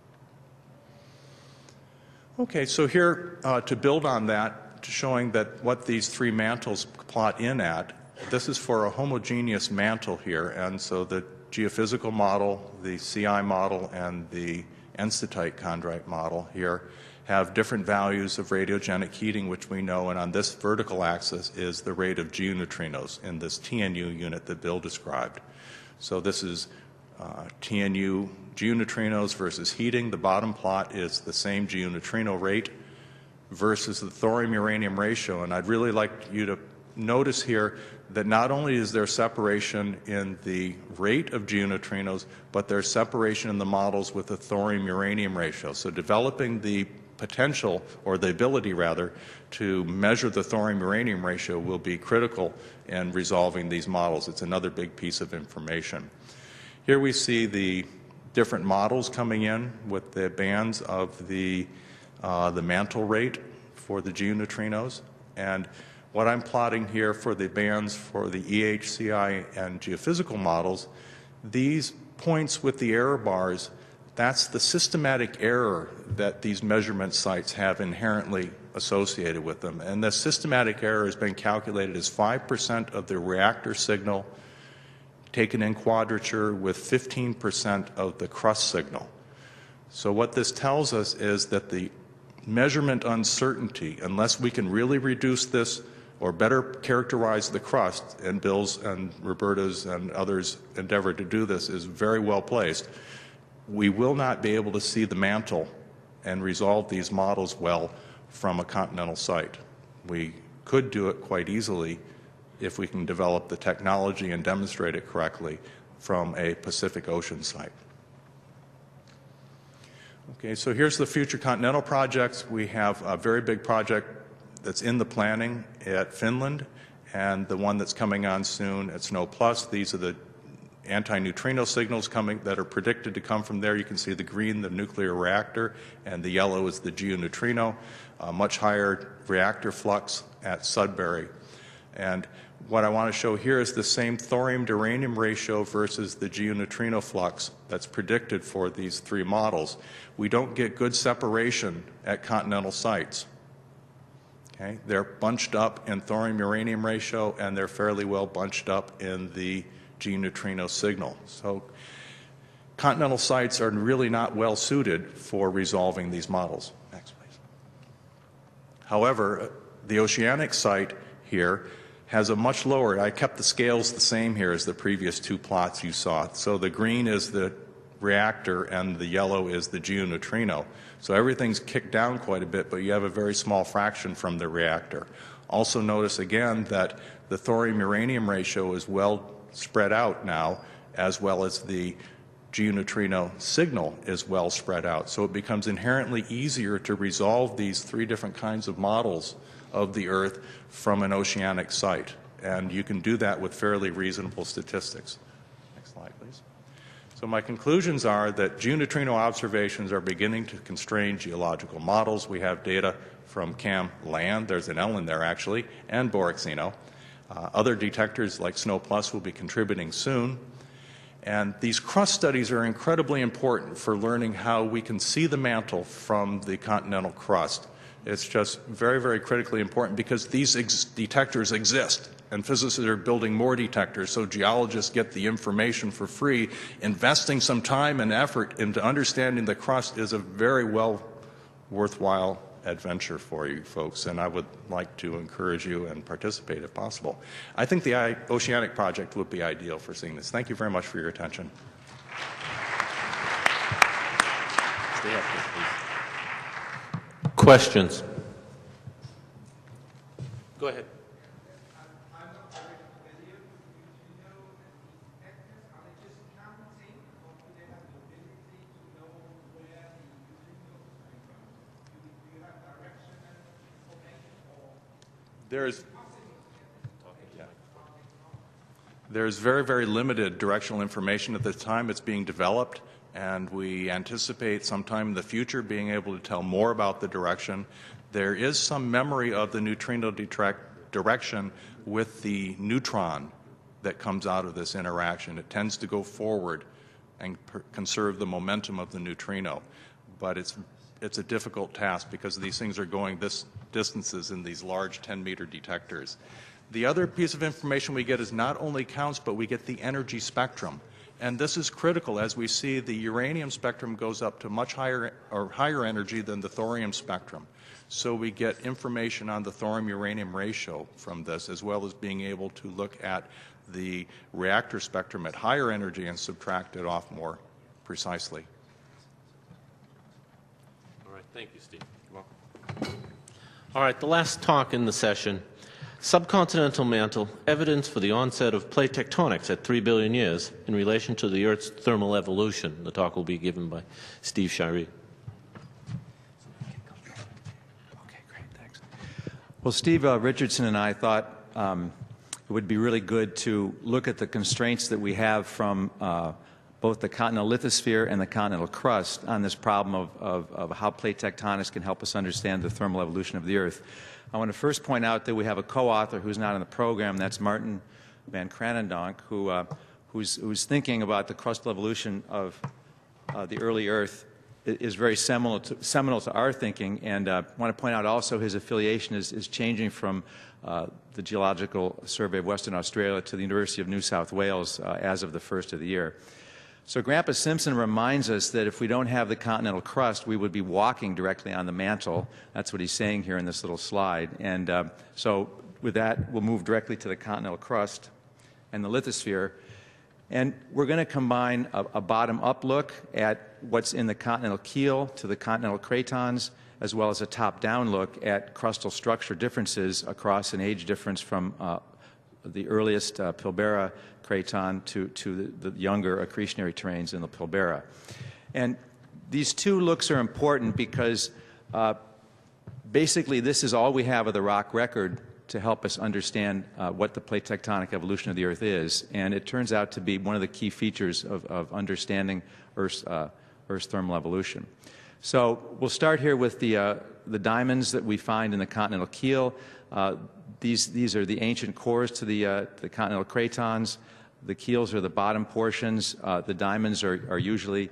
Okay, so here uh, to build on that, showing that what these three mantles plot in at, this is for a homogeneous mantle here, and so the geophysical model, the C I model, and the enstatite chondrite model here have different values of radiogenic heating, which we know, and on this vertical axis is the rate of geoneutrinos in this T N U unit that Bill described. So this is uh, T N U geoneutrinos versus heating. The bottom plot is the same geoneutrino rate versus the thorium-uranium ratio, and I'd really like you to notice here that not only is there separation in the rate of geoneutrinos, but there's separation in the models with the thorium-uranium ratio. So developing the potential, or the ability rather, to measure the thorium-uranium ratio will be critical in resolving these models. It's another big piece of information. Here we see the different models coming in with the bands of the, uh, the mantle rate for the geoneutrinos. And What I'm plotting here for the bands for the E H C I and geophysical models, these points with the error bars, that's the systematic error that these measurement sites have inherently associated with them. And the systematic error has been calculated as five percent of the reactor signal taken in quadrature with fifteen percent of the crust signal. So what this tells us is that the measurement uncertainty, unless we can really reduce this or better characterize the crust, and Bill's and Roberta's and others endeavor to do this, is very well placed, we will not be able to see the mantle and resolve these models well from a continental site. We could do it quite easily if we can develop the technology and demonstrate it correctly from a Pacific Ocean site. Okay, so here's the future continental projects. We have a very big project that's in the planning at Finland, and the one that's coming on soon at Snow Plus. These are the anti-neutrino signals coming that are predicted to come from there. You can see the green, the nuclear reactor, and the yellow is the geoneutrino, a much higher reactor flux at Sudbury. And what I want to show here is the same thorium to uranium ratio versus the geoneutrino flux that's predicted for these three models. We don't get good separation at continental sites. Okay? They're bunched up in thorium-uranium ratio, and they're fairly well bunched up in the geoneutrino signal. So continental sites are really not well suited for resolving these models. Next, please. However, the oceanic site here has a much lower, I kept the scales the same here as the previous two plots you saw. So the green is the reactor and the yellow is the geoneutrino. So everything's kicked down quite a bit, but you have a very small fraction from the reactor. Also notice again that the thorium-uranium ratio is well spread out now, as well as the geoneutrino signal is well spread out. So it becomes inherently easier to resolve these three different kinds of models of the Earth from an oceanic site. And you can do that with fairly reasonable statistics. Next slide, please. So my conclusions are that geoneutrino observations are beginning to constrain geological models. We have data from CAM Land, there's an L in there actually, and Borexino. Uh, other detectors like Snow Plus will be contributing soon. And these crust studies are incredibly important for learning how we can see the mantle from the continental crust. It's just very, very critically important because these ex detectors exist, and physicists are building more detectors so geologists get the information for free. Investing some time and effort into understanding the crust is a very well worthwhile adventure for you folks, and I would like to encourage you and participate if possible. I think the Oceanic Project would be ideal for seeing this. Thank you very much for your attention. Stay up here, please. Questions? Go ahead. There's, yeah. There's very, very limited directional information at this time. It's being developed, and we anticipate sometime in the future being able to tell more about the direction. There is some memory of the neutrino direction with the neutron that comes out of this interaction. It tends to go forward and conserve the momentum of the neutrino, but it's it's a difficult task because these things are going this distances in these large ten meter detectors. The other piece of information we get is not only counts, but we get the energy spectrum. And this is critical as we see the uranium spectrum goes up to much higher or higher energy than the thorium spectrum. So we get information on the thorium-uranium ratio from this, as well as being able to look at the reactor spectrum at higher energy and subtract it off more precisely. All right, thank you, Steve. You're welcome. All right, the last talk in the session, subcontinental mantle, evidence for the onset of plate tectonics at three billion years in relation to the Earth's thermal evolution. The talk will be given by Steve Shirey. Okay, great, thanks. Well, Steve uh, Richardson and I thought um, it would be really good to look at the constraints that we have from uh, both the continental lithosphere and the continental crust on this problem of, of, of how plate tectonics can help us understand the thermal evolution of the Earth. I want to first point out that we have a co-author who's not in the program. That's Martin van Kranendonk, who, uh, who's, who's thinking about the crustal evolution of uh, the early Earth. It is very seminal to, seminal to our thinking, and I uh, want to point out also his affiliation is, is changing from uh, the Geological Survey of Western Australia to the University of New South Wales uh, as of the first of the year. So Grandpa Simpson reminds us that if we don't have the continental crust, we would be walking directly on the mantle. That's what he's saying here in this little slide. And uh, so with that, we'll move directly to the continental crust and the lithosphere. And we're going to combine a, a bottom-up look at what's in the continental keel to the continental cratons, as well as a top-down look at crustal structure differences across an age difference from uh, the earliest uh, Pilbara craton to, to the, the younger accretionary terrains in the Pilbara. And these two looks are important because uh, basically this is all we have of the rock record to help us understand uh, what the plate tectonic evolution of the Earth is. And it turns out to be one of the key features of, of understanding Earth's, uh, Earth's thermal evolution. So we'll start here with the, uh, the diamonds that we find in the continental keel. Uh, these, these are the ancient cores to the, uh, the continental cratons. The keels are the bottom portions. Uh, the diamonds are, are usually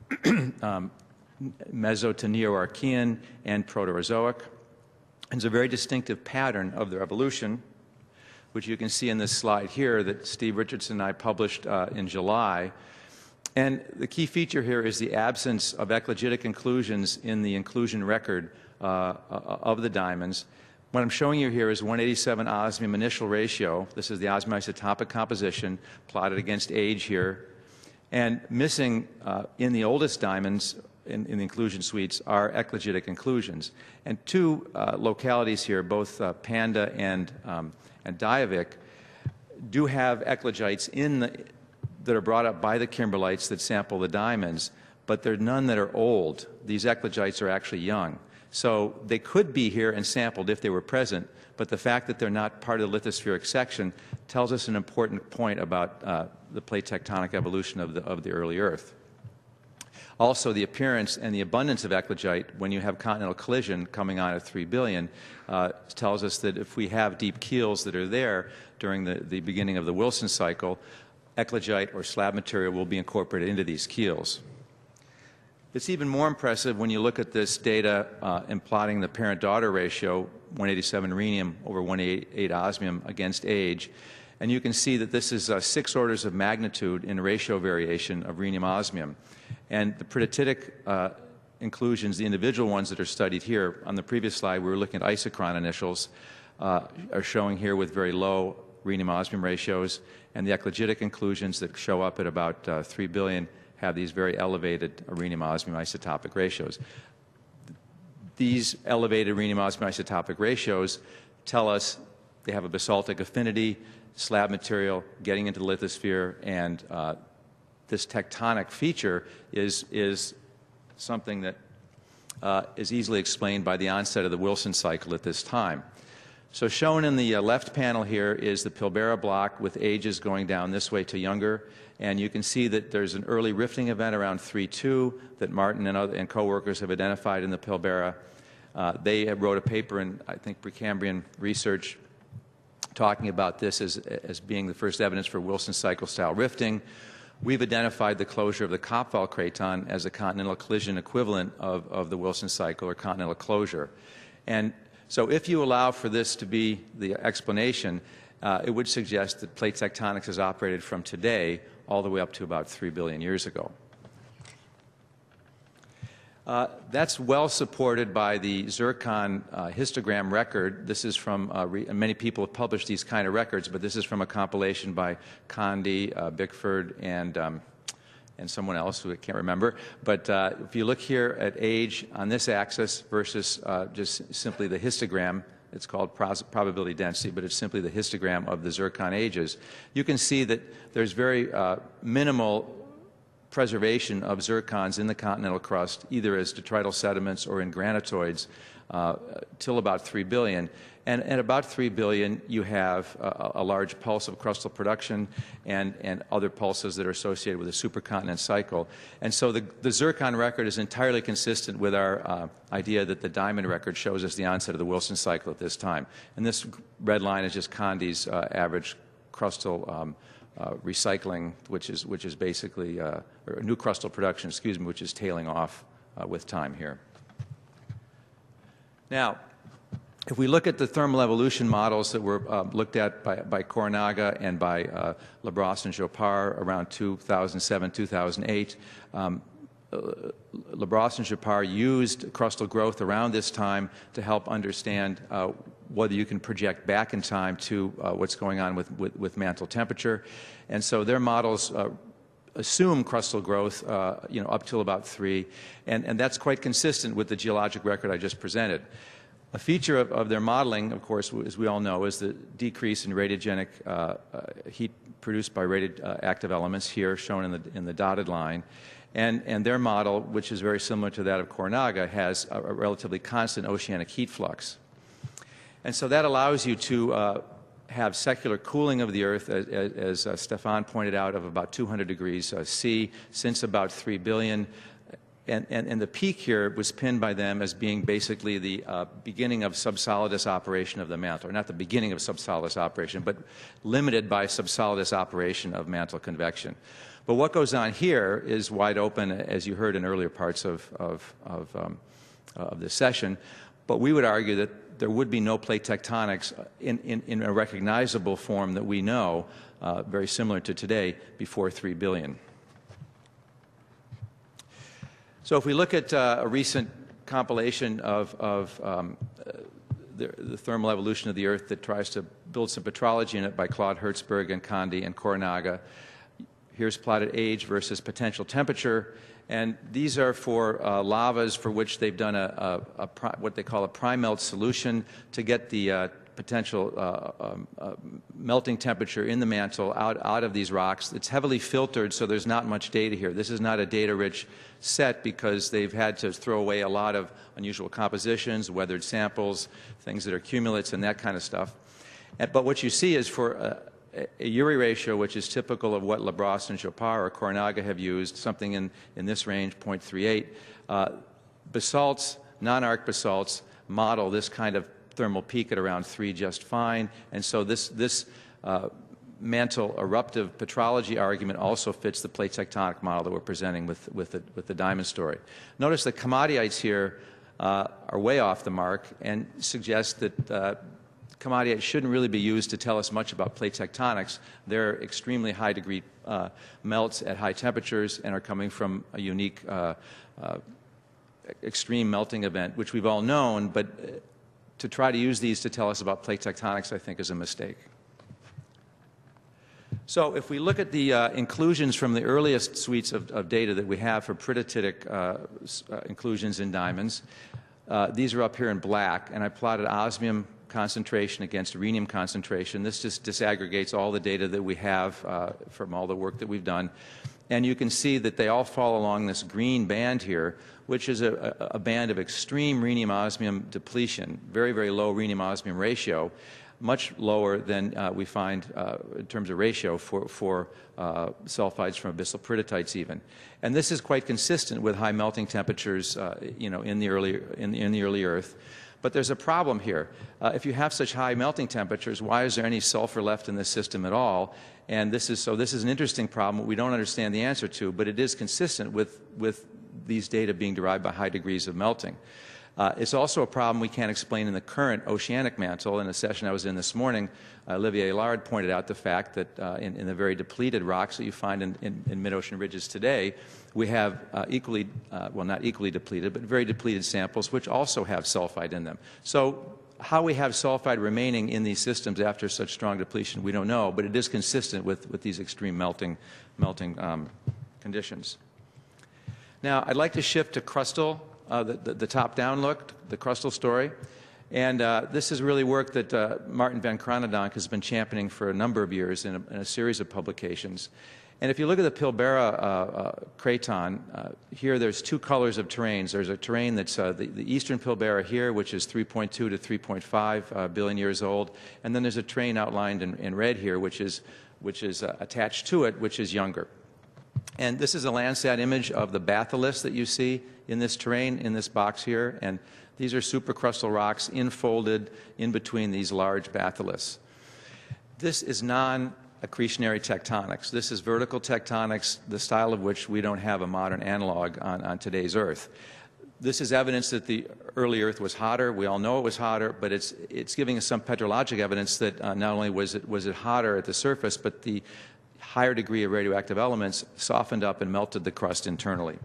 um, Meso to Neo-Archean and Proterozoic. There's a very distinctive pattern of their evolution, which you can see in this slide here that Steve Richardson and I published uh, in July. And the key feature here is the absence of eclogitic inclusions in the inclusion record uh, of the diamonds. What I'm showing you here is one eighty-seven osmium initial ratio. This is the osmium isotopic composition plotted against age here. And missing uh, in the oldest diamonds in, in the inclusion suites are eclogitic inclusions. And two uh, localities here, both uh, Panda and, um, and Diavik, do have eclogites in the, that are brought up by the kimberlites that sample the diamonds, but there are none that are old. These eclogites are actually young. So they could be here and sampled if they were present, but the fact that they're not part of the lithospheric section tells us an important point about uh, the plate tectonic evolution of the, of the early Earth. Also, the appearance and the abundance of eclogite when you have continental collision coming on at three billion uh, tells us that if we have deep keels that are there during the, the beginning of the Wilson cycle, eclogite or slab material will be incorporated into these keels. It's even more impressive when you look at this data uh, in plotting the parent-daughter ratio, one eighty-seven rhenium over one eighty-eight osmium against age. And you can see that this is uh, six orders of magnitude in ratio variation of rhenium-osmium. And the pruditic uh, inclusions, the individual ones that are studied here, on the previous slide we were looking at isochron initials, uh, are showing here with very low rhenium-osmium ratios, and the eclogitic inclusions that show up at about uh, three billion have these very elevated rhenium-osmium isotopic ratios. These elevated rhenium-osmium isotopic ratios tell us they have a basaltic affinity, slab material getting into the lithosphere, and uh, this tectonic feature is, is something that uh, is easily explained by the onset of the Wilson cycle at this time. So shown in the uh, left panel here is the Pilbara block with ages going down this way to younger, and you can see that there's an early rifting event around three two that Martin and, other, and co-workers have identified in the Pilbara. Uh, they wrote a paper in, I think, Precambrian research talking about this as, as being the first evidence for Wilson cycle-style rifting. We've identified the closure of the Kopfval craton as a continental collision equivalent of, of the Wilson cycle or continental closure. And so if you allow for this to be the explanation, uh, it would suggest that plate tectonics has operated from today all the way up to about three billion years ago. Uh, that's well supported by the zircon uh, histogram record. This is from, uh, re many people have published these kind of records, but this is from a compilation by Condi, uh, Bickford, and, um, and someone else who I can't remember. But uh, if you look here at age on this axis versus uh, just simply the histogram, it's called probability density, but it's simply the histogram of the zircon ages, you can see that there's very uh, minimal preservation of zircons in the continental crust, either as detrital sediments or in granitoids, uh, till about three billion. And at about three billion, you have a, a large pulse of crustal production and, and other pulses that are associated with the supercontinent cycle. And so the, the zircon record is entirely consistent with our uh, idea that the diamond record shows us the onset of the Wilson cycle at this time. And this red line is just Condy's uh, average crustal um, uh, recycling, which is, which is basically, uh, or new crustal production, excuse me, which is tailing off uh, with time here. Now, if we look at the thermal evolution models that were uh, looked at by, by Kornaga and by uh, Labrosse and Jopard around two thousand seven, two thousand eight, um, uh, Labrosse and Jopard used crustal growth around this time to help understand uh, whether you can project back in time to uh, what's going on with, with, with mantle temperature. And so their models uh, assume crustal growth, uh, you know, up till about three, and, and that's quite consistent with the geologic record I just presented. A feature of, of their modeling, of course, as we all know, is the decrease in radiogenic uh, uh, heat produced by radioactive elements, here shown in the, in the dotted line. And, and their model, which is very similar to that of Kornaga, has a, a relatively constant oceanic heat flux. And so that allows you to uh, have secular cooling of the Earth, as, as uh, Stefan pointed out, of about two hundred degrees uh, C since about three billion. And, and, and the peak here was pinned by them as being basically the uh, beginning of subsolidus operation of the mantle, or not the beginning of subsolidus operation, but limited by subsolidus operation of mantle convection. But what goes on here is wide open, as you heard in earlier parts of, of, of, um, of this session. But we would argue that there would be no plate tectonics in, in, in a recognizable form that we know, uh, very similar to today, before three billion. So if we look at uh, a recent compilation of, of um, uh, the, the thermal evolution of the Earth that tries to build some petrology in it by Claude Hertzberg and Condy and Kornaga, here's plotted age versus potential temperature. And these are for uh, lavas for which they've done a, a, a pri what they call a prime melt solution to get the uh, potential uh, um, uh, melting temperature in the mantle out, out of these rocks. It's heavily filtered, so there's not much data here. This is not a data-rich set because they've had to throw away a lot of unusual compositions, weathered samples, things that are cumulates and that kind of stuff. And, but what you see is for uh, a Urey ratio, which is typical of what Labrosse and Jopard or Kornaga have used, something in, in this range, zero point three eight, uh, basalts, non-arc basalts, model this kind of thermal peak at around three just fine. And so this, this uh, mantle eruptive petrology argument also fits the plate tectonic model that we're presenting with, with, the, with the diamond story. Notice the komatiites here uh, are way off the mark and suggest that uh, komatiites shouldn't really be used to tell us much about plate tectonics. They're extremely high degree uh, melts at high temperatures and are coming from a unique uh, uh, extreme melting event, which we've all known, but uh, to try to use these to tell us about plate tectonics, I think, is a mistake. So if we look at the uh, inclusions from the earliest suites of, of data that we have for peridotitic uh, uh, inclusions in diamonds, uh, these are up here in black, and I plotted osmium concentration against rhenium concentration. This just disaggregates all the data that we have uh, from all the work that we've done. And you can see that they all fall along this green band here, which is a, a, a band of extreme rhenium-osmium depletion, very, very low rhenium-osmium ratio, much lower than uh, we find uh, in terms of ratio for, for uh, sulfides from abyssal peridotites even. And this is quite consistent with high melting temperatures uh, you know, in, the early, in, the, in the early Earth. But there's a problem here. Uh, if you have such high melting temperatures, why is there any sulfur left in this system at all? And this is, so this is an interesting problem we don't understand the answer to, but it is consistent with, with these data being derived by high degrees of melting. Uh, it's also a problem we can't explain in the current oceanic mantle. In a session I was in this morning, uh, Olivier Lard pointed out the fact that uh, in, in the very depleted rocks that you find in, in, in mid-ocean ridges today, we have uh, equally, uh, well not equally depleted, but very depleted samples which also have sulfide in them. So how we have sulfide remaining in these systems after such strong depletion, we don't know, but it is consistent with, with these extreme melting, melting um, conditions. Now, I'd like to shift to crustal, uh, the, the, the top-down look, the crustal story. And uh, this is really work that uh, Martin van Kranendonk has been championing for a number of years in a, in a series of publications. And if you look at the Pilbara uh, uh, craton, uh, here there's two colors of terrains. There's a terrain that's uh, the, the eastern Pilbara here, which is three point two to three point five uh, billion years old, and then there's a terrain outlined in, in red here, which is, which is uh, attached to it, which is younger. And this is a Landsat image of the batholiths that you see in this terrain, in this box here, and these are supercrustal rocks infolded in between these large batholiths. This is non accretionary tectonics. This is vertical tectonics, the style of which we don't have a modern analog on, on today's Earth. This is evidence that the early Earth was hotter. We all know it was hotter, but it's, it's giving us some petrologic evidence that uh, not only was it, was it hotter at the surface, but the higher degree of radioactive elements softened up and melted the crust internally.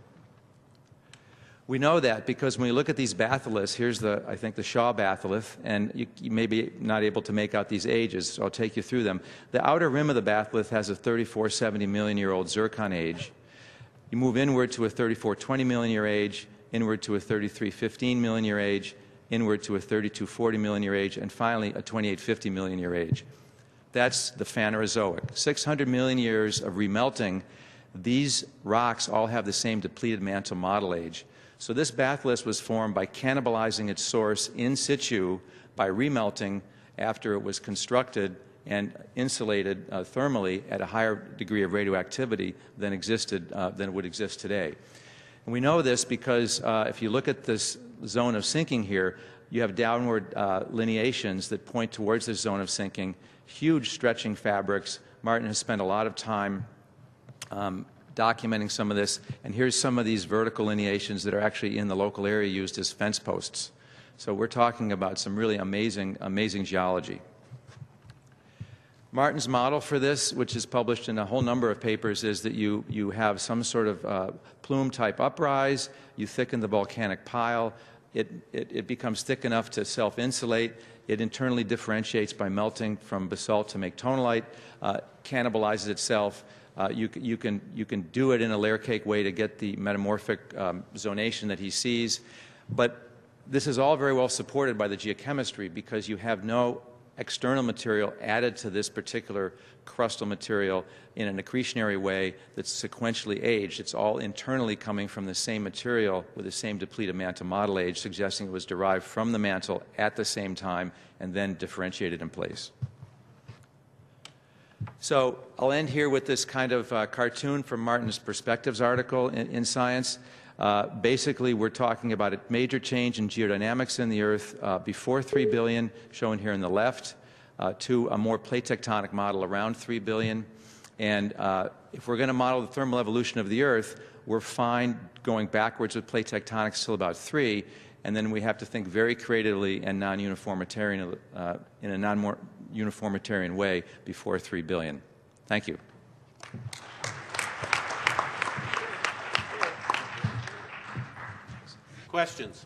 We know that because when we look at these batholiths, here's the, I think, the Shaw batholith, and you, you may be not able to make out these ages, so I'll take you through them. The outer rim of the batholith has a thirty-four seventy million year old zircon age. You move inward to a thirty-four twenty million year age, inward to a thirty-three fifteen million year age, inward to a thirty-two forty million year age, and finally a twenty-eight fifty million year age. That's the Phanerozoic. six hundred million years of remelting. These rocks all have the same depleted mantle model age. So this batholith was formed by cannibalizing its source in situ by remelting after it was constructed and insulated uh, thermally at a higher degree of radioactivity than existed uh, than would exist today. And we know this because uh, if you look at this zone of sinking here, you have downward uh, lineations that point towards this zone of sinking, huge stretching fabrics. Martin has spent a lot of time um, documenting some of this, and here's some of these vertical lineations that are actually in the local area used as fence posts. So we're talking about some really amazing, amazing geology. Martin's model for this, which is published in a whole number of papers, is that you, you have some sort of uh, plume-type uprise, you thicken the volcanic pile, it, it, it becomes thick enough to self-insulate, it internally differentiates by melting from basalt to make tonalite, uh, cannibalizes itself. Uh, you, you, can, you can do it in a layer cake way to get the metamorphic um, zonation that he sees. But this is all very well supported by the geochemistry because you have no external material added to this particular crustal material in an accretionary way that's sequentially aged. It's all internally coming from the same material with the same depleted mantle model age, suggesting it was derived from the mantle at the same time and then differentiated in place. So I'll end here with this kind of uh, cartoon from Martin's Perspectives article in, in Science. Uh, basically, we're talking about a major change in geodynamics in the Earth uh, before three billion, shown here on the left, uh, to a more plate tectonic model around three billion. And uh, if we're going to model the thermal evolution of the Earth, we're fine going backwards with plate tectonics till about three, and then we have to think very creatively and non-uniformitarian, uh, in a non-uniformitarian way before three billion. Thank you. Questions?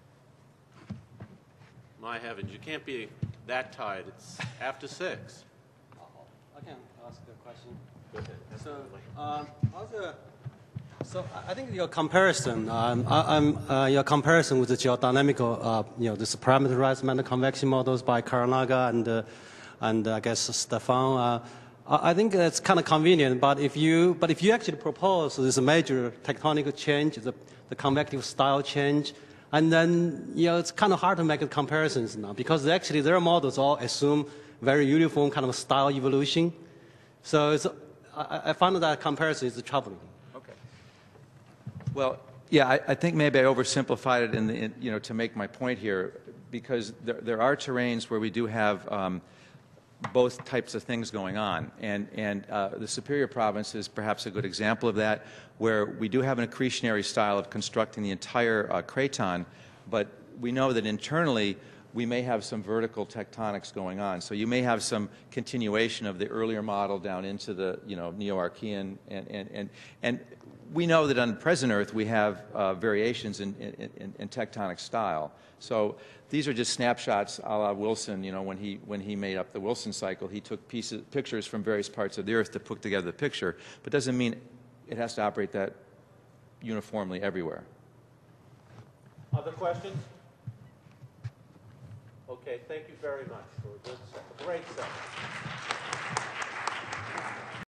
My heavens, you can't be that tired. It's after six. I can ask a question. Go ahead. So, um, other, so I think your comparison, um, I, I'm, uh, your comparison with the geodynamical, uh, you know, this parameterized mantle convection models by Karanaga and, uh, and uh, I guess Stefan. Uh, I think it's kind of convenient, but if you, but if you actually propose this major tectonic change, the, the convective style change, and then, you know, it's kind of hard to make comparisons now because actually their models all assume very uniform kind of style evolution. So it's, I, I find that comparison is troubling. Okay. Well, yeah, I, I think maybe I oversimplified it in the, in, you know, to make my point here, because there, there are terrains where we do have um, both types of things going on. And, and uh, the Superior Province is perhaps a good example of that, where we do have an accretionary style of constructing the entire uh, craton, but we know that internally we may have some vertical tectonics going on. So you may have some continuation of the earlier model down into the, you know, Neo-Archean, and, and, and, and we know that on present Earth we have uh, variations in, in, in, in tectonic style. So these are just snapshots a la Wilson. You know, when he, when he made up the Wilson cycle, he took pieces, pictures from various parts of the Earth to put together the picture, but doesn't mean it has to operate that uniformly everywhere. Other questions? Okay, thank you very much for a good, a great session.